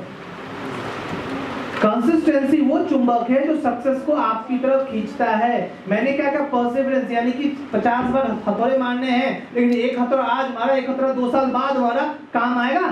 कंसिस्टेंसी वो चुंबक है जो सक्सेस को आपकी तरफ खींचता है। मैंने क्या कहा? परसिवरेंस, यानी कि पचास बार हथौड़े मारने हैं, लेकिन एक हथौड़ा आज मारा, एक हथौड़ा दो साल बाद मारा, काम आएगा?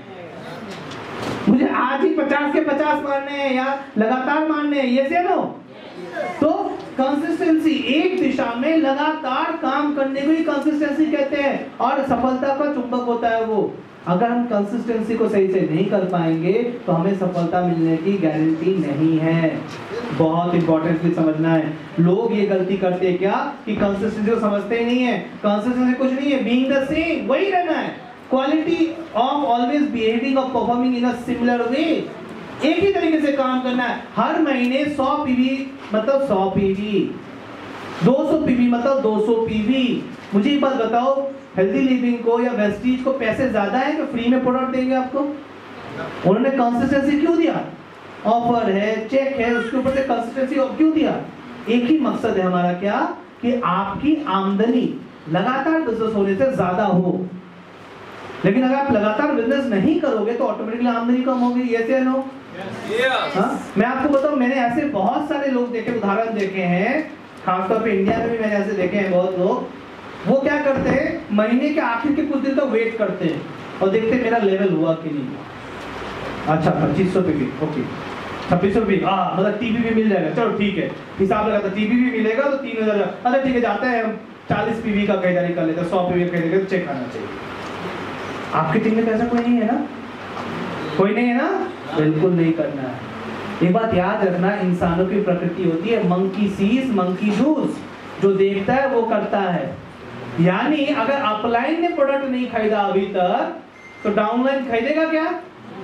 मुझे आज ही पचास के पचास मारने हैं या लगातार मारने हैं, ये से नो? तो कंसिस्टेंसी, एक दिशा में लगातार काम करने को ही कंसिस्टेंसी कहते हैं, और सफलता का चुंबक होता है वो। अगर हम कंसिस्टेंसी को सही से नहीं कर पाएंगे तो हमें सफलता मिलने की गारंटी नहीं है। बहुत इंपॉर्टेंटली समझना है। लोग ये गलती करते हैं क्या कि कंसिस्टेंसी को समझते ही नहीं है। कंसिस्टेंसी कुछ नहीं है, बीइंग द सेम, वही रहना है। क्वालिटी ऑफ ऑलवेज बिहेविंग और performing in a similar way, एक ही तरीके से काम करना है। हर महीने सौ पीवी मतलब सौ पीवी, दो सौ पीवी मतलब दो सौ पीवी। मुझे एक बात बताओ, हेल्दी लिविंग को या वेस्टीज को पैसे ज्यादा है कि फ्री में प्रोडक्ट देंगे आपको? उन्होंने कंसिस्टेंसी क्यों दिया? ऑफर है, चेक है, उसके ऊपर से कंसिस्टेंसी क्यों दिया? एक ही मकसद है हमारा, क्या? कि आपकी आमदनी लगातार बिजनेस होने से ज्यादा हो। लेकिन अगर आप लगातार बिजनेस नहीं करोगे तो ऑटोमेटिकली आमदनी कम होगी, ये से नो? हाँ, मैं आपको बताऊं, मैंने ऐसे बहुत सारे लोग देखे, उदाहरण देखे हैं, खासतौर पे इंडिया में भी मैंने ऐसे देखे हैं बहुत लोग। वो क्या करते हैं, महीने के आखिर के कुछ दिन तक वेट करते हैं और देखते हैं मेरा लेवल हुआ कि नहीं। अच्छा, पच्चीस सौ पीवी, ओके, छब्बीस सौ पीवी, हाँ मतलब टीवी भी मिल जाएगा, चलो ठीक है, हिसाब लगा, टीवी भी मिलेगा तो तीन हजार, अच्छा ठीक है, जाते हैं हम चालीस पीवी का खरीदारी कर लेते हैं, सौ पीवी का खरीदारी चेक करना चाहिए। आपकी टीम में पैसा कोई नहीं है ना? कोई नहीं है ना? बिल्कुल नहीं करना है। एक बात याद रखना, इंसानों की प्रकृति होती है मंकी सीज मंकी डूज, जो देखता है वो करता है। यानी अगर अपलाइन ने प्रोडक्ट नहीं खरीदा अभी तक तो डाउनलाइन खरीदेगा क्या?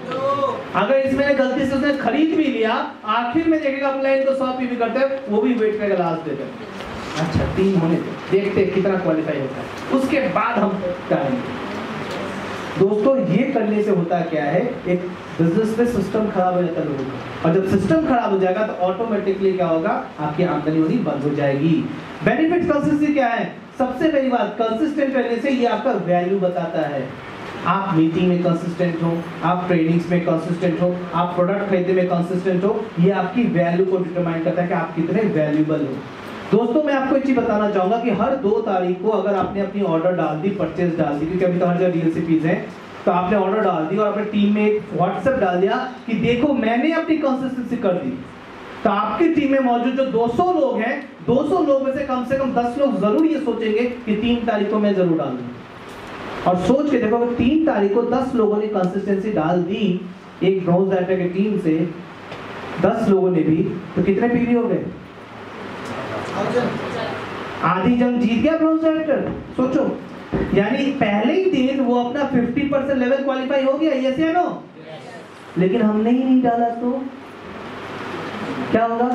अगर इसमें गलती से उसने खरीद भी लिया, आखिर में देखेगा अपलाइन तो सौ पीवी करते हैं, वो भी वेट करेगा लास्ट डे तक। अच्छा तीन होने दो, देखते हैं कितना क्वालिफाई होता है, उसके बाद हम करेंगे। दोस्तों ये करने से होता क्या है, एक बिजनेस में सिस्टम खराब हो जाता है लोगों का, और जब सिस्टम खराब हो जाएगा तो ऑटोमेटिकली क्या होगा, आपकी आमदनी होनी बंद हो जाएगी। बेनिफिट कंसिस्टेंसी क्या है? सबसे पहली बात, कंसिस्टेंट रहने से ये आपका वैल्यू बताता है। आप मीटिंग में कंसिस्टेंट हो, आप ट्रेनिंग्स में कंसिस्टेंट हो, आप प्रोडक्ट खरीदने में कंसिस्टेंट हो, ये आपकी वैल्यू को डिटरमाइन करता है कि आप कितने वैल्यूएबल हो। दोस्तों मैं आपको एक चीज बताना चाहूंगा कि हर दो तारीख को अगर आपने अपनी ऑर्डर डाल दी, परचेज डाल दी, क्योंकि अभी तो हर जगह डीएलसीपीज हैं, तो आपने ऑर्डर डाल दी और अपने टीम में एक व्हाट्सएप डाल दिया कि देखो मैंने अपनी कंसिस्टेंसी कर दी, तो आपकी टीम में मौजूद जो दो सौ लोग हैं, दो सौ लोग में से कम से कम दस लोग जरूर ये सोचेंगे कि तीन तारीख को मैं जरूर डालूंगा। और सोच के देखो, अगर तीन तारीख को दस लोगों ने कंसिस्टेंसी डाल दी एक ब्रॉन्ज डाटा की टीम से, दस लोगों ने भी, तो कितने पीवी हो गए? आधी जंग जीत गया ब्रॉन्ज डायरेक्टर। सोचो, यानी पहले ही दिन वो अपना पचास परसेंट लेवल क्वालिफाई हो गया, यस या नो? लेकिन हमने ही नहीं डाला तो क्या होगा?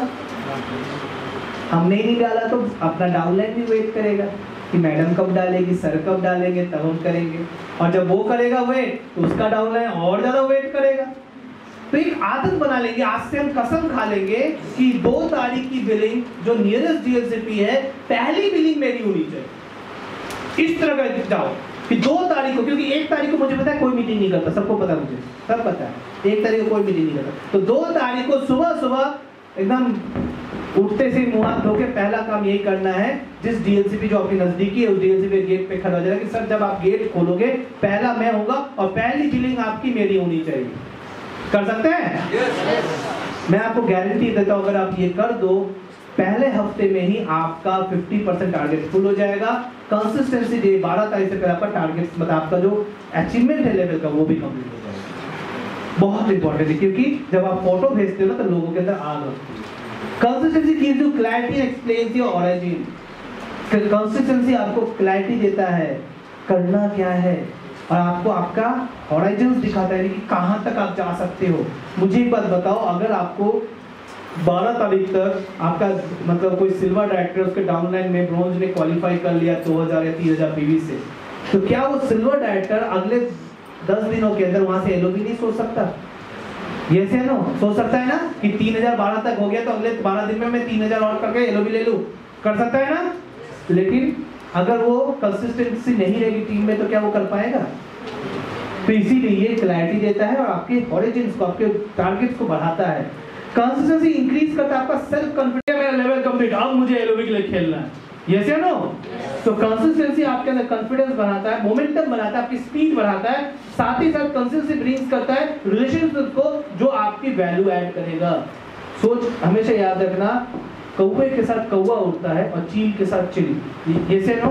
हमने ही नहीं डाला तो अपना डाउनलाइन भी वेट करेगा कि मैडम कब डालेगी, सर कब डालेंगे, तब हम करेंगे। और जब वो करेगा वेट, तो उसका डाउनलाइन और ज्यादा वेट करेगा। तो एक आदत बना लेंगे, आज से हम कसम खा लेंगे कि दो तारीख की बिलिंग जो नियरेस्ट डीएलसीपी है, पहली बिलिंग मेरी होनी चाहिए। इस तरह का जाओ कि दो तारीख को, क्योंकि एक तारीख को मुझे पता है कोई मीटिंग नहीं करता, सबको पता है, मुझे सब पता है एक तारीख को कोई मीटिंग नहीं करता। तो दो तारीख को सुबह सुबह एकदम उठते से मुंह हाथ धो के पहला काम यही करना है, जिस डीएलसीपी जो आपकी नजदीकी है उस डीएलसीपी गेट पे खड़ा हो जाएगा कि सर जब आप गेट खोलोगे पहला मैं होऊंगा और पहली बिलिंग आपकी मेरी होनी चाहिए। कर सकते हैं? yes. मैं आपको गारंटी देता हूं, अगर आप ये कर दो, पहले हफ्ते में ही आपका पचास परसेंट टारगेट फुल हो जाएगा। कंसिस्टेंसी डे बारह तारीख से पहले आपका टारगेट, मतलब आपका जो अचीवमेंट है लेवल का, वो भी कंप्लीट हो जाएगा। बहुत इंपॉर्टेंट है, क्योंकि जब आप फोटो भेजते हो ना तो लोगों के अंदर आग लगती है। Consistency gives you clarity, explains your origin. Consistency आपको क्लैरिटी देता है करना क्या है, और आपको आपका हॉराइजन्स दिखाता है कि कहां तक आप जा सकते हो। मुझे एक बात बताओ, अगर आपको बारह तारीख तक आपका मतलब कोई सिल्वर डायरेक्टर उसके डाउनलाइन में ब्रॉन्ज ने क्वालिफाई कर लिया दो हज़ार या तीन हज़ार पीवी से, तो क्या वो सिल्वर डायरेक्टर अगले दस दिनों के अंदर वहां से एलओबी नहीं सोच सकता? यस या नो? सोच सकता है ना कि तीन हज़ार बारह तक हो गया तो अगले बारह दिन में मैं तीन हज़ार और करके एलओबी ले लूं। कर सकता है ना? लेकिन अगर वो कंसिस्टेंसी नहीं रहेगी टीम में तो क्या वो कर पाएगा? तो इसीलिए ये क्लैरिटी देता है और आपके ओरिजिन्स को, आपके टारगेट्स को बढ़ाता है। कंसिस्टेंसी इंक्रीज करता है आपका सेल्फ कॉन्फिडेंस। मेरा लेवल कंप्लीट, अब मुझे एलओबी के लिए खेलना है, यस या नो? तो कंसिस्टेंसी आपके अंदर कॉन्फिडेंस बढ़ाता है, मोमेंटम बढ़ाता है, आपकी स्पीड बढ़ाता है, साथ ही साथ कंसिस्टेंसी ब्रिंग्स करता है रिलेशनशिप को जो आपकी वैल्यू ऐड करेगा। सोच हमेशा याद रखना, कौवे के साथ कौवा उड़ता है और चील के साथ चिड़ी, ये से नो?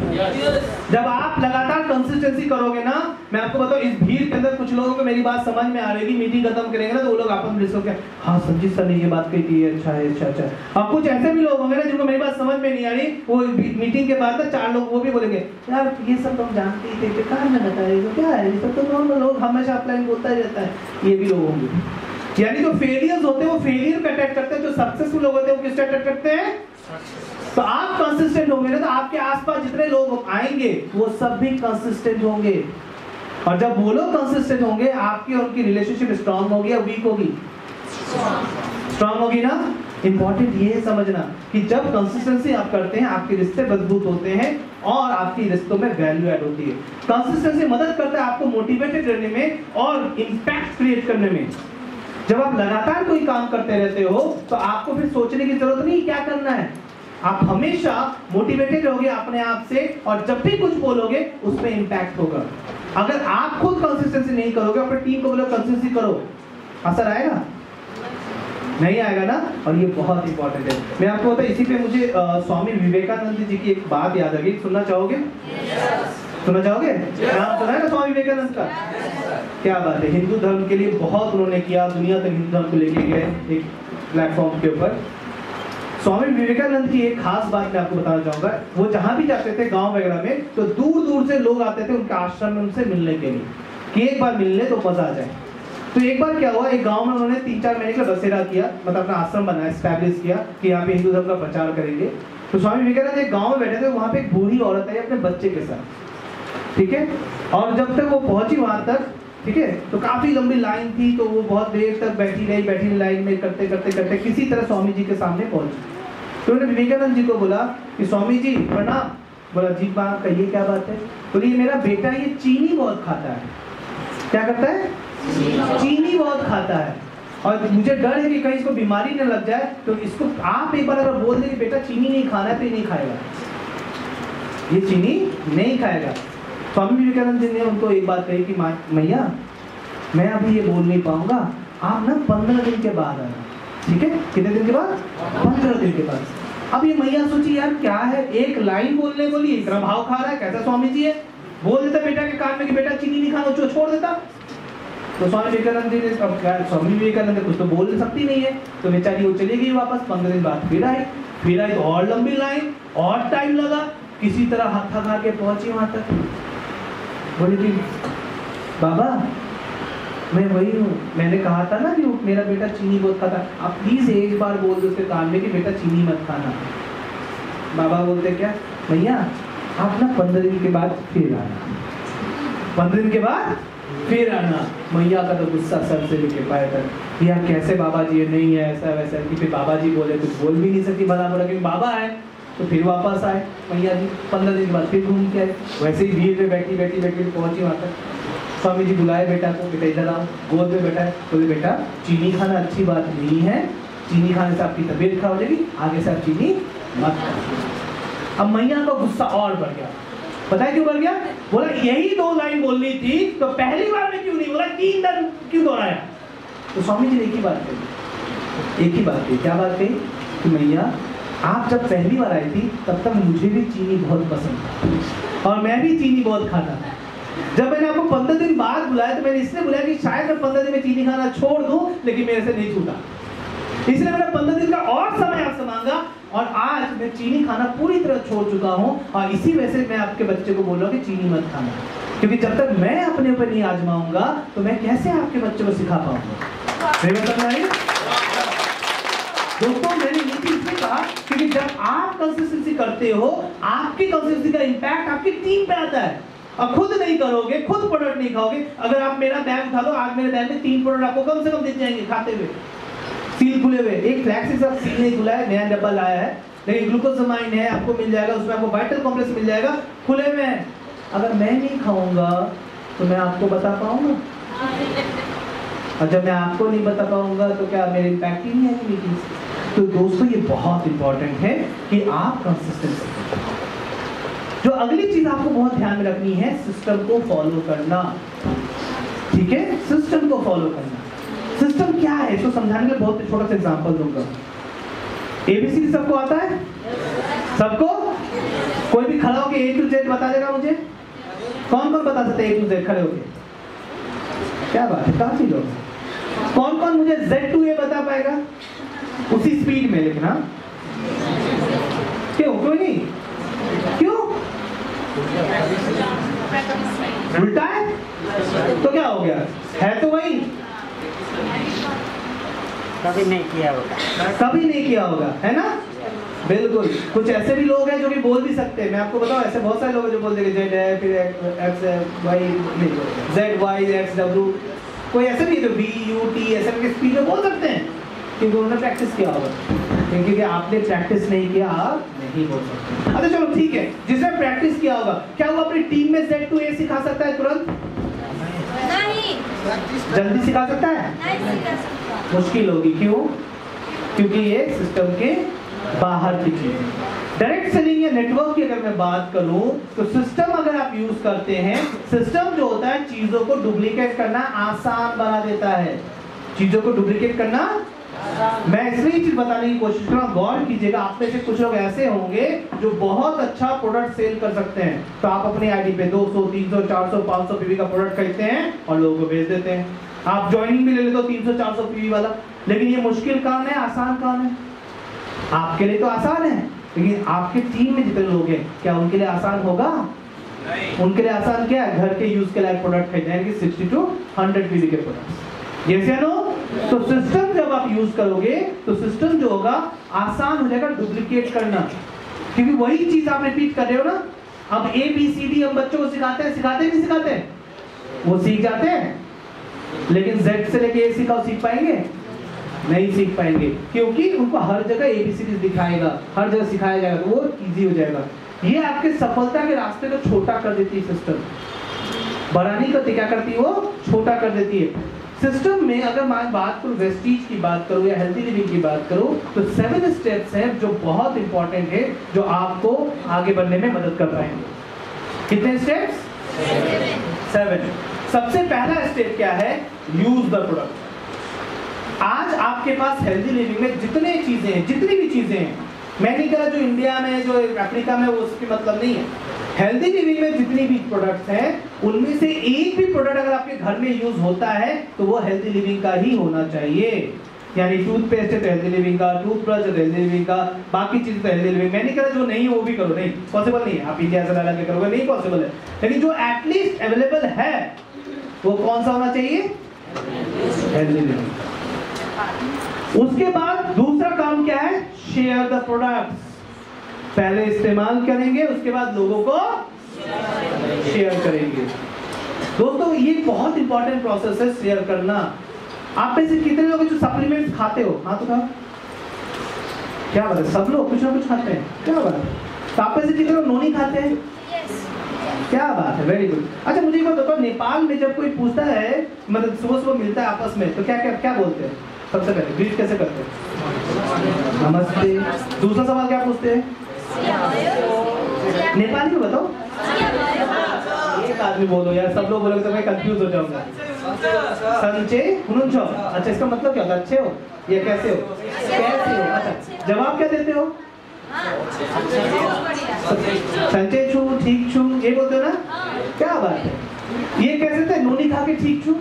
जब आप लगातार कंसिस्टेंसी करोगे ना, मैं आपको बताऊं, इस भीड़ के अंदर कुछ लोगों को मेरी बात समझ में आ रही, मीटिंग खत्म करेंगे ना तो वो लोग आपस में डिस्कस करेंगे, हाँ संजीत सर ने ये बात कही थी, अच्छा है, अच्छा अच्छा। और कुछ ऐसे भी लोग होंगे ना जिनको मेरी बात समझ में नहीं आ रही, वो मीटिंग के बाद ना चार लोग वो भी बोलेंगे, यार ये सब तो हम जानते ही थे, कहाँ ना बताए क्या है, ये सब तो नॉर्मल, लोग हमेशा अपलाइन बोलता ही रहता है, ये भी लोग होंगे। यानी जो फेलियर्स होते हैं वो फेलियर का अटैक करते हैं, जो सक्सेसफुल लोग होते हैं वो किसका अटैक करते हैं? तो आप कंसिस्टेंट होंगे ना तो आपके आसपास जितने लोग आएंगे वो सब भी कंसिस्टेंट होंगे, और जब वो लोग कंसिस्टेंट होंगे आपकी और उनकी रिलेशनशिप स्ट्रांग होगी या वीक होगी? स्ट्रांग होगी ना। इंपॉर्टेंट ये समझना कि जब कंसिस्टेंसी आप करते हैं आपके रिश्ते मजबूत होते हैं और आपकी रिश्तों में वैल्यू ऐड होती है। कंसिस्टेंसी मदद करता है आपको मोटिवेटेड रहने में और इम्पैक्ट क्रिएट करने में। जब आप लगातार कोई काम करते रहते हो तो आपको फिर सोचने की जरूरत नहीं क्या करना है, आप हमेशा मोटिवेटेड रहोगे अपने आप से, और जब भी कुछ बोलोगे उसमें इंपैक्ट होगा। अगर आप खुद कंसिस्टेंसी नहीं करोगे, अपनी टीम को बोलो कंसिस्टेंसी करो, असर आएगा? नहीं आएगा ना। और ये बहुत इंपॉर्टेंट है। मैं आपको बताऊं, इसी पे मुझे आ, स्वामी विवेकानंद जी की एक बात याद आ गई, सुनना चाहोगे? yes. सुनना चाहोगे? नाम सुना है ना स्वामी विवेकानंद का? क्या बात है, हिंदू धर्म के लिए बहुत उन्होंने किया, दुनिया तक हिंदू धर्म को लेके गए एक प्लेटफॉर्म के ऊपर। स्वामी विवेकानंद की एक खास बात मैं आपको बताना चाहूंगा, वो जहां भी जाते थे गांव वगैरह में तो दूर दूर से लोग आते थे उनके आश्रम में उनसे मिलने के लिए, कि एक बार मिलने तो मजा आ जाए। तो एक बार क्या हुआ, एक गांव में उन्होंने तीन चार महीने के लिए बसेरा किया, मतलब अपना आश्रम बनाया, एस्टैब्लिश किया कि यहाँ पे हिंदू धर्म का प्रचार करेंगे। तो स्वामी विवेकानंद एक गांव में बैठे थे, वहाँ पे एक बूढ़ी औरत आई अपने बच्चे के साथ, ठीक है। और जब तक वो पहुंची वहां तक, ठीक है, तो काफी लंबी लाइन थी, तो वो बहुत देर तक बैठी रही, बैठी रही लाइन में, करते करते करते किसी तरह स्वामी जी के सामने पहुंची। तो उन्होंने विवेकानंद जी को बोला कि स्वामी जी प्रणाम। बोला जी बात कहिए, क्या बात है? बोली ये मेरा बेटा ये चीनी बहुत खाता है। क्या करता है? चीनी बहुत खाता है, और मुझे डर है कि कहीं इसको बीमारी न लग जाए, तो इसको आप एक बार अगर बोल दें कि बेटा चीनी नहीं खाना है, तो ये नहीं खाएगा, ये चीनी नहीं खाएगा। स्वामी विवेकानंद जी ने उनको एक बात कही कि मैया मैं अभी ये बोल नहीं पाऊंगा, आप ना पंद्रह दिन के बाद आना, ठीक है? कितने दिन के बाद? पंद्रह दिन के बाद। अब ये मैया सोची यार क्या है, एक लाइन बोलने को लिए इतना भाव खा रहा है, कैसा स्वामी जी है? बोल देता बेटा के कान में कि बेटा चीनी नहीं खाना, जो छोड़ देता। तो स्वामी विवेकानंद जी ने, स्वामी विवेकानंद कुछ तो बोल सकती नहीं है, तो बेचारी वो चली गई वापस। पंद्रह दिन बाद फिर आई, फिर आई तो और लंबी लाइन, और टाइम लगा, किसी तरह हाथ थका के पहुंची वहां तक। बोली कि बाबा मैं वही हूँ, मैंने कहा था ना कि मेरा बेटा चीनी बहुत खाता, आप प्लीज एक बार बोल दो उसके कान में कि बेटा चीनी मत खाना। बाबा बोलते क्या, भैया आप ना पंद्रह दिन के बाद फिर आना, पंद्रह दिन के बाद फिर आना। मैया का तो गुस्सा सर से लेके पाए तक, यार कैसे बाबा जी, ये नहीं है ऐसा वैसा, कि फिर बाबा जी बोले, कुछ बोल भी नहीं सकती, भला बोला कि बाबा है। तो फिर वापस आए मैया जी, पंद्रह दिन बाद फिर घूम के आए, वैसे ही भीड़ में बैठी बैठी बैठी पहुंची वहां तक। स्वामी जी बुलाए बेटा को, बेटा इधर आओ, गोद में बैठा है। बोले बेटा चीनी खाना अच्छी बात नहीं है, चीनी खाने से आपकी तबीयत खराब हो जाएगी, आगे से आप चीनी मत खाओ। अब मैया का गुस्सा और बढ़ गया, पता है क्यों बढ़ गया? बोला यही दो लाइन बोलनी थी तो पहली बार में क्यों नहीं बोला, तीन बार क्यों दोहराया? तो स्वामी जी ने एक ही बात कही, एक ही बात कही। क्या बात कही? कि मैया आप जब पहली बार आई थी तब तक मुझे भी चीनी बहुत पसंद था, और मैं भी चीनी बहुत खाता था। जब मैंने आपको पंद्रह दिन बाद बुलाया तो मैंने इसलिए बुलाया कि शायद मैं पंद्रह दिन में चीनी खाना छोड़ दूं, लेकिन मेरे से नहीं छूटा, इसलिए मैंने पंद्रह दिन का और समय आपसे मांगा, और आज मैं चीनी खाना पूरी तरह छोड़ चुका हूं, और इसी वजह से मैं आपके बच्चे को बोल रहा हूं कि चीनी मत खाना, क्योंकि जब तक मैं अपने ऊपर नहीं आजमाऊंगा तो मैं कैसे आपके बच्चे को सिखा पाऊंगा। दोस्तों मैंने ये चीज इसलिए कहा क्योंकि जब आप कंसिस्टेंसी करते हो, आपकी कंसिस्टेंसी का इंपैक्ट आपकी टीम पे आता है। अब खुद नहीं करोगे, खुद प्रोडक्ट नहीं खाओगे। अगर आप मेरा बैग उठा दो, आज मेरे बैग में तीन प्रोडक्ट आपको कम से कम दिख जाएंगे खाते हुए, सील खुले हुए। एक फ्लैक्सी सब सील नहीं खुला है, नया डब्बा लाया है, लेकिन ग्लूकोसामाइन है, आपको मिल जाएगा, उसमें आपको वाइटल कॉम्प्लेक्स मिल जाएगा, खुले में है। अगर मैं नहीं खाऊंगा तो मैं आपको बता पाऊंगा, और जब मैं आपको नहीं बता पाऊंगा तो क्या मेरे इम्पैक्ट ही नहीं आएगी मीटिंग से। तो दोस्तों ये बहुत इंपॉर्टेंट है कि आप कंसिस्टेंसी। जो अगली चीज आपको बहुत ध्यान में रखनी है, सिस्टम को फॉलो करना, ठीक है? सिस्टम को फॉलो करना। सिस्टम क्या है इसको समझाने के लिए बहुत छोटा सा एग्जांपल दूंगा। एबीसीडी सबको आता है? सबको? कोई भी खड़ा होकर ए टू जेड बता देगा मुझे? कौन कौन बता सकते हैं ए टू जेड खड़े होके? क्या बात है, काफी लोग। कौन कौन मुझे जेड टू ए बता पाएगा उसी स्पीड में? लेकिन हाँ, क्यों? कोई नहीं? क्यों? उल्टा है तो क्या हो गया? है तो वही, कभी नहीं किया होगा, कभी नहीं किया होगा, है ना? बिल्कुल। कुछ ऐसे भी लोग हैं जो भी बोल भी सकते हैं। मैं आपको बताऊं, ऐसे बहुत सारे लोग हैं जो बोल देंगे जेड है, फिर एक्स है, वाई नहीं, जेड वाई एक्स डब्ल्यू। कोई ऐसे भी जो बी यू टी ऐसे करके स्पीड में बोल सकते हैं, क्योंकि उन्होंने प्रैक्टिस किया होगा। क्योंकि आपने प्रैक्टिस नहीं किया, आप नहीं बोल सकते। अच्छा चलो ठीक है, जिसने प्रैक्टिस किया होगा, क्या वो अपनी टीम में जेड टू ए सिखा सकता है तुरंत? नहीं। जल्दी सिखा सकता है? नहीं सिखा सकता। मुश्किल होगी। क्यों? क्योंकि ये सिस्टम के बाहर की चीज है। डायरेक्ट सेलिंग या नेटवर्क की अगर मैं बात करूं तो सिस्टम अगर आप यूज करते हैं, सिस्टम जो होता है चीजों को डुप्लीकेट करना आसान बना देता है। चीजों को डुप्लीकेट करना, मैं इसलिए चीज बताने की कोशिश कर रहा हूं, गौर कीजिएगा। आप में से कुछ लोग ऐसे होंगे जो बहुत अच्छा प्रोडक्ट सेल कर सकते हैं, तो आप अपनी आईडी पे दो सौ, तीन सौ, चार सौ, पाँच सौ पीवी का प्रोडक्ट खरीदते हैं और लोगों को भेज देते हैं। आप ज्वाइनिंग भी ले लेते हो तीन सौ, चार सौ पीवी वाला। लेकिन ये मुश्किल काम है, आसान काम है? आपके लिए तो आसान है, लेकिन आपके टीम में जितने लोग हैं, क्या उनके लिए आसान होगा? नहीं। उनके लिए आसान क्या है? घर के यूज के लायक प्रोडक्ट खरीदना है, सिक्सटी टू हंड्रेड पीवी के प्रोडक्ट। यस या नो? तो सिस्टम जब आप यूज करोगे तो सिस्टम जो होगा आसान हो जाएगा डुप्लीकेट करना, क्योंकि वही चीज आप रिपीट कर रहे हो ना। अब ए बी सी डी हम बच्चों को सिखाते हैं, सिखाते हैं नहीं सिखाते हैं? वो सीख जाते हैं, लेकिन जेड से लेके ए सिखाओ, सीख पाएंगे? नहीं सीख पाएंगे, क्योंकि उनको हर जगह एबीसीडी दिखाएगा, हर जगह सिखाया जाएगा, तो वो इजी हो जाएगा। ये आपके सफलता के रास्ते को छोटा कर देती है सिस्टम, बड़ा नहीं करती, क्या करती है वो? छोटा कर देती है। सिस्टम में अगर मैं बात करूं, वेस्टीज की बात करूं या हेल्थी लिविंग की बात करूं, तो सेवन स्टेप्स हैं जो बहुत इंपॉर्टेंट है, जो आपको आगे बढ़ने में मदद कर पाएंगे। कितने स्टेप्स? सेवन। सबसे पहला स्टेप क्या है? Use the product. आज आपके पास हेल्दी लिविंग में जितने चीजें हैं, जितनी भी चीजें हैं, मैं नहीं कह रहा जो इंडिया में, जो अफ्रीका में, वो उसकी मतलब नहीं है। हेल्दी लिविंग में जितनी भी प्रोडक्ट्स हैं, उनमें से एक भी प्रोडक्ट अगर आपके घर में यूज होता है तो वो हेल्दी लिविंग का ही होना चाहिए। यानी टूथपेस्ट है तो हेल्दी लिविंग का, टूथब्रश है तो हेल्दी लिविंग का, बाकी चीज तो हेल्दी लिविंग। मैं नहीं कह रहा जो नहीं है वो भी करो, नहीं पॉसिबल नहीं है, आप इंडिया से लगा के करोगे, नहीं पॉसिबल है, लेकिन जो एटलीस्ट अवेलेबल है वो कौन सा होना चाहिए? Healthy living. उसके बाद दूसरा काम क्या है? Share the products. पहले इस्तेमाल करेंगे, उसके बाद लोगों को शेयर करेंगे। दोस्तों ये बहुत इंपॉर्टेंट प्रोसेस है शेयर करना। आप में से कितने लोग जो सप्लीमेंट्स खाते हो? हाँ तो कहा क्या बात है, सब लोग कुछ ना कुछ खाते हैं, क्या बात है। तो आप में से कितने लोग नोनी खाते हैं? क्या बात है, वेरी गुड। अच्छा मुझे एक बात बताओ, नेपाल में जब कोई पूछता है, मतलब सुबह सुबह मिलता है आपस में, तो क्या क्या क्या बोलते हैं? सबसे पहले ग्रीट कैसे करते हैं? नमस्ते। दूसरा सवाल क्या पूछते हैं? नेपाली में बताओ, एक आदमी बोलो यार, सब लोग बोलोगे तो मैं कंफ्यूज हो जाऊंगा। संचे हुनुंचो। अच्छा इसका मतलब क्या होता है? अच्छे हो या कैसे हो? कैसे हो? अच्छा जवाब क्या देते हो? संचे छू, ठीक छू, ये बोलते हो ना? क्या बात है, ये कैसे थे? नोनी खा के ठीक छू,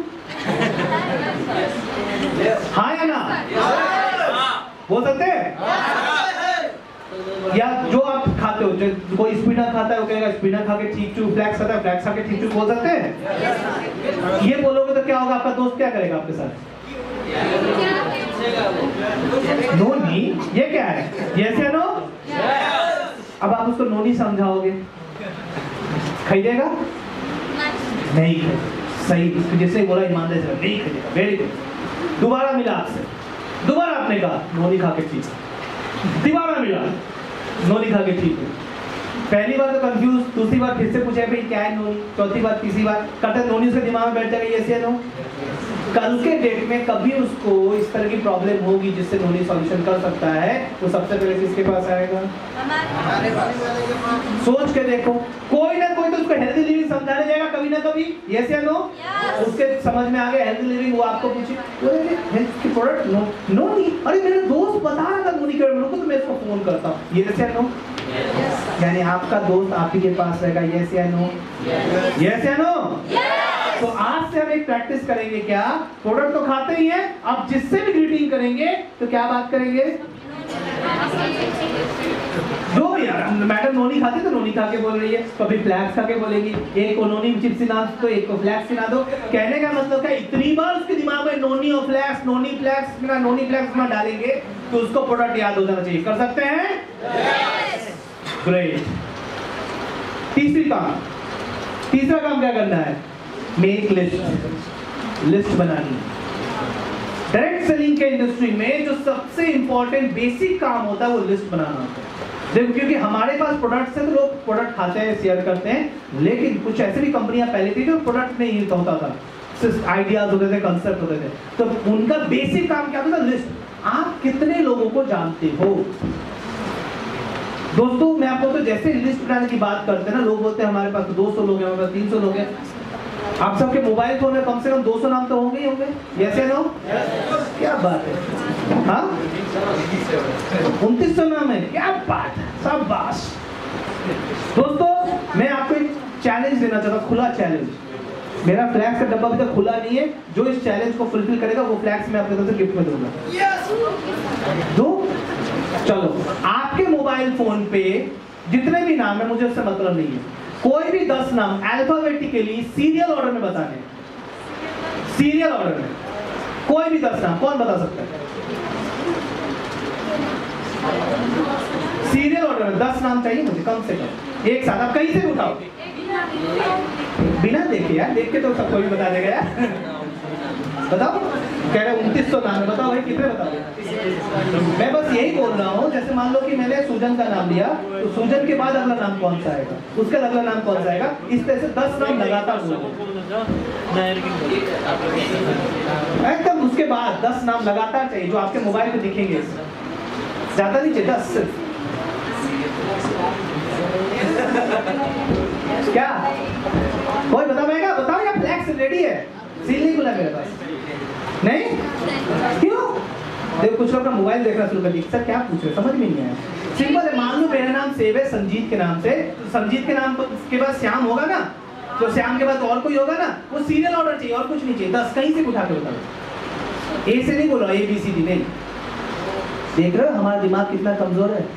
हाँ या ना? बोल सकते हैं? या जो आप खाते हो, जो कोई स्पिनर खाता है वो कहेगा स्पिनर खा के ठीक छू, फ्लैक्स खाता है फ्लैक्स खा के ठीक छू, बोल सकते हैं? ये बोलोगे तो क्या होगा? आपका दोस्त क्या करेगा आपके साथ? नोनी। ये क्या है? यस या नो? अब आप उसको नोनी समझाओगे, खरीदेगा? नहीं। सही, जैसे बोला ईमानदारी से नहीं खरीदेगा, वेरी गुड। दोबारा मिला आपसे, दोबारा आपने कहा नोनी खा के ठीक, दोबारा मिला नोनी खा के ठीक है। पहली बार तो कंफ्यूज, दूसरी बार फिर से पूछा भाई क्या है नोनी, चौथी बार, तीसरी बार करते नोनी उसके दिमाग में बैठ जाएगा यस या नो। कल के डेट में कभी उसको इस तरह की प्रॉब्लम होगी जिससे नोनी सॉल्यूशन कर सकता है, तो सबसे पहले किसके पास आएगा? सोच के देखो, कोई ना कोई तो उसको हेल्दी लिविंग समझाने जाएगा कभी ना कभी, यस या नो? उसके समझ में आ गया हेल्दी लिविंग, वो आपको पूछे हेल्थ की प्रोडक्ट नो नोनी, अरे मेरा दोस्त बता रहा था नोनी के मेरे को, तो मैं इसको फोन करता हूँ, यस या नो? यानी आपका दोस्त आप ही के पास रहेगा, यस या नो? यस या नो? तो आज से हम एक प्रैक्टिस करेंगे, क्या प्रोडक्ट तो खाते ही हैं, अब जिससे भी ग्रीटिंग करेंगे तो क्या बात करेंगे? जो भी यार, मैडम नोनी खाती तो नोनी खा के बोल रही है, कभी फ्लैक्स खा के बोलेगी, एक को नोनी चिप्स ना दो, एक को फ्लैक्स ना दो। कहने का मतलब क्या, इतनी बार उसके दिमाग में नोनी और फ्लैक्स, नोनी फ्लैक्स ना नोनी फ्लैक्स में डालेंगे तो उसको प्रोडक्ट याद हो जाना चाहिए। कर सकते हैं? ग्रेट। तीसरी काम, तीसरा काम क्या करना है? मेक लिस्ट, लिस्ट बनानी। डायरेक्ट सेलिंग के इंडस्ट्री में जो सबसे इंपॉर्टेंट बेसिक काम होता है वो लिस्ट बनाना होता है। देखो क्योंकि हमारे पास प्रोडक्ट्स हैं तो लोग प्रोडक्ट खाते हैं, शेयर करते हैं, लेकिन कुछ ऐसे भी कंपनियां पहले थी जो प्रोडक्ट नहीं यूज होता था, सिर्फ आइडियाज होते थे, कंसेप्ट होते थे, तो उनका बेसिक काम क्या होता था? लिस्ट। आप कितने लोगों को जानते हो? दोस्तों मैं आपको तो जैसे लिस्ट बनाने की बात करते हैं ना, लोग बोलते हैं हमारे पास दो सौ लोग हैं, हमारे पास तीन सौ लोग हैं। आप सबके मोबाइल फोन में कम से कम दो सौ नाम तो होंगे ही होंगे, यस या नो? क्या बात है, हाँ उनतीस सौ नाम है, क्या बात है, सब बास। दोस्तों मैं आपको एक चैलेंज देना चाहता हूँ, खुला चैलेंज। मेरा फ्लैक्स का डब्बा अभी तक खुला नहीं है, जो इस चैलेंज को फुलफिल करेगा वो फ्लैक्स मैं अपने तरफ से गिफ्ट में दूंगा। दो चलो, आपके मोबाइल फोन पे जितने भी नाम है, मुझे उससे मतलब नहीं है, कोई भी दस नाम अल्फाबेटिकली सीरियल ऑर्डर में बताने, सीरियल ऑर्डर में। कोई भी दस नाम, कौन बता सकता है? सीरियल ऑर्डर में दस नाम चाहिए मुझे कम से कम, एक साथ। आप कहीं से भी उठाओ, बिना देखे यार, देख के तो सब कोई बता देगा यार। बताओ, कह रहे उनतीस सौ नाम है, बताओ भाई कितने बताओ? मैं बस यही बोल रहा हूँ, जैसे मान लो कि मैंने सुजन का नाम लिया, तो सुजन के बाद अगला नाम कौन सा आएगा, उसका अगला नाम कौन सा आएगा, इस तरह से दस नाम लगातार बोलो एकदम। उसके बाद दस नाम लगातार चाहिए जो आपके मोबाइल पे दिखेंगे, ज्यादा नहीं चाहिए, दस सिर्फ। क्या कोई बता पाएगा? बताओ या फ्लैक्स रेडी है? सील नहीं खुला मेरे पास, नहीं क्यों? देखो कुछ लोग अपना मोबाइल देखना शुरू कर दिया, सर क्या पूछ रहे, समझ में नहीं आया। सिंपल है, मान लो मेरा नाम सेव है संजीत के नाम से, तो संजीत के नाम के बाद श्याम होगा ना, तो श्याम के बाद और कोई होगा ना, वो सीरियल ऑर्डर चाहिए और कुछ नहीं चाहिए। दस कहीं से उठा के बताओ, ए से नहीं बोलो, ए बी सी डी नहीं। देख रहे हो हमारा दिमाग कितना कमजोर है।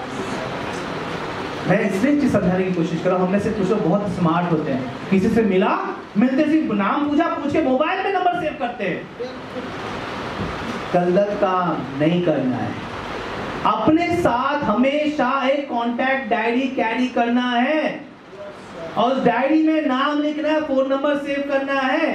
मैं इसलिए चीज समझाने की कोशिश कर रहा हूं, हमने से कुछ लोग बहुत स्मार्ट होते हैं, किसी से मिला, मिलते सिर्फ नाम पूछा, पूछ के मोबाइल में नंबर सेव करते हैं। गलत काम नहीं करना है। अपने साथ हमेशा एक कांटेक्ट डायरी कैरी करना है और उस डायरी में नाम लिखना है, फोन नंबर सेव करना है।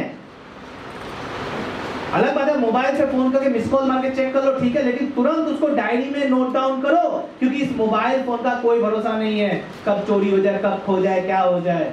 अलग बात है मोबाइल से फोन करके मिस कॉल मार के चेक कर लो, ठीक है, लेकिन तुरंत उसको डायरी में नोट डाउन करो, क्योंकि इस मोबाइल फोन का कोई भरोसा नहीं है, कब चोरी हो जाए, कब खो जाए, क्या हो जाए।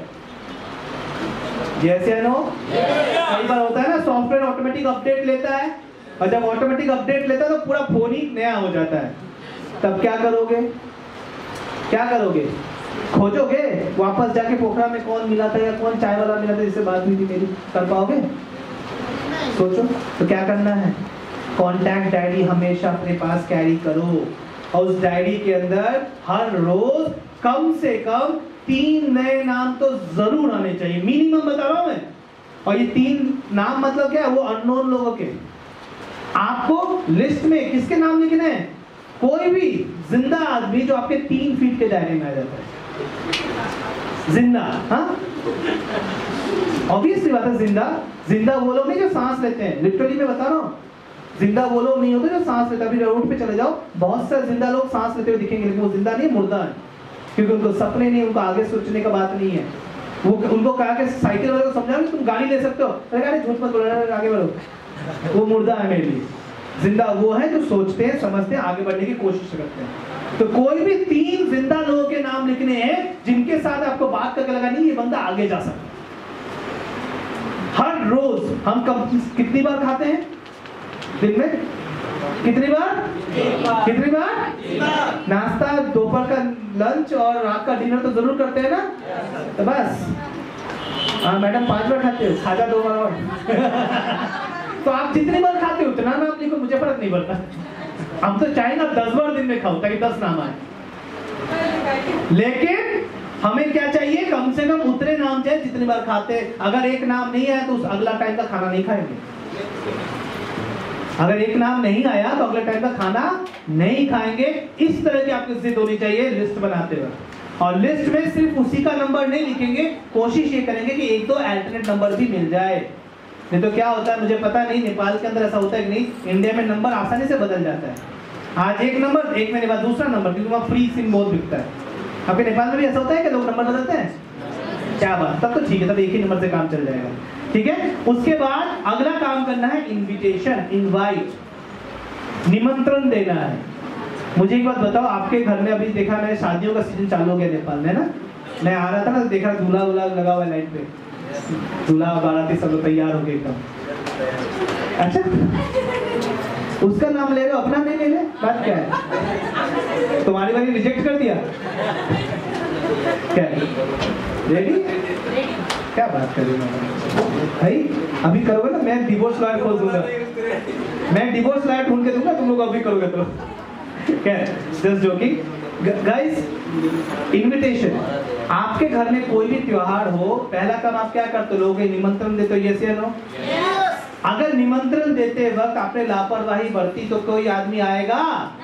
जैसे नो कई बार होता है ना, सॉफ्टवेयर ऑटोमेटिक अपडेट लेता है, और जब ऑटोमेटिक अपडेट लेता है तो पूरा फोन ही नया हो जाता है। तब क्या करोगे? क्या करोगे? खोजोगे वापस जाके पोखरा में कौन मिला था या कौन चाय वाला मिला था जिससे बात हुई थी मेरी, कर पाओगे? सोचो। तो क्या करना है? कॉन्टैक्ट डायरी हमेशा अपने पास कैरी करो, और उस डायरी के अंदर हर रोज कम से कम तीन नए नाम तो जरूर आने चाहिए, मिनिमम बता रहा हूं मैं। और ये तीन नाम मतलब क्या है? वो अननोन लोगों के। आपको लिस्ट में किसके नाम लिखने हैं? कोई भी जिंदा आदमी जो आपके तीन फीट के दायरे में आ जाता है, जिंदा। हाँ, ऑब्वियसली बात है, जिंदा। जिंदा वो लोग नहीं जो सांस लेते हैं, लिटरली मैं बता रहा हूँ, जिंदा वो लोग नहीं होते जो सांस लेते हैं। अभी रोड पे चले जाओ, बहुत सारे जिंदा लोग सांस लेते हुए दिखेंगे, लेकिन वो जिंदा नहीं, मुर्दा है, क्योंकि उनको सपने नहीं, उनको आगे सोचने का बात नहीं है। वो उनको कहा कि साइकिल वाले को समझाओ तुम गाड़ी ले सकते हो, अरे झूठ मत बोलो, आगे बढ़ो, वो मुर्दा है मेरे लिए। जिंदा वो है जो सोचते हैं, समझते हैं, आगे बढ़ने की कोशिश करते हैं। तो कोई भी तीन जिंदा लोगों के नाम लिखने हैं जिनके साथ आपको बात करके लगा नहीं ये बंदा आगे जा सकता। हर रोज हम कब कितनी बार खाते हैं दिन में? कितनी बार? कितनी बार? नाश्ता, दोपहर का लंच और रात का डिनर तो जरूर करते हैं ना। तो बस हाँ मैडम पांच बार खाते हो, खाजा दो बार और तो आप जितनी बार खाते हो उतना नाम लिखो, मुझे फर्क नहीं पड़ता। हम तो चाहे ना दस बार दिन में खाओ ताकि दस नाम आए, लेकिन हमें क्या चाहिए? कम से कम उतने नाम चाहिए जितनी बार खाते। अगर एक नाम नहीं आया तो उस अगला टाइम का खाना नहीं खाएंगे। अगर एक नाम नहीं आया तो अगले टाइम का खाना नहीं खाएंगे। इस तरह की आपकी जिद होनी चाहिए लिस्ट बनाते वक्त। और लिस्ट में सिर्फ उसी का नंबर नहीं लिखेंगे, कोशिश ये करेंगे कि एक दो अल्टरनेट नंबर भी मिल जाए। नहीं तो क्या होता है मुझे पता नहीं, नेपाल के अंदर ऐसा होता है कि नहीं, इंडिया में नंबर आसानी से बदल जाता है। आज एक नंबर, एक महीने बाद दूसरा नंबर, क्योंकि वहाँ फ्री सिम बहुत बिकता है। आपके नेपाल में भी ऐसा होता है कि लोग नंबर बदलते हैं? क्या बात, तब तो ठीक है, तब एक ही नंबर से काम चल जाएगा। ठीक है, उसके बाद अगला काम करना है इनविटेशन, इनवाइट, निमंत्रण देना है। मुझे एक बात बताओ, आपके घर में अभी देखा मैंने शादियों का सीजन चालू हो गया नेपाल में ना, मैं आ रहा था ना, देखा दूल्हा वूल्हा लगा हुआ लाइन पे, दूल्हा बाराती सब लोग तैयार हो गए एकदम। अच्छा, उसका नाम ले लो, अपना नहीं ले ले, बात क्या है? तुम्हारी वाली रिजेक्ट कर दिया क्या? रेडी? क्या बात कर रही हो भाई? अभी करोगे ना, मैं डिवोर्स लॉयर खोल दूंगा, मैं डिवोर्स लॉयर ढूंढ के दूंगा, तुम लोग अभी करोगे तो क्या? Just joking guys. इनविटेशन, आपके घर में कोई भी त्योहार हो, पहला काम आप क्या करते हो? लोग निमंत्रण देते हो, यस या नो? अगर निमंत्रण देते वक्त आपने लापरवाही बरती तो कोई आदमी आएगा?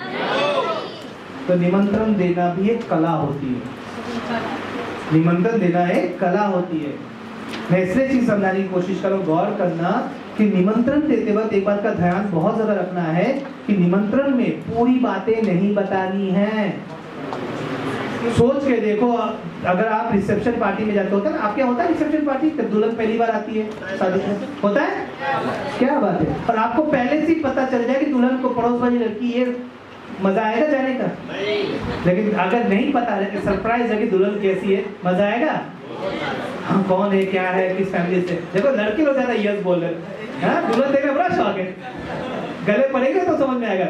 तो निमंत्रण देना भी एक कला होती है, निमंत्रण देना एक कला होती है। मैं इसलिए चीज समझाने की कोशिश करो, गौर करना कि निमंत्रण देते वक्त एक बात का ध्यान बहुत ज्यादा रखना है कि निमंत्रण में पूरी बातें नहीं बतानी है। सोच के देखो, अगर आप रिसेप्शन पार्टी में जाते होते हैं ना, आपके होता है रिसेप्शन पार्टी, तब दुल्हन पहली बार आती है शादी में, होता है क्या बात है, और आपको पहले से ही पता चल जाए कि दुल्हन को पड़ोस वाली लड़की, ये मजा आएगा जाने का? लेकिन अगर नहीं पता है, सरप्राइज है कि दुल्हन कैसी है, मजा आएगा? हाँ, कौन है, क्या है, किस फैमिली से। देखो लड़के लोग ज्यादा यस बोल रहे हैं, हाँ दुल्हन देखने बड़ा शौक है, गले पड़ेगा तो समझ में आएगा।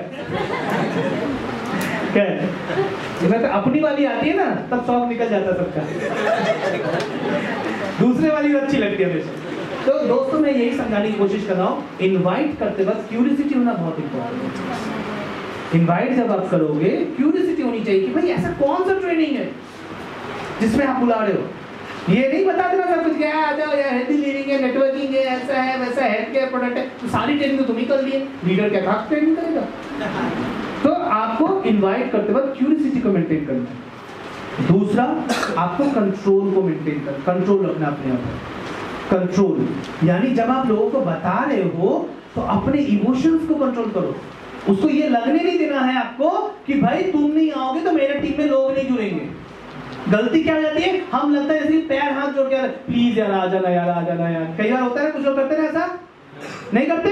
क्या है, तो अपनी वाली आती है ना तब शौक निकल जाता है सबका, दूसरे वाली अच्छी लगती है हमेशा। तो दोस्तों मैं यही समझाने की कोशिश कर रहा हूँ, इनवाइट करते वक्त क्यूरियोसिटी होना बहुत इंपॉर्टेंट है। इनवाइट जब आप करोगे क्यूरियोसिटी होनी चाहिए कि भाई ऐसा कौन सा ट्रेनिंग है जिसमें आप बुला रहे हो। ये नहीं बता देना सब कुछ, क्या आ जाओ यार, हेल्दी लिविंग है, नेटवर्किंग है, ऐसा है वैसा, हेल्थ केयर प्रोडक्ट है, तो सारी ट्रेनिंग तो तुम ही कर लिए, लीडर क्या खास ट्रेनिंग करेगा। तो आपको इनवाइट करते वक्त क्यूरियोसिटी को मेंटेन करना है। दूसरा, आपको कंट्रोल को मेंटेन कर, कंट्रोल रखना अपने आप, कंट्रोल यानी जब आप लोगों को बता रहे हो तो अपने इमोशंस को कंट्रोल करो। उसको ये लगने नहीं देना है आपको कि भाई तुम नहीं आओगे तो मेरे टीम में लोग नहीं जुड़ेंगे। गलती क्या हो जाती है, हम लगता है जैसे पैर हाथ जोड़ के, प्लीज यार आ जाना यार, आ जाना यार। कई बार होता है कुछ लोग करते हैं ऐसा, नहीं करते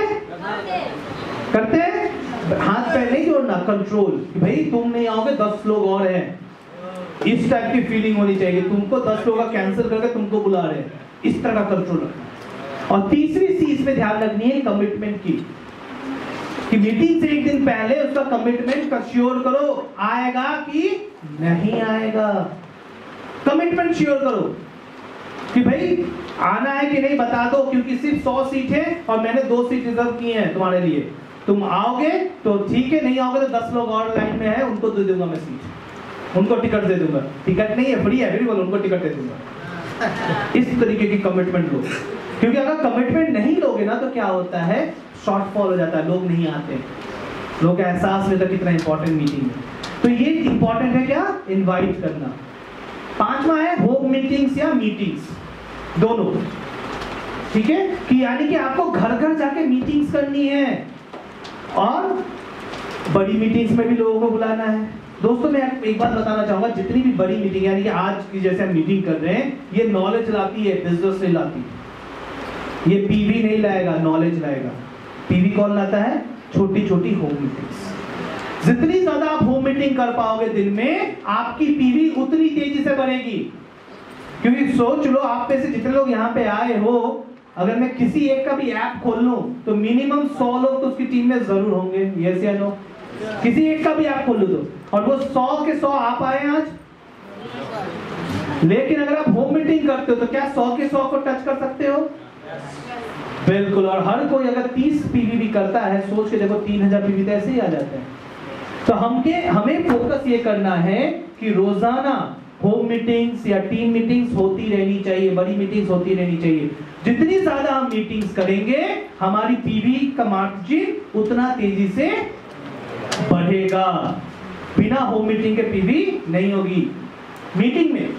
करते हैं हाथ पैर नहीं जोड़ना, कंट्रोल कि भाई तुम नहीं आओगे दस लोग और हैं, इस टाइप की फीलिंग होनी चाहिए, तुमको दस लोग का कैंसिल करके तुमको बुला रहे हैं, इस तरह का कंट्रोल रखना। और तीसरी चीज पे ध्यान रखनी है कमिटमेंट की, कि मीटिंग से एक दिन पहले उसका कमिटमेंट का श्योर करो, आएगा कि नहीं आएगा। कमिटमेंट श्योर करो कि भाई आना है कि नहीं बता दो, क्योंकि सिर्फ सौ सीट है और मैंने दो सीट रिजर्व की हैं तुम्हारे लिए, तुम आओगे तो ठीक है, नहीं आओगे तो दस लोग और लाइन में है, उनको दे दूंगा मैं सीट, उनको टिकट दे दूंगा, टिकट नहीं है फ्री है फिर बोलो, उनको टिकट दे दूंगा। इस तरीके की कमिटमेंट लो, क्योंकि अगर कमिटमेंट नहीं लोगे ना तो क्या होता है, शॉर्टफॉल हो जाता है, लोग नहीं आते, लोग का एहसास में तक कितना इंपॉर्टेंट मीटिंग है। तो ये इंपॉर्टेंट है क्या, इनवाइट करना। पांचवा है होम मीटिंग्स या मीटिंग्स, दोनों, ठीक है, कि यानी कि आपको घर घर जाके मीटिंग्स करनी है और बड़ी मीटिंग्स में भी लोगों को बुलाना है। दोस्तों मैं एक बात बताना चाहूंगा, जितनी भी बड़ी मीटिंग यानी कि आज की जैसे हम मीटिंग कर रहे हैं, ये नॉलेज लाती है, बिजनेस नहीं लाती। ये पीवी नहीं लाएगा, नॉलेज लाएगा। पीवी कौन लाता है, छोटी छोटी होम मीटिंग्स। जितनी ज्यादा आप होम मीटिंग कर पाओगे दिन में, आपकी पीवी उतनी तेजी से बढ़ेगी। क्योंकि सोच लो, आप में से जितने लोग यहाँ पे आए हो, अगर मैं किसी एक का भी ऐप खोल लूं तो मिनिमम सौ लोग तो उसकी टीम में जरूर होंगे, यस या नो। किसी एक का भी ऐप खोल लो तो, और वो सौ के सौ आप आए आज। लेकिन अगर आप होम मीटिंग करते हो तो क्या सौ के सौ को टच कर सकते हो? बिल्कुल। और हर कोई अगर तीस पीवी भी करता है, सोच के देखो तीन हजार पीवी तो ऐसे ही आ जाते हैं। तो हमके हमें फोकस ये करना है कि रोजाना होम मीटिंग्स या टीम मीटिंग्स होती रहनी चाहिए, बड़ी मीटिंग्स होती रहनी चाहिए। जितनी ज्यादा हम मीटिंग्स करेंगे, हमारी पीवी का मार्जिन उतना तेजी से बढ़ेगा। बिना होम मीटिंग के पीवी नहीं होगी। मीटिंग में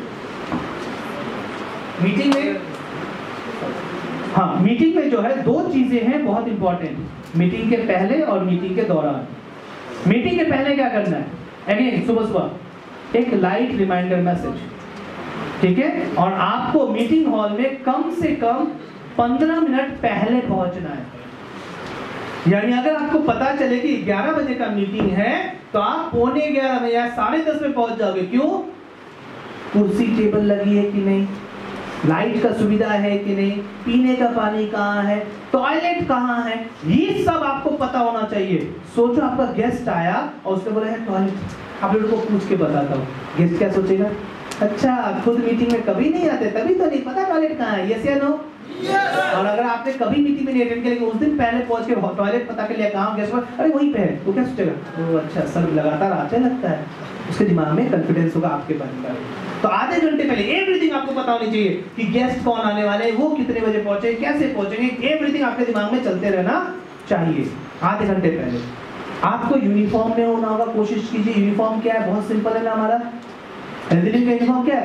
मीटिंग में हाँ मीटिंग में जो है दो चीजें हैं बहुत इंपॉर्टेंट, मीटिंग के पहले और मीटिंग के दौरान। मीटिंग के पहले क्या करना है, अगेन सुबह सुबह एक लाइट रिमाइंडर मैसेज, ठीक है। और आपको मीटिंग हॉल में कम से कम पंद्रह मिनट पहले पहुंचना है। यानी अगर आपको पता चले कि ग्यारह बजे का मीटिंग है तो आप पौने ग्यारह में या साढ़े दस में पहुंच जाओगे। क्यों? कुर्सी टेबल लगी है कि नहीं, लाइट का सुविधा है कि नहीं, पीने का पानी कहाँ है, टॉयलेट कहाँ है, ये सब आपको पता होना चाहिए। सोचो आपका गेस्ट आया और उसने बोला है टॉयलेट, आप लोगों को पूछ के बताता हूँ, गेस्ट क्या सोचेगा? अच्छा खुद मीटिंग में कभी नहीं आते, तभी तो नहीं पता टॉयलेट कहाँ है, यस या नो? और अगर आपने कभी मीटिंग में नहीं अटेंड किया, उस दिन पहले पहुंच के टॉयलेट पता कर लिया कहाँ, गेस्ट अरे वहीं पे है, तो क्या सोचेगा? तो अच्छा सर लगातार आते लगता है, उसके दिमाग में कॉन्फिडेंस होगा आपके बारे में। तो आधे घंटे पहले एवरीथिंग आपको पता होनी चाहिए कि गेस्ट कौन आने वाले हैं, वो कितने बजे पहुंचे, कैसे पहुंचेंगे, एवरीथिंग आपके दिमाग में चलते रहना चाहिए आधे घंटे पहले। आपको यूनिफॉर्म में होना होगा, कोशिश कीजिए। यूनिफॉर्म क्या है, बहुत सिंपल है ना हमारा। हेल्दी लिविंग का यूनिफॉर्म क्या है?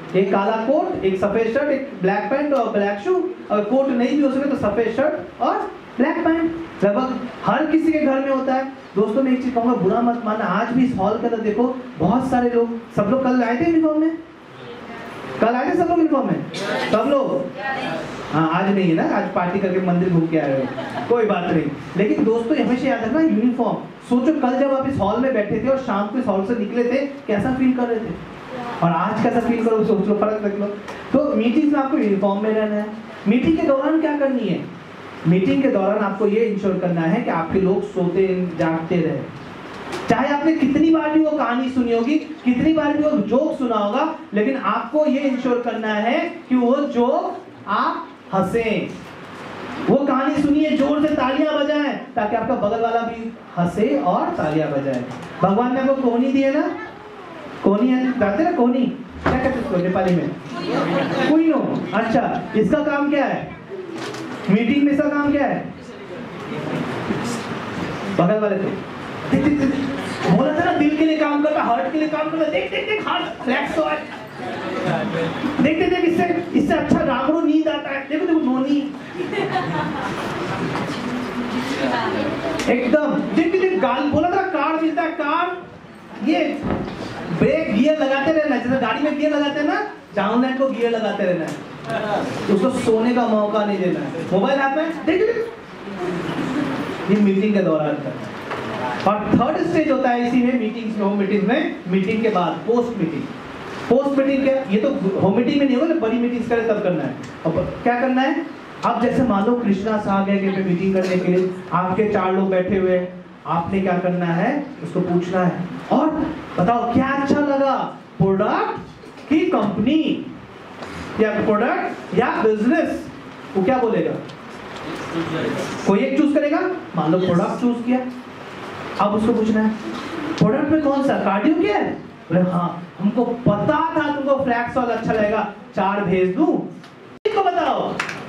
एक काला कोट, एक सफेद शर्ट, एक ब्लैक पैंट और ब्लैक शू। अगर कोट नहीं भी हो सके तो सफेद शर्ट और ब्लैक पैंट लगभग हर किसी के घर में होता है। दोस्तों मैं एक चीज कहूंगा, बुरा मत मानना, आज भी इस हॉल के अंदर देखो बहुत सारे लोग, सब लोग कल आए थे यूनिफॉर्म में, कल आए थे सब लोग यूनिफॉर्म में, सब लोग। हाँ आज नहीं है ना, आज पार्टी करके मंदिर घूम के आए हो, कोई बात नहीं। लेकिन दोस्तों हमेशा याद रखना यूनिफॉर्म। सोचो कल जब आप इस हॉल में बैठे थे और शाम को इस हॉल से निकले थे, कैसा फील कर रहे थे, और आज कैसा फील करो, सोच लो, फर्क देख लो। तो मीटिंग में आपको यूनिफॉर्म में रहना है। मीटिंग के दौरान क्या करनी है? मीटिंग के दौरान आपको ये इंश्योर करना है कि आपके लोग सोते जागते रहे। चाहे आपने कितनी बार भी वो कहानी सुनी होगी, कितनी बार भी वो जोक सुना होगा, लेकिन आपको ये इंश्योर करना है कि वो जोक आप हंसें। वो कहानी सुनिए, जोर से तालियां बजाएं, ताकि आपका बगल वाला भी हंसे और तालियां बजाए। भगवान ने आपको कोहनी दी है ना, कोहनी है, जानते ना कोहनी क्या कहते हैं इसको नेपाली में? कुइनो। अच्छा, इसका काम क्या है? मीटिंग में इसका काम क्या है? बगल वाले को देख देख देख, बोला था ना दिल के लिए काम करता, हार्ट के लिए काम करता, देख देख देख हार्ट फ्लैक्स हो है, देख देख देख, इससे इससे अच्छा रामरो नींद आता है, देखो देखो नोनी एकदम, देख देख गाल, बोला था कार मिलता है, कार ये ब्रेक गियर लगाते रहना, जैसे गाड़ी में गियर लगाते हैं ना, डाउनलाइन को गियर लगाते रहना है, उसको सोने का मौका नहीं देना है। मोबाइल हाथ में, देख देख, ये मीटिंग के दौरान करना है। और थर्ड स्टेज होता है इसी में, मीटिंग्स में, होम मीटिंग में, मीटिंग के बाद पोस्ट मीटिंग। पोस्ट मीटिंग क्या, ये तो होम मीटिंग में नहीं होगा ना, बड़ी मीटिंग्स करें तब करना है। और क्या करना है? अब जैसे मान लो कृष्णा साहब गए कि मीटिंग करने के लिए, आपके चार लोग बैठे हुए हैं, आपने क्या करना है? उसको पूछना है, और बताओ क्या अच्छा लगा, प्रोडक्ट की कंपनी, या प्रोडक्ट या बिजनेस? वो क्या बोलेगा? कोई एक चूज करेगा। मान लो प्रोडक्ट चूज किया, अब उसको पूछना है प्रोडक्ट में कौन सा, कार्डियो केयर? अरे हाँ, हमको पता था तुमको फ्लैक्सॉल अच्छा लगेगा, चार भेज दूं, इसको बताओ।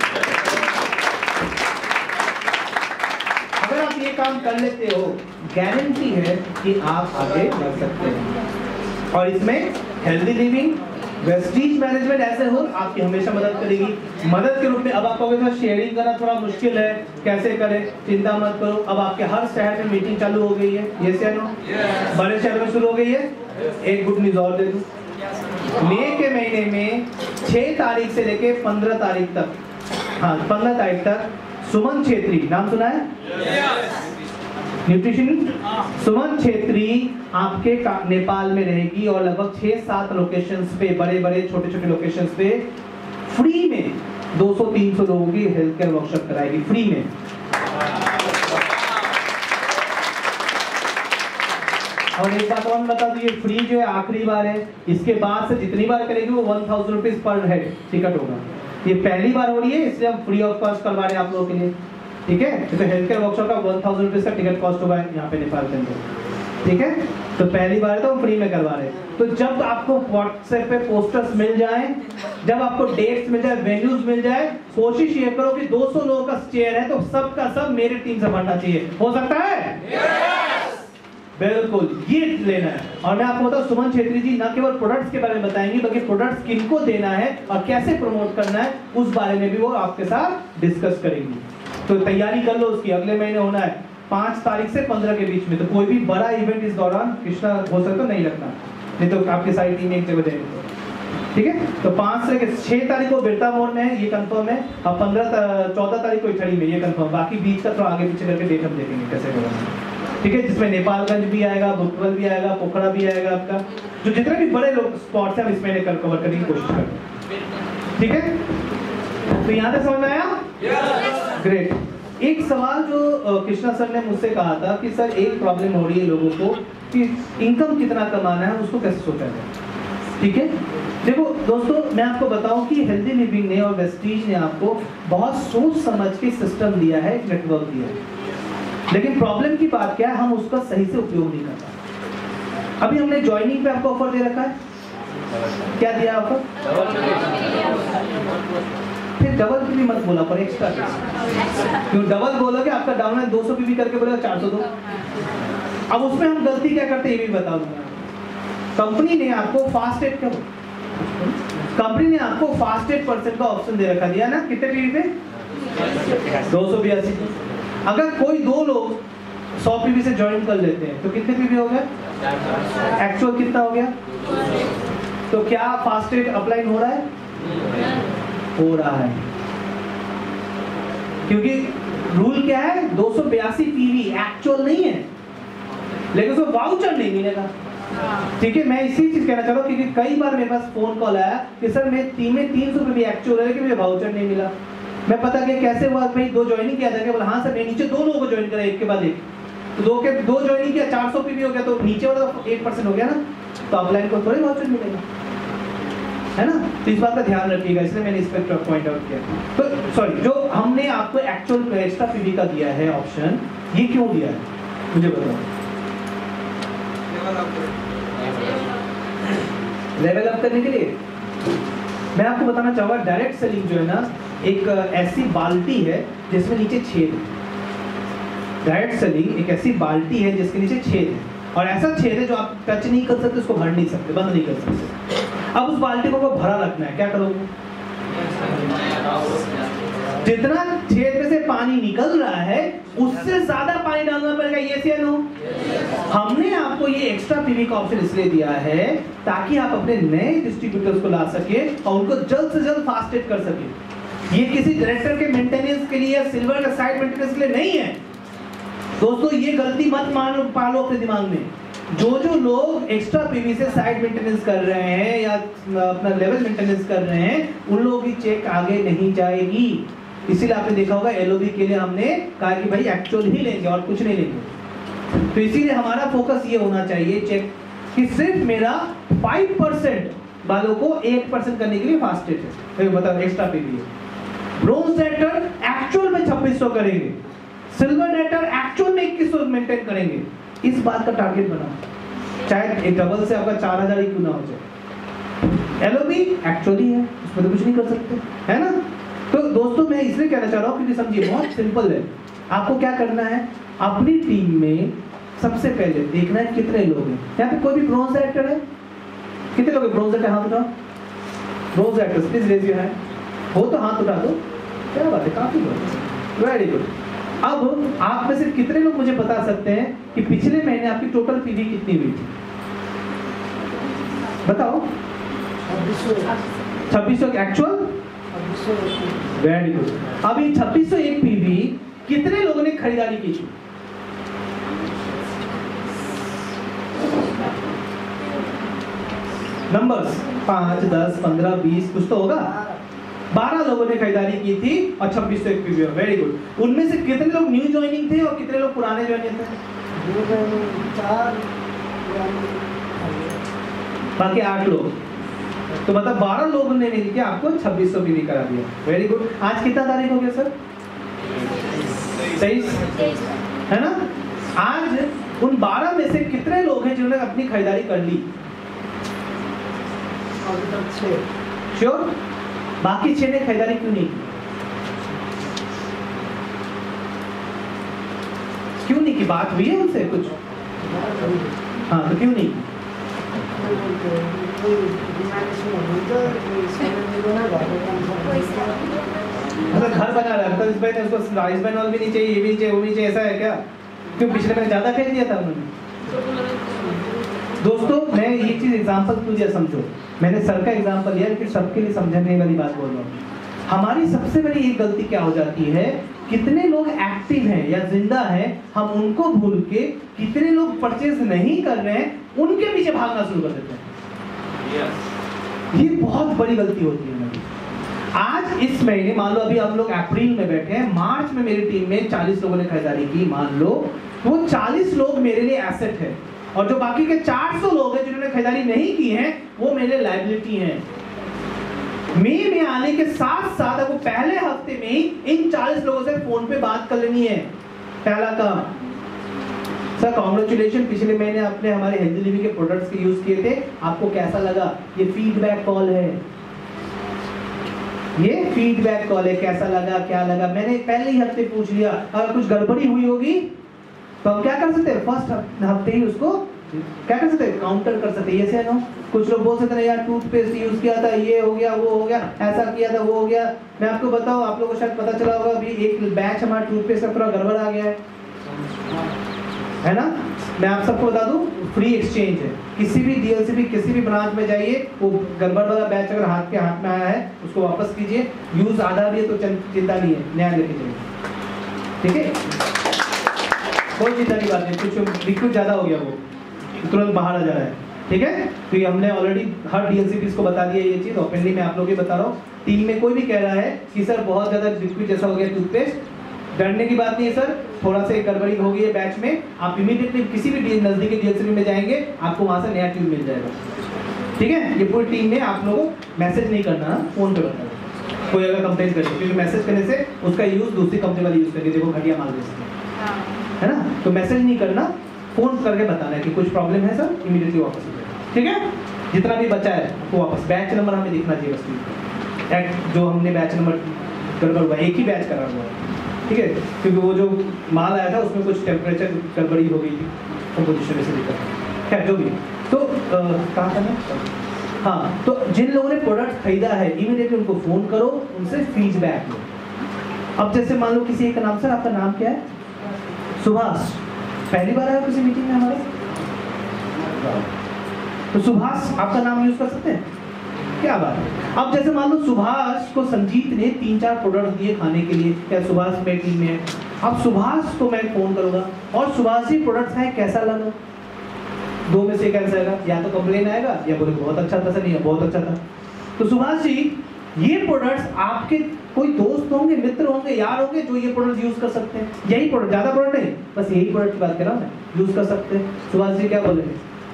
अगर आप ये काम कर लेते हो, गारंटी है कि आप आगे बढ़ सकते हैं। और इसमें हेल्दी लिविंग, वेस्टीज मैनेजमेंट ऐसे हो आपकी हमेशा मदद करेगी। मदद के रूप में अब आपको अगर शेयरिंग करना थोड़ा मुश्किल है, कैसे करें, चिंता मत करो। अब आपके हर शहर में मीटिंग चालू हो गई है, ये से नो बड़े शहर में शुरू हो गई है। एक गुड न्यूज और दे दूं, मई के महीने में छह तारीख से लेके पंद्रह तारीख तक, हाँ पंद्रह तारीख तक, सुमन छेत्री, नाम सुना है? न्यूट्रिशन सुमन छेत्री आपके नेपाल में रहेगी और लगभग छह सात लोकेशंस पे, बड़े बड़े छोटे छोटे लोकेशंस पे फ्री में दो सौ तीन सौ लोगों की हेल्थ केयर वर्कशॉप कराएगी, फ्री में। और एक बात और बता दूं, ये फ्री जो है आखिरी बार है, इसके बाद से जितनी बार करेगी वो one thousand rupees per head ticket होगा। ये पहली बार हो रही है, इसलिए हम फ्री ऑफ कॉस्ट करवा रहे हैं आप लोगों के लिए, ठीक है? तो हेल्थ केयर वर्कशॉप का वन थाउजेंड रुपीज का टिकट कॉस्ट होगा यहाँ पे नेपाल के अंदर, ठीक है? तो पहली बार है तो हम फ्री में करवा रहे हैं। तो जब आपको व्हाट्सएप पे पोस्टर्स मिल जाए, जब आपको डेट्स मिल जाए, वेन्यूज मिल जाए, कोशिश ये करो कि दो सौ लोगों का चेयर है तो सबका सब मेरी टीम से भरना चाहिए। हो सकता है? yes! बिल्कुल, ये लेना है। और मैं आपको बताऊं, सुमन छेत्री जी न केवल प्रोडक्ट्स के बारे में बताएंगे, बल्कि प्रोडक्ट्स किनको देना है और कैसे प्रमोट करना है उस बारे में भी वो आपके साथ डिस्कस करेंगी। तो तैयारी कर लो उसकी, अगले महीने होना है पांच तारीख से पंद्रह के बीच में। तो कोई भी बड़ा इवेंट इस दौरान कृष्णा हो सकता नहीं रखना, नहीं तो आपकी सारी टीम एक जगह देंगे, ठीक है? तो पांच से छह तारीख को बिरता मोड़ में है, ये कंफर्म है। अब पंद्रह चौदह तारीख को इटड़ी में, ये कंफर्म। बाकी बीच का थोड़ा आगे पीछे करके डेट हम देखेंगे कैसे होगा, ठीक है? जिसमें नेपालगंज भी आएगा, बुटवल भी आएगा, पोखरा भी आएगा, आपका जो जितने भी बड़े लोग स्पॉट्स हैं हम इसमें कवर करने की कोशिश करेंगे, ठीक है? तो यहाँ तक समझ में आया? ग्रेट। एक सवाल जो कृष्णा सर ने मुझसे कहा था कि सर एक प्रॉब्लम हो रही है लोगों को कि इनकम कितना कमाना है, उसको कैसे सोचा जाए, ठीक है? देखो दोस्तों, मैं आपको बताऊं कि हेल्दी लिविंग ने और वेस्टीज ने आपको बहुत सोच समझ के सिस्टम दिया है, एक नेटवर्क दिया है, लेकिन प्रॉब्लम की बात क्या है, हम उसका सही से उपयोग नहीं करते। अभी हमने ज्वाइनिंग पे आपको ऑफर दे रखा है, क्या दिया ऑफर? फिर डबल पीवी मत बोला पर एक्स्ट्रा, क्यों डबल बोलोगे? आपका डाउन है दो सौ पीवी करके बोलेगा चार सौ दो। अब उसमें हम गलती क्या करते हैं ये भी बता दूंगा। कंपनी ने आपको फास्ट एड करो, कंपनी ने आपको फास्टेस्ट पर्सन का ऑप्शन दे रखा, दिया ना, कितने पीवी पे? दो सौ बयासी। अगर कोई दो लोग सौ पीवी से ज्वाइन कर लेते हैं तो कितने पीवी हो गया? एक्चुअल कितना हो गया? तो क्या फास्टेस्ट अप्लाई हो रहा है? हो रहा है, क्योंकि रूल क्या है? दो सौ बयासी पीवी एक्चुअल नहीं है, लेकिन उसको वाउचर नहीं मिलेगा। ठीक है, मैं इसी चीज कहना चाह रहा हूँ, क्योंकि कई बार मेरे पास फोन कॉल आया कि सर मैं तीन में तीन सौ भी एक्चुअल है लेकिन मुझे वाउचर नहीं मिला। मैं पता कि कैसे हुआ भाई, दो ज्वाइनिंग किया था क्या? बोला हाँ सर, मैं नीचे दो लोगों को ज्वाइन करा एक के बाद एक, तो दो के दो ज्वाइनिंग किया, चार सौ पीवी हो गया, तो नीचे वाला एक परसेंट हो गया ना, तो अपलाइन को थोड़ी वाउचर मिलेगा, है ना। तो इस बात का ध्यान रखिएगा, इसलिए मैंने इस पर पॉइंट आउट किया। तो सॉरी, जो हमने आपको एक्चुअल एक्स्ट्रा पीवी का दिया है ऑप्शन, ये क्यों दिया है मुझे बताओ? लेवल अप करने के लिए। मैं आपको बताना चाहूंगा, डायरेक्ट सेलिंग जो है ना, एक ऐसी बाल्टी है जिसमें नीचे छेद है। डायरेक्ट सेलिंग एक ऐसी बाल्टी है जिसके नीचे छेद है, और ऐसा छेद है जो आप टच नहीं कर सकते, उसको भर नहीं सकते, बंद नहीं कर सकते। अब उस बाल्टी को भरा रखना है, क्या करोगे? जितना छेद में से पानी निकल रहा है उससे ज्यादा पानी डालना पड़ेगा, ये या नो? हमने आपको ये एक्स्ट्रा पीवी का ऑप्शन इसलिए दिया है ताकि आप अपने नए डिस्ट्रीब्यूटर्स को ला सके और उनको जल्द से जल्द फास्टेट कर सके। ये किसी डायरेक्टर के मेंटेनेंस के लिए या सिल्वर का साइड मेंटेनेंस के लिए नहीं है दोस्तों। ये गलती मत मानो, पालो अपने दिमाग में। जो जो लोग एक्स्ट्रा पीवी से साइड मेंटेनेंस कर रहे हैं या अपना लेवल मेंटेनेंस कर रहे हैं, उन लोगों की चेक आगे नहीं जाएगी। इसीलिए आपने देखा होगा एलओबी के लिए हमने कहा कि भाई एक्चुअल ही लेंगे और कुछ नहीं लेंगे। तो इसीलिए हमारा फोकस ये होना चाहिए चेक कि सिर्फ मेरा पाँच परसेंट वालों को आठ परसेंट करने के लिए फास्टेट है, तो बताओ एक्स्ट्रा पीवी है। ब्रोंज डायरेक्टर एक्चुअल में छब्बीस सौ करेंगे, सिल्वर डायरेक्टर एक्चुअल में इक्कीस सौ मेंटेन करेंगे। इस बात का टारगेट बनाओ, चाहे एक डबल से आपका चार हजार ही क्यों ना हो जाए। एलओबी एक्चुअली है, उसमें तो कुछ नहीं कर सकते, है ना। तो दोस्तों मैं इसलिए कहना चाह रहा हूँ क्योंकि समझिए बहुत सिंपल है। आपको क्या करना है, अपनी टीम में सबसे पहले देखना है कितने लोग हैं। यहाँ पे कोई भी ब्रोंज डायरेक्टर है? कितने लोग हैं ब्रोंज डायरेक्टर? हाथ उठाओ। Bronze director please raise your hand. हो तो हाथ उठा दो, क्या बात है, काफी लोग, वेरी गुड। अब आप में से कितने लोग मुझे बता सकते हैं कि पिछले महीने आपकी टोटल पीवी कितनी हुई थी? बताओ। छब्बीस सौ एक्चुअल, वेरी गुड। अभी छब्बीस सौ एक पीवी कितने लोगों ने खरीदारी की थी? नंबर्स पांच, दस, पंद्रह, बीस, कुछ तो होगा। बारह लोगों ने खरीदारी की थी और छब्बीस सौ एक पीवी, वेरी गुड। उनमें से कितने लोग न्यू ज्वाइनिंग थे और कितने लोग पुराने ज्वाइनिंग थे? बाकी आठ लोग, तो मतलब बारह लोगों ने मिल के आपको छब्बीस सौ पीवी करा दिया, वेरी गुड। आज कितना तारीख हो गया सर? तेईस, है ना। आज उन बारह में से कितने लोग हैं जिन्होंने अपनी खरीदारी कर ली? श्योर? बाकी छह ने खरीदारी क्यों नहीं की? क्यों नहीं की? बात हुई है उनसे कुछ? हाँ, तो क्यों नहीं की? मतलब घर बना रहा है, तो इस भाई ने उसको राइस बैन वाल भी नहीं चाहिए, ये भी नहीं चाहिए, वो भी नहीं चाहिए, ऐसा है क्या? क्यों पिछले महीने ज्यादा खरीद दिया था उन्होंने? दोस्तों मैं ये चीज एग्जांपल क्यों दिया समझो, मैंने सर का एग्जांपल लिया कि सबके लिए समझने वाली बात बोल रहा हूँ। हमारी सबसे बड़ी एक गलती क्या हो जाती है, कितने लोग एक्टिव हैं या जिंदा हैं हम उनको भूल के कितने लोग परचेज नहीं कर रहे हैं उनके पीछे भागना शुरू कर देते हैं। yes. ये बहुत बड़ी गलती होती है मेरी। आज इस महीने मान लो अभी हम लोग अप्रैल में बैठे हैं, मार्च में मेरी टीम में चालीस लोगों ने खरीदारी की, मान लो वो चालीस लोग मेरे लिए एसेट है और जो बाकी के चार सौ लोग हैं जिन्होंने खरीदारी नहीं की है वो मेरे लायबिलिटी हैं। मई में आने के साथ साथ आपको पहले हफ्ते में ही इन चालीस लोगों से फोन पे बात कर लेनी है। पहला काम, सर कांग्रेचुलेशन, पिछले महीने आपने हमारे हेल्दी लिविंग के प्रोडक्ट्स के यूज किए थे, आपको कैसा लगा? ये फीडबैक कॉल है, ये फीडबैक कॉल है, कैसा लगा, क्या लगा, मैंने पहले ही हफ्ते पूछ लिया। अगर कुछ गड़बड़ी हुई होगी तो हम क्या कर सकते हैं, फर्स्ट हफ्ते ही उसको क्या कर सकते हैं, काउंटर कर सकते हैं, ये से नो। कुछ लोग बोल सकते हैं यार टूथपेस्ट यूज किया था, ये हो गया, वो हो गया, ऐसा किया था, वो हो गया। मैं आपको बताऊं, आप लोगों को शायद पता चला होगा, अभी एक बैच हमारा टूथपेस्ट का पूरा गड़बड़ आ गया है, है ना। मैं आप सबको बता दूं, फ्री एक्सचेंज है। किसी भी डीएलसीपी किसी भी ब्रांच में जाइए, वो गड़बड़ वाला बैच अगर हाथ के हाथ में आया है उसको वापस कीजिए। यूज आधा भी है तो चिंता नहीं है, नया लेके जाइए, ठीक है। कोई चिंता की बात नहीं, कुछ लिक्विड ज्यादा हो गया वो तुरंत बाहर आ जा रहा है, ठीक है। तो ये हमने ऑलरेडी हर डीएलसीपी को बता दिया ये चीज, ओपनली मैं आप लोगों को बता रहा हूँ। टीम में कोई भी कह रहा है कि सर बहुत ज्यादा लिक्विड जैसा हो गया टूथपेस्ट, डरने की बात नहीं है सर। थोड़ा सा गड़बड़ी हो गई है बैच में, आप इमीडिएटली किसी भी नजदीकी डीएलसीपी में जाएंगे, आपको वहां से नया ट्यूब मिल जाएगा, ठीक है। ये पूरी टीम में आप लोगों को मैसेज नहीं करना, फोन पे बताना कोई अगर कंप्लेंट करे, क्योंकि मैसेज करने से उसका यूज दूसरी कंपनी वाले यूज करके देखो घटिया माल दे सकते, है ना। तो मैसेज नहीं करना, फोन करके बताना है कि कुछ प्रॉब्लम है सर, इमीडिएटली वापस हो जाएगा, ठीक है। जितना भी बचा है वो वापस, बैच नंबर हमें दिखना चाहिए बस, जो हमने बैच नंबर गड़बड़ हुआ, एक ही बैच करा हुआ है, ठीक है। क्योंकि वो जो माल आया था उसमें कुछ टेम्परेचर गड़बड़ी हो गई थी, कंपोजिशन में से दिक्कत है, जो भी। तो कहाँ था मैं, हाँ, तो जिन लोगों ने प्रोडक्ट खरीदा है इमीडिएटली उनको फोन करो, उनसे फीडबैक लो। अब जैसे मान लो किसी एक का नाम, सर आपका नाम क्या है? सुभाष, पहली बार आया किसी मीटिंग में हमारे, तो सुभाष आपका नाम यूज कर सकते हैं, क्या बात है। अब जैसे मान लो सुभाष को संजीत ने तीन चार प्रोडक्ट दिए खाने के लिए, क्या सुभाष मेरी टीम में है। अब सुभाष को मैं फोन करूंगा और सुभाष जी प्रोडक्ट है कैसा लगा, दो में से कैसा आएगा, या तो कंप्लेन आएगा या बोले बहुत अच्छा था, सर नहीं है बहुत अच्छा था। तो सुभाष जी ये प्रोडक्ट्स आपके कोई दोस्त होंगे, मित्र होंगे, यार होंगे जो ये प्रोडक्ट यूज कर सकते हैं, यही प्रोडक्ट, ज्यादा प्रोडक्ट नहीं, बस यही प्रोडक्ट की बात कर रहा हूँ मैं, यूज कर सकते हैं। सुभाष जी क्या बोलेंगे,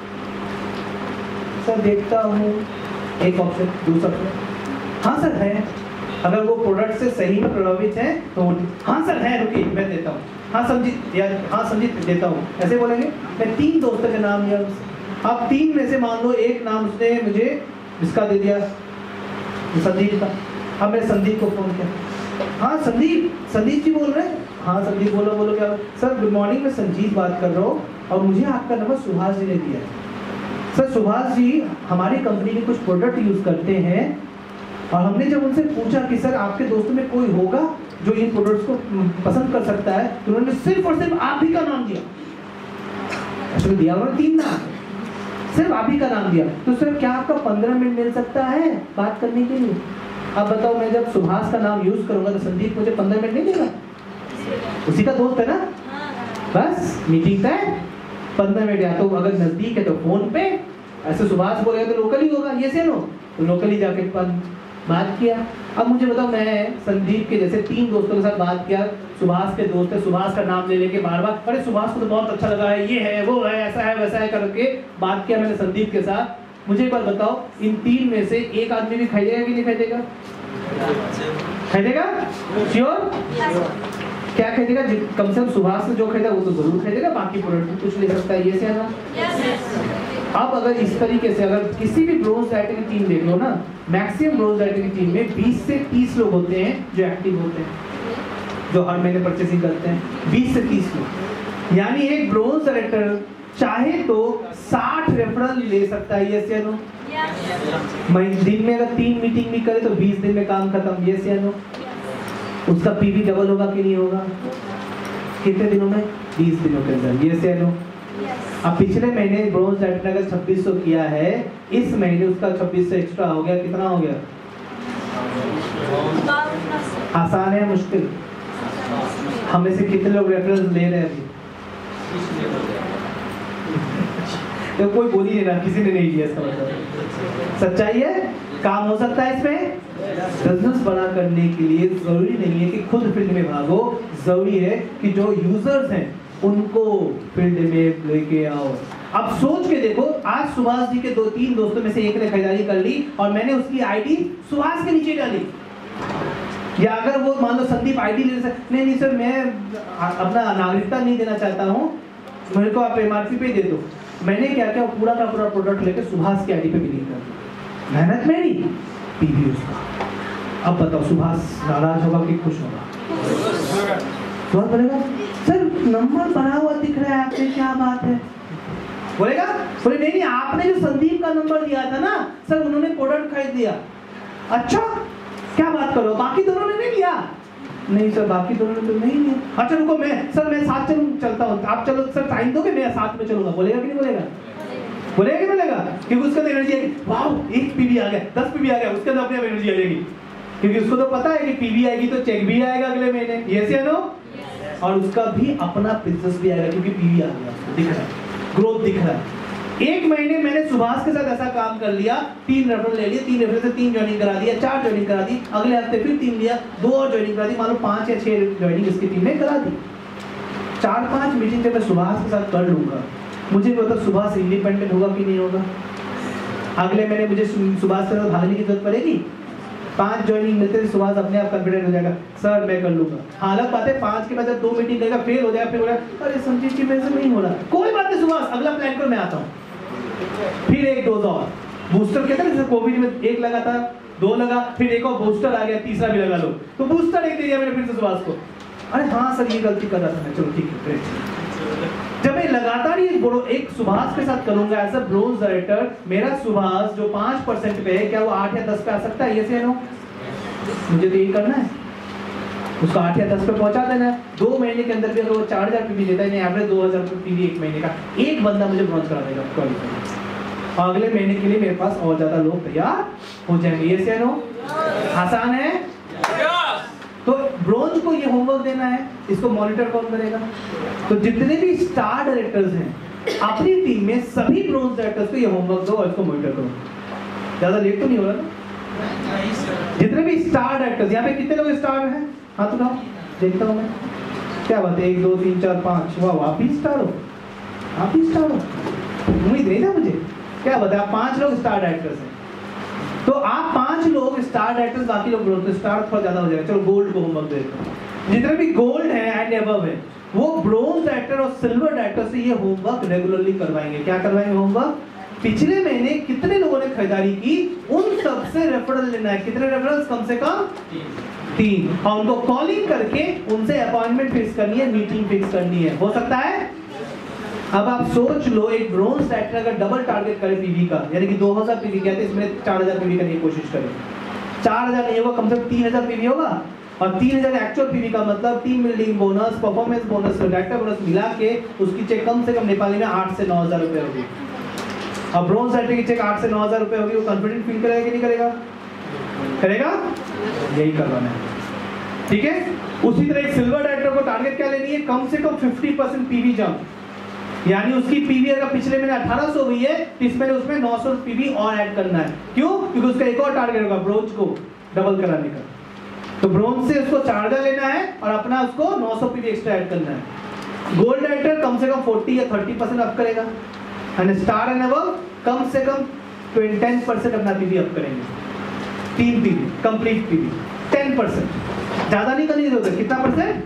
सर देखता हूँ एक ऑप्शन, दूसरा हाँ सर है। अगर वो प्रोडक्ट से सही में प्रभावित है तो हाँ सर है, रुकिए मैं देता हूँ, हाँ संजीत या हाँ संजीत देता हूँ, ऐसे बोलेंगे। मैं तीन दोस्तों के नाम लिया, अब तीन में से मान लो एक नाम उसने मुझे इसका दे दिया, संदीप का। अब मैं संदीप को फोन किया, हाँ संदीप, संदीप जी बोल रहे हैं, हाँ संदीप बोलो बोलो क्या सर, गुड मॉर्निंग, मैं संजीत बात कर रहा हूँ और मुझे आपका नंबर सुभाष जी ने दिया है। सर सुभाष जी हमारी कंपनी के कुछ प्रोडक्ट यूज करते हैं और हमने जब उनसे पूछा कि सर आपके दोस्तों में कोई होगा जो इन प्रोडक्ट्स को पसंद कर सकता है, तो उन्होंने सिर्फ और सिर्फ आप ही का नाम दिया, ऐसे दिया उन्होंने तीन नाम, सिर्फ आप ही का नाम दिया। तो सर क्या आपका पंद्रह मिनट मिल सकता है बात करने के लिए? अब बताओ, मैं जब सुभाष का नाम यूज करूंगा तो संदीप मुझे पंद्रह मिनट नहीं देगा, उसी का दोस्त है ना, बस मीटिंग तय, पंद्रह मिनट। या तो अगर नजदीक है तो फोन पे, ऐसे सुभाष बोलेगा तो लोकल ही होगा, ये से नो, तो लोकल ही जाके बात किया। अब मुझे बताओ, मैं संदीप के जैसे तीन दोस्तों के साथ बात किया, सुभाष के दोस्त है, सुभाष का नाम ले लेके बार बार, अरे सुभाष को तो बहुत अच्छा लगा है, ये है वो है ऐसा है वैसा है करके बात किया मैंने संदीप के साथ। मुझे एक बार बताओ, इन तीन में से एक आदमी भी खरीदेगा कि नहीं खरीदेगा? खरीदेगा श्योर? क्या खरीदेगा? कम से कम सुभाष से जो खरीदा वो तो जरूर खरीदेगा, बाकी प्रोडक्ट कुछ ले सकता है, ये से है ना। अब अगर इस तरीके से अगर किसी भी ब्रोंज डाइटर की टीम देख लो ना, मैक्सिमम ब्रोंज डाइटर की टीम में बीस से तीस लोग होते हैं जो एक्टिव होते हैं, जो हर महीने परचेसिंग करते हैं, बीस से तीस लोग। यानी एक ब्रोंज डायरेक्टर चाहे तो साठ रेफरल ले सकता है, यस या नो? मैं दिन में अगर तीन मीटिंग भी करे तो बीस दिन में काम खत्म, यस या नो? उसका पीवी डबल होगा कि नहीं होगा? कितने दिनों में? बीस दिनों के अंदर, यस या नो? अब पिछले महीने ब्रोंज डाइटर अगर छब्बीस सौ किया है, इस महीने उसका छब्बीस सौ एक्स्ट्रा हो गया, कितना हो गया? आसान है मुश्किल? हमें से कितने लोग रेफरेंस ले रहे हैं अभी? तो कोई बोल ही नहीं रहा, किसी ने नहीं लिया, इसका मतलब सच्चाई है। काम हो सकता है इसमें। बिजनेस बड़ा करने के लिए जरूरी नहीं है कि खुद फील्ड में भागो, जरूरी है कि जो यूजर्स हैं उनको फील्ड में लेके आओ। अब सोच के देखो, आज सुभाष जी के दो तीन दोस्तों में से एक ने खरीदारी कर ली और मैंने उसकी आईडी सुभाष के नीचे डाली, या अगर वो मान लो संदीप आईडी ले सकते, नहीं नहीं सर मैं अपना नागरिकता नहीं देना चाहता हूँ, मेरे को आप एमआरपी पे दे दो। मैंने क्या किया, पूरा का पूरा प्रोडक्ट लेकर सुभाष की आईडी पे बिलिंग कर दिया, मेहनत मेरी, पीवी उसका। अब बताओ सुभाष नाराज होगा कि खुश होगा? सुभाष बोलेगा सर नंबर बढ़ा हुआ दिख रहा है आपसे, क्या बात है? बोलेगा? बोले नहीं नहीं, आपने जो संदीप का नंबर दिया था ना सर, उन्होंने प्रोडक्ट खरीद दिया। अच्छा क्या बात करो, बाकी दोनों ने नहीं लिया? नहीं सर, बाकी दोनों ने तो नहीं लिया। अच्छा रुको, मैं सर मैं साथ चलूं चलता हूँ, आप चलो सर, टाइम दोगे, मैं साथ में चलूंगा। बोलेगा कि नहीं बोलेगा? बोलेगा कि बोलेगा? क्योंकि उसका तो एनर्जी है, वाह एक पीवी आ गया, दस पीवी आ गया, उसके अंदर अपने एनर्जी आ जाएगी, क्योंकि उसको तो पता है कि पीवी आएगी तो चेक भी आएगा अगले महीने। यस या नो? और उसका भी अपना बिजनेस भी आएगा, क्योंकि पीवी आ गया, दिख रहा है, ग्रोथ दिख रहा है। एक महीने मैंने सुभाष के साथ ऐसा काम कर लिया, तीन रेफरल ले लिए, तीन रेफरल से तीन ज्वाइनिंग करा दिया, चार ज्वाइनिंग करा दी, अगले हफ्ते फिर तीन लिया, दो और ज्वाइनिंग करा दी, मान लो पांच या छह ज्वाइनिंग इसकी टीम में करा दी। चार पांच मीटिंग जब मैं सुभाष के साथ कर लूंगा, मुझे भी पता सुभाष इंडिपेंडेंट होगा कि नहीं होगा। अगले महीने मुझे सुभाष के साथ भागने की जरूरत पड़ेगी? पांच ज्वाइनिंग मिलते हैं, सुभाष अपने आप कॉन्फिडेंट हो जाएगा, सर मैं कर लूंगा। हालांकि बात है, पांच के बाद जब दो मीटिंग करेगा, फेल हो जाएगा, फिर हो जाएगा, अरे संजीव जी मेरे से नहीं हो रहा, कोई बात नहीं सुभाष, अगला प्लान कर, मैं आता हूँ। फिर एक डोज और बूस्टर, कहते हैं जैसे कोविड में एक लगा था, दो लगा, फिर एक और बूस्टर आ गया, तीसरा भी लगा लो, तो बूस्टर एक दे दिया मैंने फिर से सुभाष को। अरे हाँ सर ये गलती कर रहा था मैं, चलो ठीक है ग्रेट। जब मैं लगातार ये एक सुभाष के साथ करूंगा एज अ ब्रोंज डायरेक्टर, मेरा सुभाष जो पांच परसेंट पे है, क्या वो आठ या दस पे आ सकता है? ये नो? मुझे तो यही करना है, उसको आठ या दस पे पहुंचा देना है। दो महीने के अंदर भी अगर वो चार हजार पीवी देता है, एवरेज दो हजार पीवी एक महीने का, एक बंदा मुझे ब्रोंज करा देगा क्वालिफाई, और अगले महीने के लिए मेरे पास और ज्यादा लोग तैयार हो जाएंगे। ये से नो? आसान है? तो ब्रोंज को ये होमवर्क देना है, इसको मॉनिटर कौन करेगा? तो जितने भी स्टार डायरेक्टर्स हैं अपनी टीम में, सभी ब्रोंज डायरेक्टर्स को ये होमवर्क दो और इसको मॉनिटर करो। ज्यादा लेट तो नहीं हो रहा ना? जितने भी स्टार डायरेक्टर्स, यहाँ पे कितने लोग स्टार हैं? हाँ तो कहो, देखता हूँ मैं। क्या बात है, एक दो तीन चार पाँच, वाह आप ही स्टार हो, आप ही स्टार हो, उम्मीद नहीं था मुझे। क्या बात है, आप पांच लोग स्टार डायरेक्टर्स हैं, तो आप पांच लोग स्टार डायरेक्टर्स, बाकी लोग ब्रोंज, तो स्टार थोड़ा ज्यादा हो जाएगा। चलो गोल्ड को होमवर्क देता हूँ। जितने भी गोल्ड हैं एंड अबव है, वो ब्रोंज डायरेक्टर और सिल्वर डायरेक्टर से ये होमवर्क रेगुलरली करवाएंगे। क्या करवाएंगे होमवर्क? पिछले महीने कितने लोगों ने खरीदारी की, उन सब से रेफरल लेना है। कितने रेफरल्स? कम से कम तीन, और उनको कॉलिंग करके उनसे अपॉइंटमेंट फिक्स करनी है, मीटिंग फिक्स करनी है। हो सकता है? अब आप सोच लो, एक ब्रोंज डायरेक्टर अगर डबल टारगेट करे पीवी का, यानी कि दो हज़ार पीवी कहते हैं, इसमें चार हज़ार पीवी करने की कोशिश करें। चार हज़ार नहीं होगा, कम से कम तीन हज़ार पीवी होगा, और तीन हज़ार एक्चुअल पीवी का मतलब team building bonus, performance bonus, director bonus मिला के उसकी चेक कम से कम नेपाली में आठ से नौ हज़ार रुपए होगी। अब ब्रोंज डायरेक्टर की चेक आठ से नौ हज़ार रुपए होगी, वो कॉन्फिडेंट फील करेगा कि नहीं करेगा? करेगा? यही करवाना है, ठीक है। उसी तरह एक सिल्वर डायरेक्टर को टारगेट क्या लेनी है? कम से कम पचास परसेंट पीवी जंप, यानी उसकी पीवी अगर पिछले महीने अठारह सौ हुई है, इस महीने उसमें नौ सौ पीवी और ऐड करना है। क्यों? क्योंकि उसका एक और टारगेट होगा ब्रोंज को डबल कराने का। तो ब्रोंज से उसको चार हज़ार लेना है और अपना उसको नौ सौ पीवी एक्स्ट्रा ऐड करना है। गोल्ड डायरेक्टर कम से कम चालीस या तीस परसेंट अप करेगा, एंड स्टार एंड अबव कम से कम दस परसेंट अपना पीवी अप करेंगे। तीन पीवी कंप्लीट पीवी दस परसेंट, ज्यादा नहीं करनी जरूरत है। कितना परसेंट?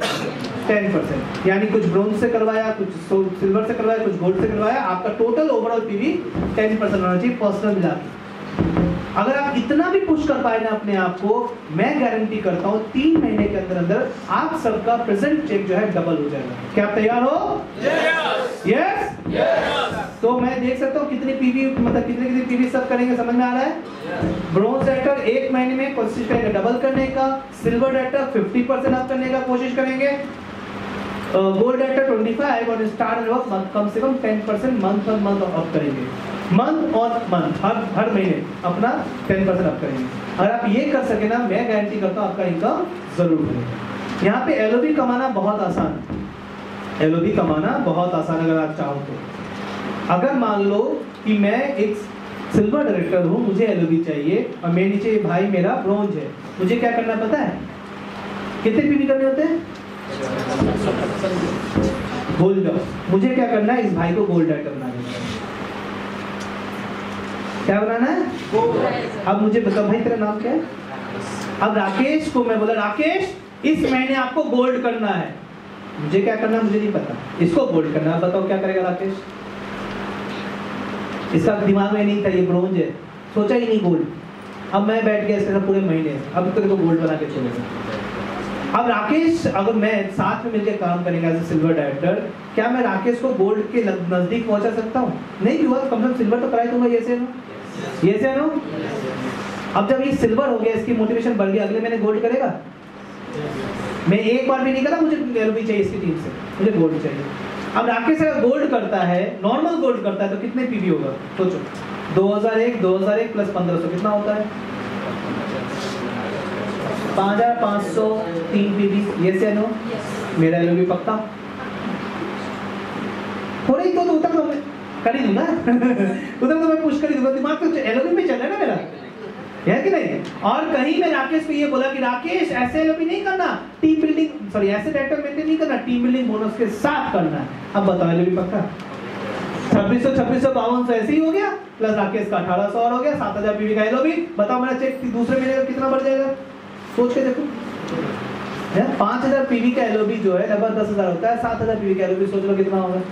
दस परसेंट, यानी कुछ ब्रोंज से करवाया, कुछ सिल्वर से करवाया, कुछ गोल्ड से करवाया, आपका टोटल ओवरऑल पीवी दस परसेंट होना चाहिए पर्सनल मिला के। अगर आप इतना भी पुश कर पाए ना अपने आप को, मैं गारंटी करता हूं तीन महीने के अंदर अंदर आप सबका प्रेजेंट चेक जो है डबल हो जाएगा। क्या आप तैयार हो? Yes yes yes. तो मैं देख सकता हूं कितनी पीवी, मतलब कितने कितने पीवी सब करेंगे, समझ में आ रहा है? ब्रोंज डायरेक्टर एक महीने में कोशिश करेंगे डबल करने का, सिल्वर डायरेक्टर पचास परसेंट अप करने का कोशिश करेंगे, गोल्ड डायरेक्टर पच्चीस और स्टार डायरेक्टर कम से कम दस परसेंट मंथ और मंथ अप करेंगे। मंथ और मंथ हर हर महीने अपना दस परसेंट अप करेंगे। अगर आप ये कर सके ना, मैं गारंटी करता हूँ आपका इनकम जरूर बढ़ेगा। यहाँ पे एलओबी कमाना बहुत आसान है, एलओबी कमाना बहुत आसान अगर आप चाहो तो। अगर मान लो कि मैं एक सिल्वर डायरेक्टर हूँ, मुझे एलओबी चाहिए और मेरे नीचे भाई मेरा ब्रोंज है, मुझे क्या करना पता है? कितने पीवी करने होते हैं? भूल जाओ, मुझे क्या करना है? इस भाई को गोल्ड डायरेक्टर बनाना है। क्या बनाना है? अब मुझे बताओ भाई तेरा नाम क्या है? अब राकेश को मैं बोला, राकेश इस महीने आपको गोल्ड करना है। मुझे क्या करना है मुझे नहीं पता, इसको गोल्ड करना है। बताओ क्या करेगा राकेश? इसका दिमाग में नहीं था ये ब्रोंज है, सोचा ही नहीं गोल्ड। अब मैं बैठ गया इसके साथ पूरे महीने, अब तेरे को गोल्ड बना के छोड़ेगा। अब राकेश, अगर मैं साथ में मिलकर काम करेंगे एज ए सिल्वर डायरेक्टर, क्या मैं राकेश को गोल्ड के नजदीक पहुंचा सकता हूँ? नहीं भी हुआ तो कम से कम सिल्वर तो कराई दूंगा। ये से नो, ये से नो। अब जब ये सिल्वर हो गया, इसकी मोटिवेशन बढ़ गई, अगले महीने गोल्ड करेगा। मैं एक बार भी नहीं करा मुझे एलओबी चाहिए इसकी टीम से, मुझे गोल्ड चाहिए। अब राकेश अगर गोल्ड करता है, नॉर्मल गोल्ड करता है, तो कितने पीवी होगा सोचो? दो हज़ार एक दो हज़ार एक प्लस पंद्रह सौ कितना होता है? पाँच हजार पाँच सौ तीन पीवी। ये से नो, मेरा एलओबी पक्का। थोड़ी तो उधर तो मैं कर ही दूंगा उधर तो मैं पुश कर ही दूंगा, दिमाग तो एलओबी में चल रहा है ना मेरा, है कि नहीं? और कहीं मैं राकेश को ये बोला कि राकेश ऐसे एलओबी नहीं करना, टीम बिल्डिंग सॉरी ऐसे डायरेक्टर मेंटेन नहीं करना, टीम बिल्डिंग बोनस के साथ करना है। अब बताओ एलओबी पक्का? छब्बीस सौ छब्बीस सौ बावन सौ ऐसे ही हो गया, प्लस राकेश का अठारह सौ और हो गया, सात हजार पीवी का एलओबी। बताओ मेरा चेक दूसरे महीने का कितना बढ़ जाएगा? सोच के देखो। पांच हजार पीवी का एलओबी जो है लगभग दस हजार होता है, सात हजार पीवी का एलओबी सोच लो कितना होगा।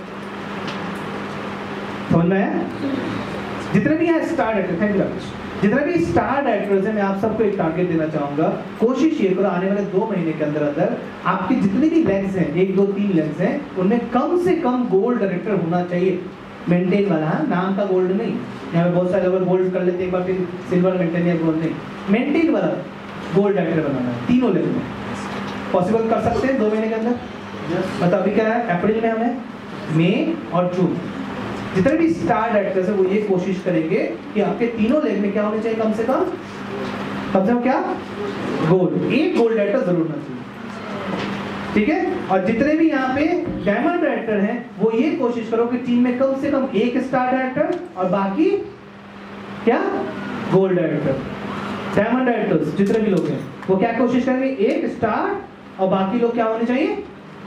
समझ में आया? जितने भी हैं star director, thank you Rakesh, जितने भी स्टार डायरेक्टर्स हैं, मैं आप सबको एक टारगेट देना चाहूंगा। कोशिश ये करो आने वाले दो महीने के अंदर अंदर आपकी जितनी भी लेग्स हैं, एक दो तीन लेग्स हैं, उनमें कम से कम गोल्ड डायरेक्टर होना चाहिए। मेंटेन वाला, हाँ, नाम का गोल्ड नहीं। यहाँ पे बहुत सारे लोग गोल्ड कर लेते हैं, एक बार फिर सिल्वर मेंटेन या गोल्ड नहीं, मेंटेन वाला गोल्ड डायरेक्टर बनाना है तीनों लेवल में। पॉसिबल कर सकते हैं दो महीने के अंदर? मतलब अभी क्या है, अप्रैल में हमें, मई और जून, जितने भी स्टार डायरेक्टर्स हैं वो ये कोशिश करेंगे कि आपके तीनों लेग में क्या होने चाहिए? कम से कम कम से कम क्या? गोल्ड। एक गोल्ड डायरेक्टर जरूर होना चाहिए, ठीक है? और जितने भी यहाँ पे डायमंड डायरेक्टर हैं वो ये कोशिश करो कि टीम में कम से कम एक स्टार डायरेक्टर और बाकी क्या? Gold director. डायमंड डायरेक्टर्स जितने भी लोग हैं वो क्या कोशिश करेंगे? एक स्टार और बाकी लोग क्या होने चाहिए?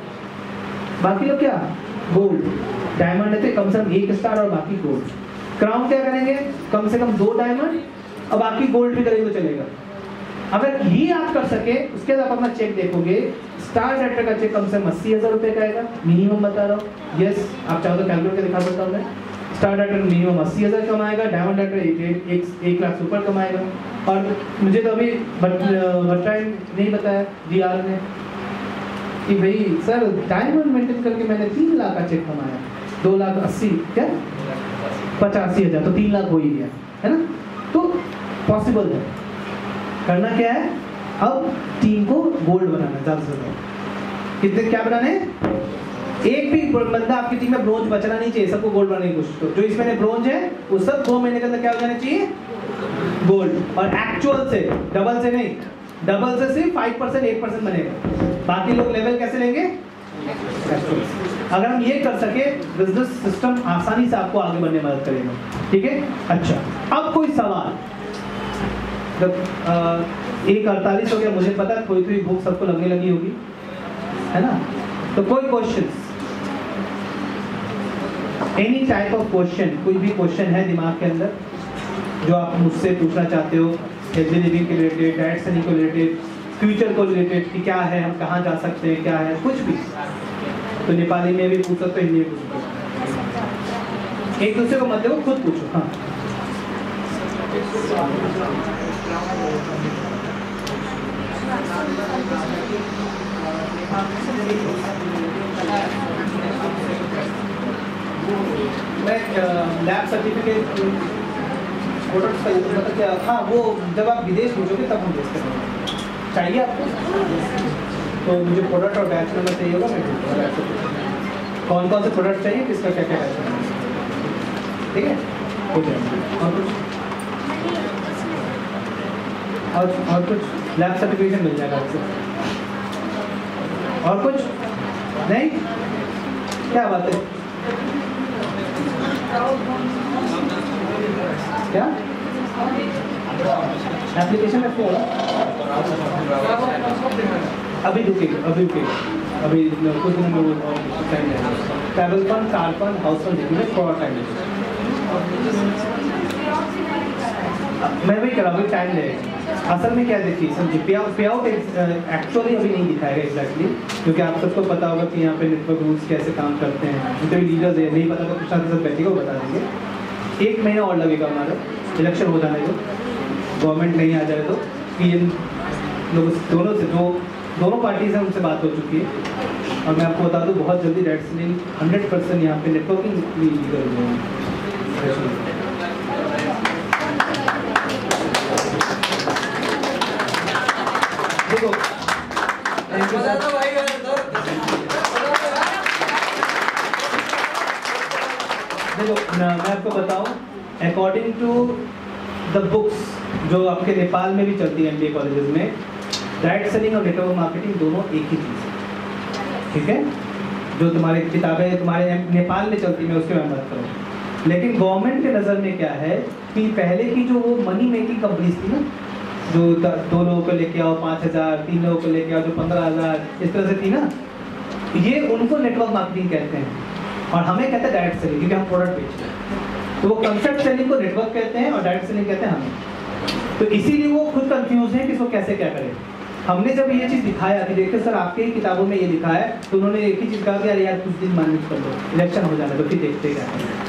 बाकी लोग क्या? गोल्ड। डायमंड है तो कम से कम एक स्टार और बाकी गोल्ड। क्राउन क्या करेंगे? कम से कम दो डायमंड और बाकी गोल्ड भी करेंगे तो चलेगा। अगर ये आप कर सके, उसके बाद आप अपना चेक देखोगे, स्टार डायरेक्टर का चेक कम से कम अस्सी हजार रुपए का आएगा, मिनिमम बता रहा हूँ। यस, आप चाहो तो कैलकुलेट करके दिखा सकता हूँ मैं। स्टार डायरेक्टर मिनिमम अस्सी हजार कमाएगा, डायमंड डायरेक्टर एक, एक, एक, एक लाख से ऊपर कमाएगा। और मुझे तो अभी टाइम नहीं बताया जी आर ने कि भाई सर डायमंड मेंटेन करके मैंने तीन लाख का चेक कमाया, दो लाख अस्सी क्या पचासी हजार, तो तीन लाख हो ही गया, है ना? तो पॉसिबल है। करना क्या है? अब टीम को गोल्ड बनाना ज्यादा से ज्यादा। कितने क्या बनाने? एक भी बंदा आपकी टीम में ब्रोंज बचना नहीं चाहिए, सबको गोल्ड बनाने की कोशिश करो। जो इसमें ब्रोंज है वो सब दो महीने के अंदर क्या हो जाना चाहिए? गोल्ड। और एक्चुअल से, डबल से नहीं, डबल से सिर्फ फाइव परसेंट एट परसेंट बनेगा, बाकी लोग लेवल कैसे लेंगे? अगर हम ये कर सके, बिजनेस सिस्टम आसानी से आपको आगे बढ़ने में मदद करेगा, ठीक है? अच्छा, अब कोई सवाल? जब एक अड़तालीस हो गया, मुझे पता है कोई कोई भूख सबको लगने लगी होगी, है ना? तो कोई question, any type of question, कोई भी क्वेश्चन है दिमाग के अंदर जो आप मुझसे पूछना चाहते हो, हेल्दी लिविंग के रिलेटेड, डाइट से को रिलेटेड, फ्यूचर को रिलेटेड कि क्या है, हम कहाँ जा सकते हैं, क्या है, कुछ भी, तो नेपाली में भी पूछ सकते हो, हिंदी में पूछ सकते हो। एक दूसरे को मत देखो, खुद पूछो। हाँ, मैं लैब सर्टिफिकेट प्रोडक्ट्स का मतलब क्या? हाँ, वो जब आप विदेश भेजोगे तब हम भेजते हैं। चाहिए आपको? तो मुझे प्रोडक्ट और बैच नंबर चाहिए होगा, मैं कौन कौन से प्रोडक्ट चाहिए, किसका क्या क्या बैच नंबर, ठीक है? हो जाएगा। और कुछ और और कुछ लैब सर्टिफिकेशन मिल जाएगा आपको। और कुछ नहीं? क्या बात है? क्या एप्लीकेशन में क्यों? अभी रुकेगा, अभी रुकेगा, अभी कुछ दिनों में वो टाइम लगेगा। Travel fund, car fund, house fund देखने में थोड़ा टाइम लगेगा। मैं भी करा, अभी टाइम लगेगा। असल में क्या देखिए, समझिए, पे आउट पे आउट एक्चुअली अभी नहीं दिखाएगा एग्जैक्टली, क्योंकि आप सबको पता होगा कि यहाँ पे नेटवर्क रूल्स कैसे काम करते हैं। जितने भी लीडर्स है, नहीं पता तो कुछ साथ साथ बैठेगा, वो बता देंगे। एक महीना और लगेगा हमारा, इलेक्शन हो जाने दो, गवर्नमेंट नहीं आ जाए तो, कि इन लोगों दोनों से जो दोनों पार्टी से उनसे बात हो चुकी है और मैं आपको बता दूं बहुत जल्दी डायरेक्ट सेलिंग हंड्रेड परसेंट यहाँ पे नेटवर्किंग भी लीगल हो देखो देखो मैं आपको बताऊं अकॉर्डिंग टू द बुक्स जो आपके नेपाल में भी चलती है एमबीए कॉलेजेस में डायरेक्ट सेलिंग और नेटवर्क मार्केटिंग दोनों एक ही चीज़ है, ठीक है। जो तुम्हारी किताबें तुम्हारे नेपाल में चलती है उसके मैं बात करूँ, लेकिन गवर्नमेंट के नज़र में क्या है कि पहले की जो वो मनी मेकिंग कंपनीज थी ना, जो दो लोगों को लेके आओ पाँच हज़ार तीन लोगों को लेके आओ जो पंद्रह हज़ार इस तरह से थी ना, ये उनको नेटवर्क मार्केटिंग कहते हैं और हमें कहते हैं डायरेक्ट सेलिंग, क्योंकि हम प्रोडक्ट बेचते हैं। तो वो कंसेप्ट सेलिंग को नेटवर्क कहते हैं और डायरेक्ट सेलिंग कहते हैं हमें। तो इसीलिए वो खुद कंफ्यूज है कि इसको कैसे क्या करें। हमने जब ये चीज़ दिखाया कि देखिए सर आपके ही किताबों में ये लिखा है, तो उन्होंने एक ही चीज़ कहा कि यार यार कुछ दिन मैनेज कर लो, इलेक्शन हो जाना तो फिर देखते क्या है।